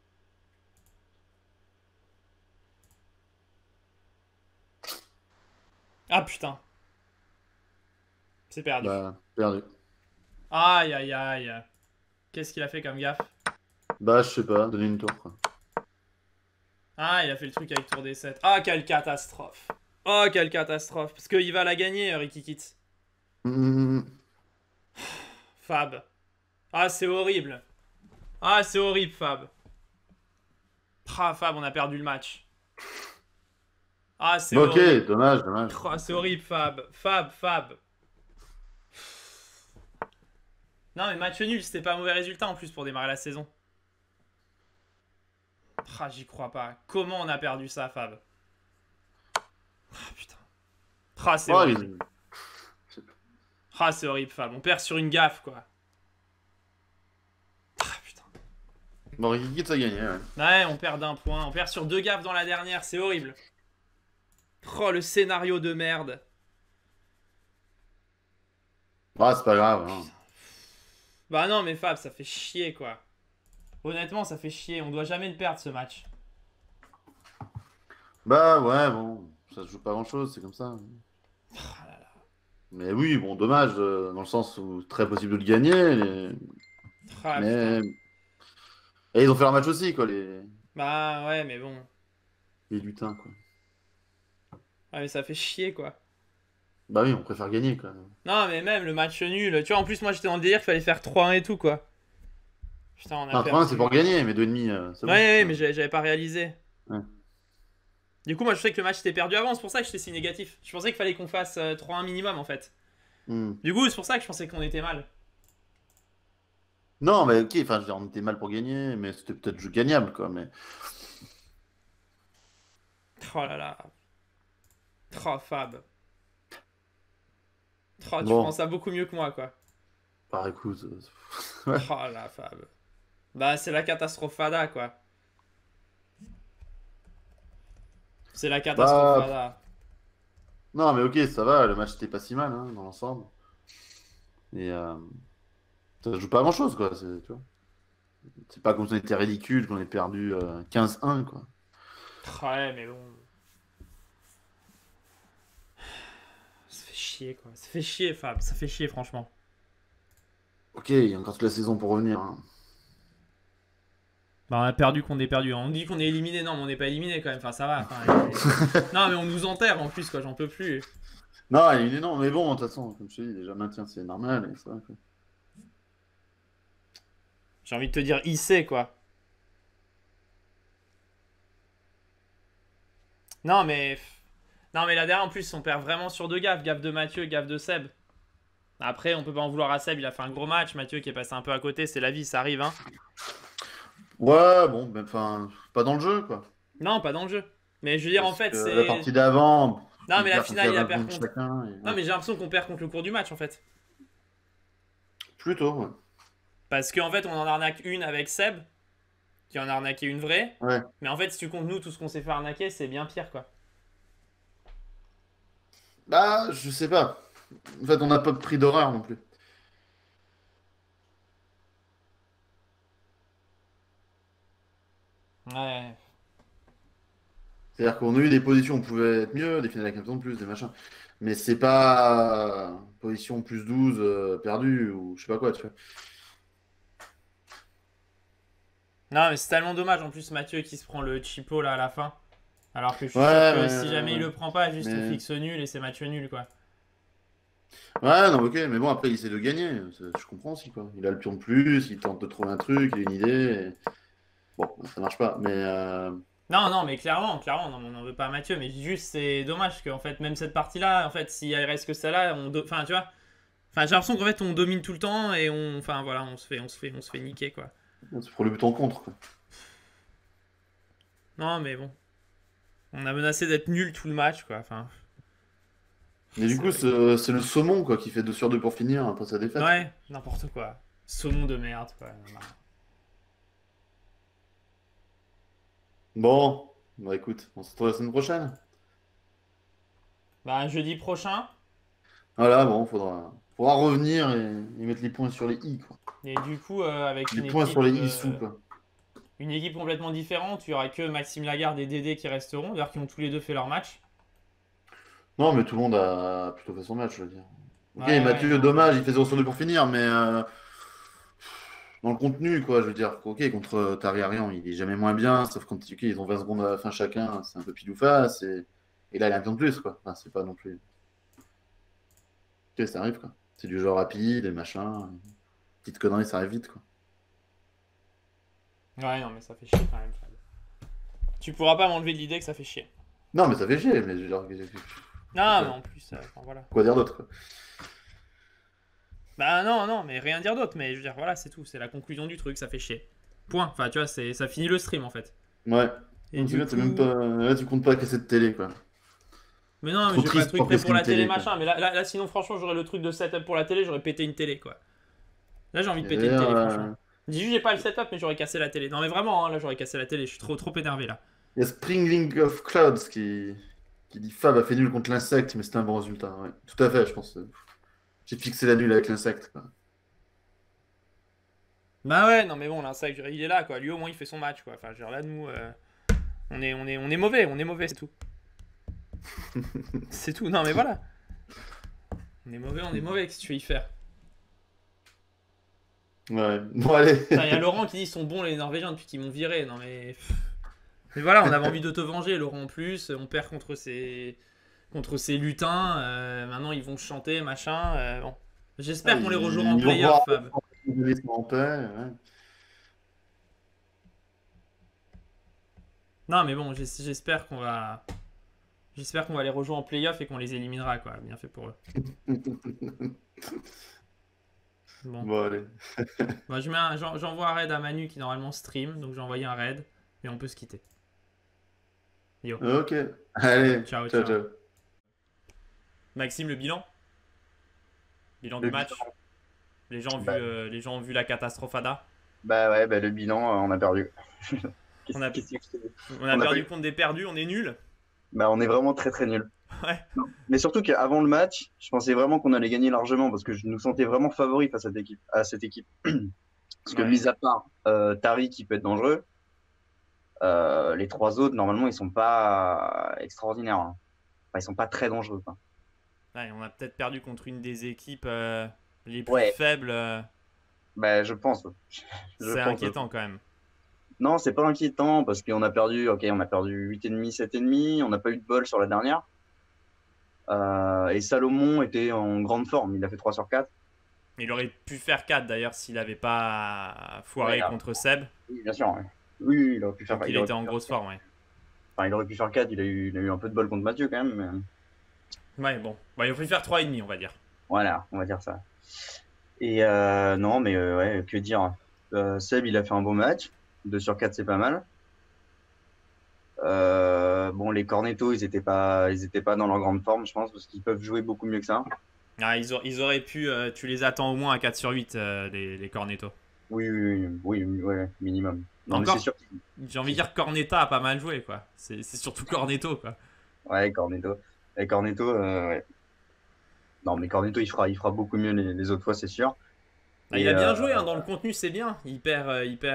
Speaker 1: Ah putain. C'est perdu.
Speaker 3: Bah, perdu.
Speaker 1: Aïe, aïe, aïe. Qu'est-ce qu'il a fait comme gaffe?
Speaker 3: Bah, je sais pas, donner une tour, quoi.
Speaker 1: Ah, il a fait le truc avec tour D7. Ah, quelle catastrophe. Oh, quelle catastrophe. Parce qu'il va la gagner, Rikikit.
Speaker 3: Mmh.
Speaker 1: Fab. Ah, c'est horrible. Ah, c'est horrible, Fab. Ah, Fab, on a perdu le match. Ah, c'est
Speaker 3: Ok,
Speaker 1: horrible.
Speaker 3: dommage, dommage.
Speaker 1: Ah, c'est horrible, Fab. Fab. Non, mais match nul, c'était pas un mauvais résultat en plus pour démarrer la saison. Ah, j'y crois pas. Comment on a perdu ça, Fab? Ah, putain. Ah, c'est
Speaker 3: Ouais,
Speaker 1: horrible. Ah, c'est horrible, Fab. On perd sur une gaffe, quoi. Ah, putain.
Speaker 3: Bon, Rikiki, a gagné, ouais.
Speaker 1: Ouais, on perd d'un point. On perd sur 2 gaffes dans la dernière. C'est horrible. Oh, le scénario de merde.
Speaker 3: Ah, c'est pas grave. Hein.
Speaker 1: Bah non, mais Fab, ça fait chier, quoi. Honnêtement, ça fait chier. On doit jamais le perdre, ce match.
Speaker 3: Bah ouais, bon, ça se joue pas grand-chose, c'est comme ça.
Speaker 1: Ah là là.
Speaker 3: Mais oui, bon, dommage, dans le sens où très possible de le gagner.
Speaker 1: Ah,
Speaker 3: Mais...
Speaker 1: putain.
Speaker 3: Et ils ont fait leur match aussi, quoi,
Speaker 1: Bah ouais, mais bon.
Speaker 3: les lutins, quoi.
Speaker 1: Ouais, mais ça fait chier, quoi.
Speaker 3: Bah oui, on préfère gagner, quoi.
Speaker 1: Non, mais même le match nul. Tu vois, en plus, moi, j'étais dans le délire qu'il fallait faire 3-1 et tout, quoi. Putain, on a
Speaker 3: Non, 3-1, c'est
Speaker 1: perdu.
Speaker 3: pour gagner, mais 2,5, c'est bon.
Speaker 1: Ouais, mais j'avais pas réalisé.
Speaker 3: Ouais.
Speaker 1: Du coup, moi, je sais que le match était perdu avant. C'est pour ça que j'étais si négatif. Je pensais qu'il fallait qu'on fasse 3-1 minimum, en fait.
Speaker 3: Hmm.
Speaker 1: Du coup, c'est pour ça que je pensais qu'on était mal.
Speaker 3: Non, mais ok, enfin, je veux dire, on était mal pour gagner, mais c'était peut-être gagnable, quoi. Mais
Speaker 1: Oh là là. Oh, Fab. Oh, tu
Speaker 3: bon,
Speaker 1: prends ça beaucoup mieux que moi, quoi.
Speaker 3: par écoute, ouais.
Speaker 1: Oh là, Fab. Bah, c'est la catastrophe fada, quoi. C'est la catastrophe
Speaker 3: Bah,
Speaker 1: fada.
Speaker 3: non, mais ok, ça va, le match était pas si mal, hein, dans l'ensemble. Et ça joue pas à grand-chose, quoi. Tu vois. C'est pas comme si on était ridicule, qu'on ait perdu 15-1, quoi.
Speaker 1: Ouais, mais bon. Ça fait chier, quoi. Ça fait chier, Fab. Ça fait chier, franchement.
Speaker 3: Ok, il y a encore toute la saison pour revenir. Hein.
Speaker 1: Bah, on a perdu qu'on est perdu. On dit qu'on est éliminé. Non, mais on n'est pas éliminé quand même. Enfin, ça va. Enfin, non, mais on nous enterre en plus, quoi. J'en peux plus.
Speaker 3: Non, il est énorme, mais bon, de toute façon, comme je te dis, déjà maintien, c'est normal, et ça, quoi.
Speaker 1: J'ai envie de te dire IC, quoi. Non, mais. Non, mais là derrière, en plus, on perd vraiment sur 2 gaffes. Gaffe de Mathieu, gaffe de Seb. Après, on peut pas en vouloir à Seb. Il a fait un gros match. Mathieu qui est passé un peu à côté. C'est la vie, ça arrive, hein.
Speaker 3: Ouais, bon, ben, enfin, pas dans le jeu, quoi.
Speaker 1: Non, pas dans le jeu. Mais je veux dire, en
Speaker 3: Parce
Speaker 1: fait,
Speaker 3: que la
Speaker 1: c'est.
Speaker 3: partie d'avant,
Speaker 1: Non,
Speaker 3: il
Speaker 1: mais la
Speaker 3: perd contre
Speaker 1: finale, il a
Speaker 3: 20
Speaker 1: perdu
Speaker 3: contre
Speaker 1: contre.
Speaker 3: chacun.
Speaker 1: Non,
Speaker 3: Ouais.
Speaker 1: mais j'ai l'impression qu'on perd contre le cours du match, en fait.
Speaker 3: Plutôt, ouais.
Speaker 1: Parce qu'en fait, on en arnaque une avec Seb, qui en a arnaqué une vraie.
Speaker 3: Ouais.
Speaker 1: Mais en fait, si tu comptes nous, tout ce qu'on s'est fait arnaquer, c'est bien pire, quoi.
Speaker 3: Bah, je sais pas. En fait, on n'a pas pris d'horreur non plus.
Speaker 1: Ouais.
Speaker 3: C'est-à-dire qu'on a eu des positions où on pouvait être mieux, des finales avec un temps de plus, des machins. Mais c'est pas position plus 12 perdue ou je sais pas quoi, tu vois.
Speaker 1: Non, mais c'est tellement dommage, en plus, Mathieu qui se prend le chipo, là, à la fin. Alors que je suis
Speaker 3: Ouais,
Speaker 1: sûr que
Speaker 3: ouais,
Speaker 1: si jamais il
Speaker 3: ouais.
Speaker 1: le prend pas, juste il
Speaker 3: Mais...
Speaker 1: fixe nul et c'est Mathieu nul, quoi.
Speaker 3: Ouais, non, ok, mais bon, après, il essaie de gagner. Je comprends aussi, quoi. Il a le pion de plus, il tente de trouver un truc, il a une idée. Bon, ça marche pas, mais...
Speaker 1: Non, non, mais clairement, clairement, non, on n'en veut pas à Mathieu, mais juste c'est dommage qu'en fait, même cette partie-là, en fait, si elle reste que celle-là, enfin, tu vois, enfin, j'ai l'impression qu'en fait, on domine tout le temps et enfin, voilà, on se fait niquer, quoi.
Speaker 3: c'est pour le but en contre, quoi.
Speaker 1: Non, mais bon, on a menacé d'être nul tout le match, quoi, enfin.
Speaker 3: Mais du
Speaker 1: c'est
Speaker 3: coup,
Speaker 1: horrible.
Speaker 3: c'est le saumon, quoi, qui fait 2 sur 2 pour finir après sa défaite.
Speaker 1: Ouais, n'importe quoi. Saumon de merde, quoi.
Speaker 3: Bon, bah écoute, on se retrouve la semaine prochaine.
Speaker 1: Bah, jeudi prochain,
Speaker 3: Voilà, bon, faudra revenir et mettre les points sur les i, quoi.
Speaker 1: et du coup, avec
Speaker 3: Les points sur les i sous, quoi.
Speaker 1: une équipe complètement différente, il y aura que Maxime Lagarde et Dédé qui resteront, d'ailleurs, qui ont tous les deux fait leur match.
Speaker 3: Non, mais tout le monde a plutôt fait son match, je veux dire. Ok,
Speaker 1: Ouais, ouais,
Speaker 3: Mathieu,
Speaker 1: non,
Speaker 3: dommage, il fait 0 sur 2 pour finir, mais dans le contenu, quoi, je veux dire, ok, contre Tariarian, il est jamais moins bien, sauf quand ok, ils ont 20 secondes à la fin chacun, c'est un peu pile ou face, et là, il a un pion de plus, quoi. Enfin, c'est pas non plus. Ok, ça arrive, quoi. C'est du jeu rapide, et machin. Petite connerie, ça arrive vite, quoi.
Speaker 1: Ouais, non, mais ça fait chier quand même, Fab. Tu pourras pas m'enlever de l'idée que ça fait chier.
Speaker 3: Non, mais ça fait chier, mais je veux dire,
Speaker 1: Non, mais en plus, enfin, voilà.
Speaker 3: quoi dire d'autre, quoi.
Speaker 1: Bah non, non, mais rien dire d'autre, mais je veux dire, voilà, c'est tout, c'est la conclusion du truc, ça fait chier. Point, enfin, tu vois, ça finit le stream, en fait.
Speaker 3: Ouais.
Speaker 1: Et
Speaker 3: Donc,
Speaker 1: du
Speaker 3: t'es même
Speaker 1: coup...
Speaker 3: pas... Là, tu comptes pas casser de télé, quoi.
Speaker 1: Mais non, mais
Speaker 3: Trop
Speaker 1: j'ai pas le
Speaker 3: triste
Speaker 1: truc
Speaker 3: pour
Speaker 1: prêt
Speaker 3: casser
Speaker 1: pour
Speaker 3: une
Speaker 1: la télé,
Speaker 3: télé, quoi.
Speaker 1: machin. Mais là, sinon, franchement, j'aurais le truc de setup pour la télé, j'aurais pété une télé, quoi. Là, j'ai envie de
Speaker 3: Et
Speaker 1: péter une
Speaker 3: d'ailleurs,
Speaker 1: télé, franchement. Dis juste, j'ai pas le setup, mais j'aurais cassé la télé. Non, mais vraiment, hein, là, j'aurais cassé la télé. Je suis trop énervé, là.
Speaker 3: il y a Springling of Clouds qui dit Fab a fait nul contre l'insecte, mais c'était un bon résultat. Ouais. Tout à fait, je pense. J'ai fixé la nulle avec l'insecte, quoi.
Speaker 1: Bah ouais, non, mais bon, l'insecte, il est là, quoi. Lui, au moins, il fait son match, quoi. Enfin, genre là, nous, on est mauvais, c'est tout. C'est tout, non, mais voilà. On est mauvais, qu'est-ce que tu veux y faire?
Speaker 3: Ouais. Bon, allez.
Speaker 1: Il y a Laurent qui dit ils sont bons les Norvégiens depuis qu'ils m'ont viré. Non, mais. Mais voilà, on avait envie de te venger, Laurent, en plus. On perd contre ces lutins. Maintenant, ils vont chanter, machin. Bon. J'espère qu'on les rejouera en
Speaker 3: Ils vont
Speaker 1: playoff,
Speaker 3: voir
Speaker 1: Fab.
Speaker 3: les en paix. Ouais.
Speaker 1: Non, mais bon, j'espère qu'on va. J'espère qu'on va les rejouer en playoff et qu'on les éliminera, quoi. Bien fait pour eux. Bon.
Speaker 3: Bon, allez.
Speaker 1: Bah, j'envoie un raid à Manu qui normalement stream. Donc j'ai envoyé un raid. Et on peut se quitter. Yo.
Speaker 3: Ok. Allez.
Speaker 1: Ciao,
Speaker 3: Ciao,
Speaker 1: ciao.
Speaker 3: ciao.
Speaker 1: Maxime, le bilan? Bilan
Speaker 2: Le
Speaker 1: du match?
Speaker 2: bilan,
Speaker 1: Les
Speaker 2: bah,
Speaker 1: les gens ont vu la catastrophada.
Speaker 2: bah ouais, bah le bilan, on a perdu.
Speaker 1: On a,
Speaker 2: Qu'est-ce que je te dis.
Speaker 1: on a
Speaker 2: On a
Speaker 1: perdu
Speaker 2: pas
Speaker 1: contre des perdus, on est nul.
Speaker 2: Bah on est vraiment très nuls.
Speaker 1: Ouais.
Speaker 2: Mais surtout qu'avant le match, je pensais vraiment qu'on allait gagner largement parce que je nous sentais vraiment favoris face à cette équipe. Parce que
Speaker 1: Ouais.
Speaker 2: mis à part Tari qui peut être dangereux, les trois autres normalement ils sont pas extraordinaires, hein. Enfin, ils sont pas très dangereux, quoi.
Speaker 1: Ouais, on a peut-être perdu contre une des équipes les plus
Speaker 2: Ouais,
Speaker 1: faibles.
Speaker 2: bah je pense. Je
Speaker 1: C'est
Speaker 2: pense.
Speaker 1: inquiétant quand même.
Speaker 2: Non, c'est pas inquiétant parce qu'on a perdu, ok, on a perdu 8,5, 7,5, on n'a pas eu de bol sur la dernière. Et Salomon était en grande forme, il a fait 3 sur 4.
Speaker 1: Il aurait pu faire 4 d'ailleurs s'il n'avait pas foiré
Speaker 2: Ouais,
Speaker 1: contre Seb.
Speaker 2: oui, bien sûr. Ouais. Oui, oui, il aurait pu faire.
Speaker 1: Donc il
Speaker 2: Il aurait
Speaker 1: était
Speaker 2: pu
Speaker 1: en
Speaker 2: faire,
Speaker 1: grosse forme, ouais.
Speaker 2: enfin, il aurait pu faire 4. Il a eu un peu de bol contre Mathieu quand même.
Speaker 1: Ouais, bon. Bah, il aurait pu faire 3,5, on va dire.
Speaker 2: Voilà, on va dire ça. Et non, mais ouais, que dire. Seb, il a fait un beau match. 2 sur 4, c'est pas mal. Bon, les Cornetto, ils étaient pas dans leur grande forme, je pense, parce qu'ils peuvent jouer beaucoup mieux que ça.
Speaker 1: Ah, ils auraient pu. Tu les attends au moins à 4 sur 8, les Cornetto.
Speaker 2: Oui, oui, oui, oui, ouais, minimum. Non, mais c'est
Speaker 1: Encore,
Speaker 2: sûr.
Speaker 1: j'ai envie de dire Cornetta a pas mal joué, quoi. C'est surtout Cornetto, quoi.
Speaker 2: Ouais, Cornetto. Et Cornetto, ouais. Non, mais Cornetto, il fera beaucoup mieux les autres fois, c'est sûr.
Speaker 1: Ah, il
Speaker 2: Et
Speaker 1: a bien joué, hein, dans le contenu, c'est bien. Il perd.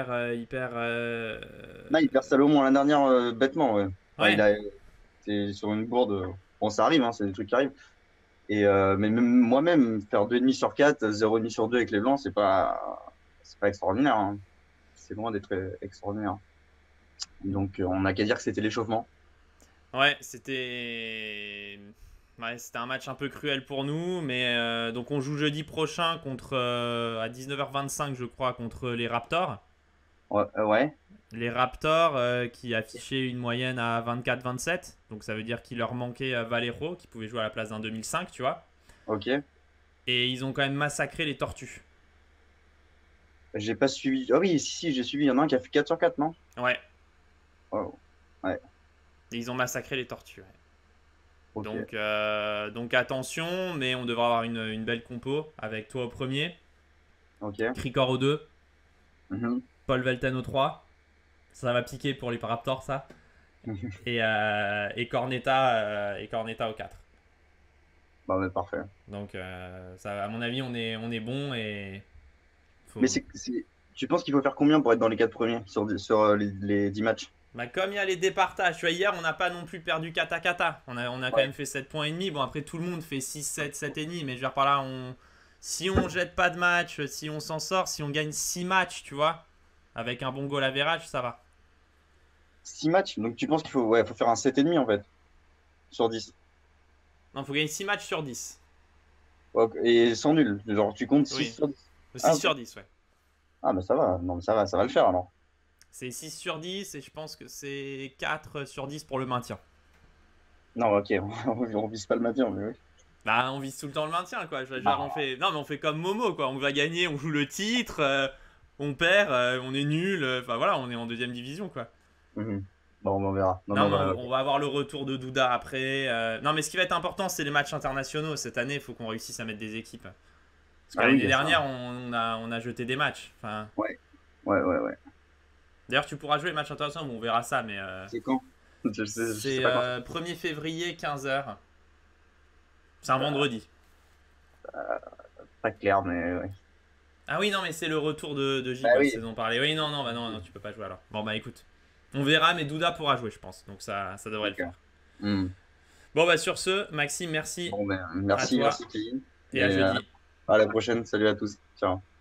Speaker 2: là, il perd Salomon la dernière bêtement, ouais. Enfin,
Speaker 1: Ouais.
Speaker 2: c'est sur une bourde. Bon, ça arrive, hein, c'est des trucs qui arrivent. Et mais même moi-même, faire 2,5 sur 4, 0,5 sur 2 avec les Blancs, c'est pas extraordinaire, hein. C'est loin d'être extraordinaire. Donc, on n'a qu'à dire que c'était l'échauffement.
Speaker 1: Ouais, c'était. Ouais, c'était un match un peu cruel pour nous, mais donc on joue jeudi prochain contre à 19h25 je crois contre les Raptors.
Speaker 2: Ouais, ouais,
Speaker 1: Les Raptors qui affichaient une moyenne à 24-27, donc ça veut dire qu'il leur manquait Valero qui pouvait jouer à la place d'un 2005, tu vois.
Speaker 2: ok.
Speaker 1: Et ils ont quand même massacré les Tortues.
Speaker 2: J'ai pas suivi. Ah oui, si, j'ai suivi. Il y en a un qui a fait 4 sur 4, non?
Speaker 1: Ouais,
Speaker 2: Oh, ouais,
Speaker 1: et ils ont massacré les Tortues. Ouais.
Speaker 2: ok.
Speaker 1: Donc attention, mais on devrait avoir une belle compo avec toi au premier,
Speaker 2: Ok.
Speaker 1: Krikor au 2,
Speaker 2: Mhm.
Speaker 1: Paul Velten au 3. Ça va piquer pour les Raptors, ça. Et Cornetta au 4.
Speaker 2: Bah, mais parfait.
Speaker 1: Donc, ça, à mon avis, on est bon et.
Speaker 2: Mais tu penses qu'il faut faire combien pour être dans les 4 premiers sur les 10 matchs?
Speaker 1: Bah, comme il y a les départages, tu vois, hier, on n'a pas non plus perdu kata. On a quand
Speaker 2: Ouais.
Speaker 1: même fait 7 points et demi. Bon, après, tout le monde fait 6, 7, 7 et demi. Mais je veux dire par là, si on jette pas de match, si on s'en sort, si on gagne 6 matchs, tu vois, avec un bon goal average, ça va.
Speaker 2: 6 matchs? Donc tu penses qu'il faut, ouais, faut faire un 7,5 en fait, sur 10.
Speaker 1: Non, faut gagner 6 matchs sur 10.
Speaker 2: Ok, et sans nul. Genre tu comptes 6
Speaker 1: Oui,
Speaker 2: sur 10.
Speaker 1: 6
Speaker 2: Ah, ok.
Speaker 1: sur 10, ouais.
Speaker 2: Ah, mais ça va. Non, mais ça va le faire alors.
Speaker 1: C'est 6 sur 10 et je pense que c'est 4 sur 10 pour le maintien.
Speaker 2: Non, ok, on vise pas le maintien, mais oui.
Speaker 1: Bah, on vise tout le temps le maintien, quoi. Je veux dire,
Speaker 2: Ah,
Speaker 1: Non, mais on fait comme Momo, quoi. On va gagner, on joue le titre, on perd, on est nul. Enfin, voilà, on est en deuxième division, quoi.
Speaker 2: Mhm. Bon, on verra.
Speaker 1: Non, mais on va avoir le retour de Douda après. Non, mais ce qui va être important, c'est les matchs internationaux. Cette année, il faut qu'on réussisse à mettre des équipes. Parce que
Speaker 2: Ah oui,
Speaker 1: l'année
Speaker 2: bien sûr.
Speaker 1: dernière, on a jeté des matchs. Enfin,
Speaker 2: Ouais.
Speaker 1: d'ailleurs, tu pourras jouer les matchs internationaux, on verra ça. Mais
Speaker 2: C'est quand? Je sais
Speaker 1: c'est
Speaker 2: pas quand.
Speaker 1: 1er février, 15h. C'est un vendredi.
Speaker 2: Pas clair, mais ouais.
Speaker 1: Ah oui, non, mais c'est le retour de
Speaker 2: Bah
Speaker 1: Gilles,
Speaker 2: oui.
Speaker 1: saison parlé. Oui, non, non, bah non, non, tu peux pas jouer alors. Bon, bah écoute, on verra, mais Douda pourra jouer, je pense. Donc ça devrait le
Speaker 2: Ok.
Speaker 1: faire.
Speaker 2: Hmm.
Speaker 1: Bon, bah sur ce, Maxime, merci
Speaker 2: Bon, ben,
Speaker 1: à toi
Speaker 2: merci Kevin.
Speaker 1: et à jeudi.
Speaker 2: À la prochaine. Salut à tous. Ciao.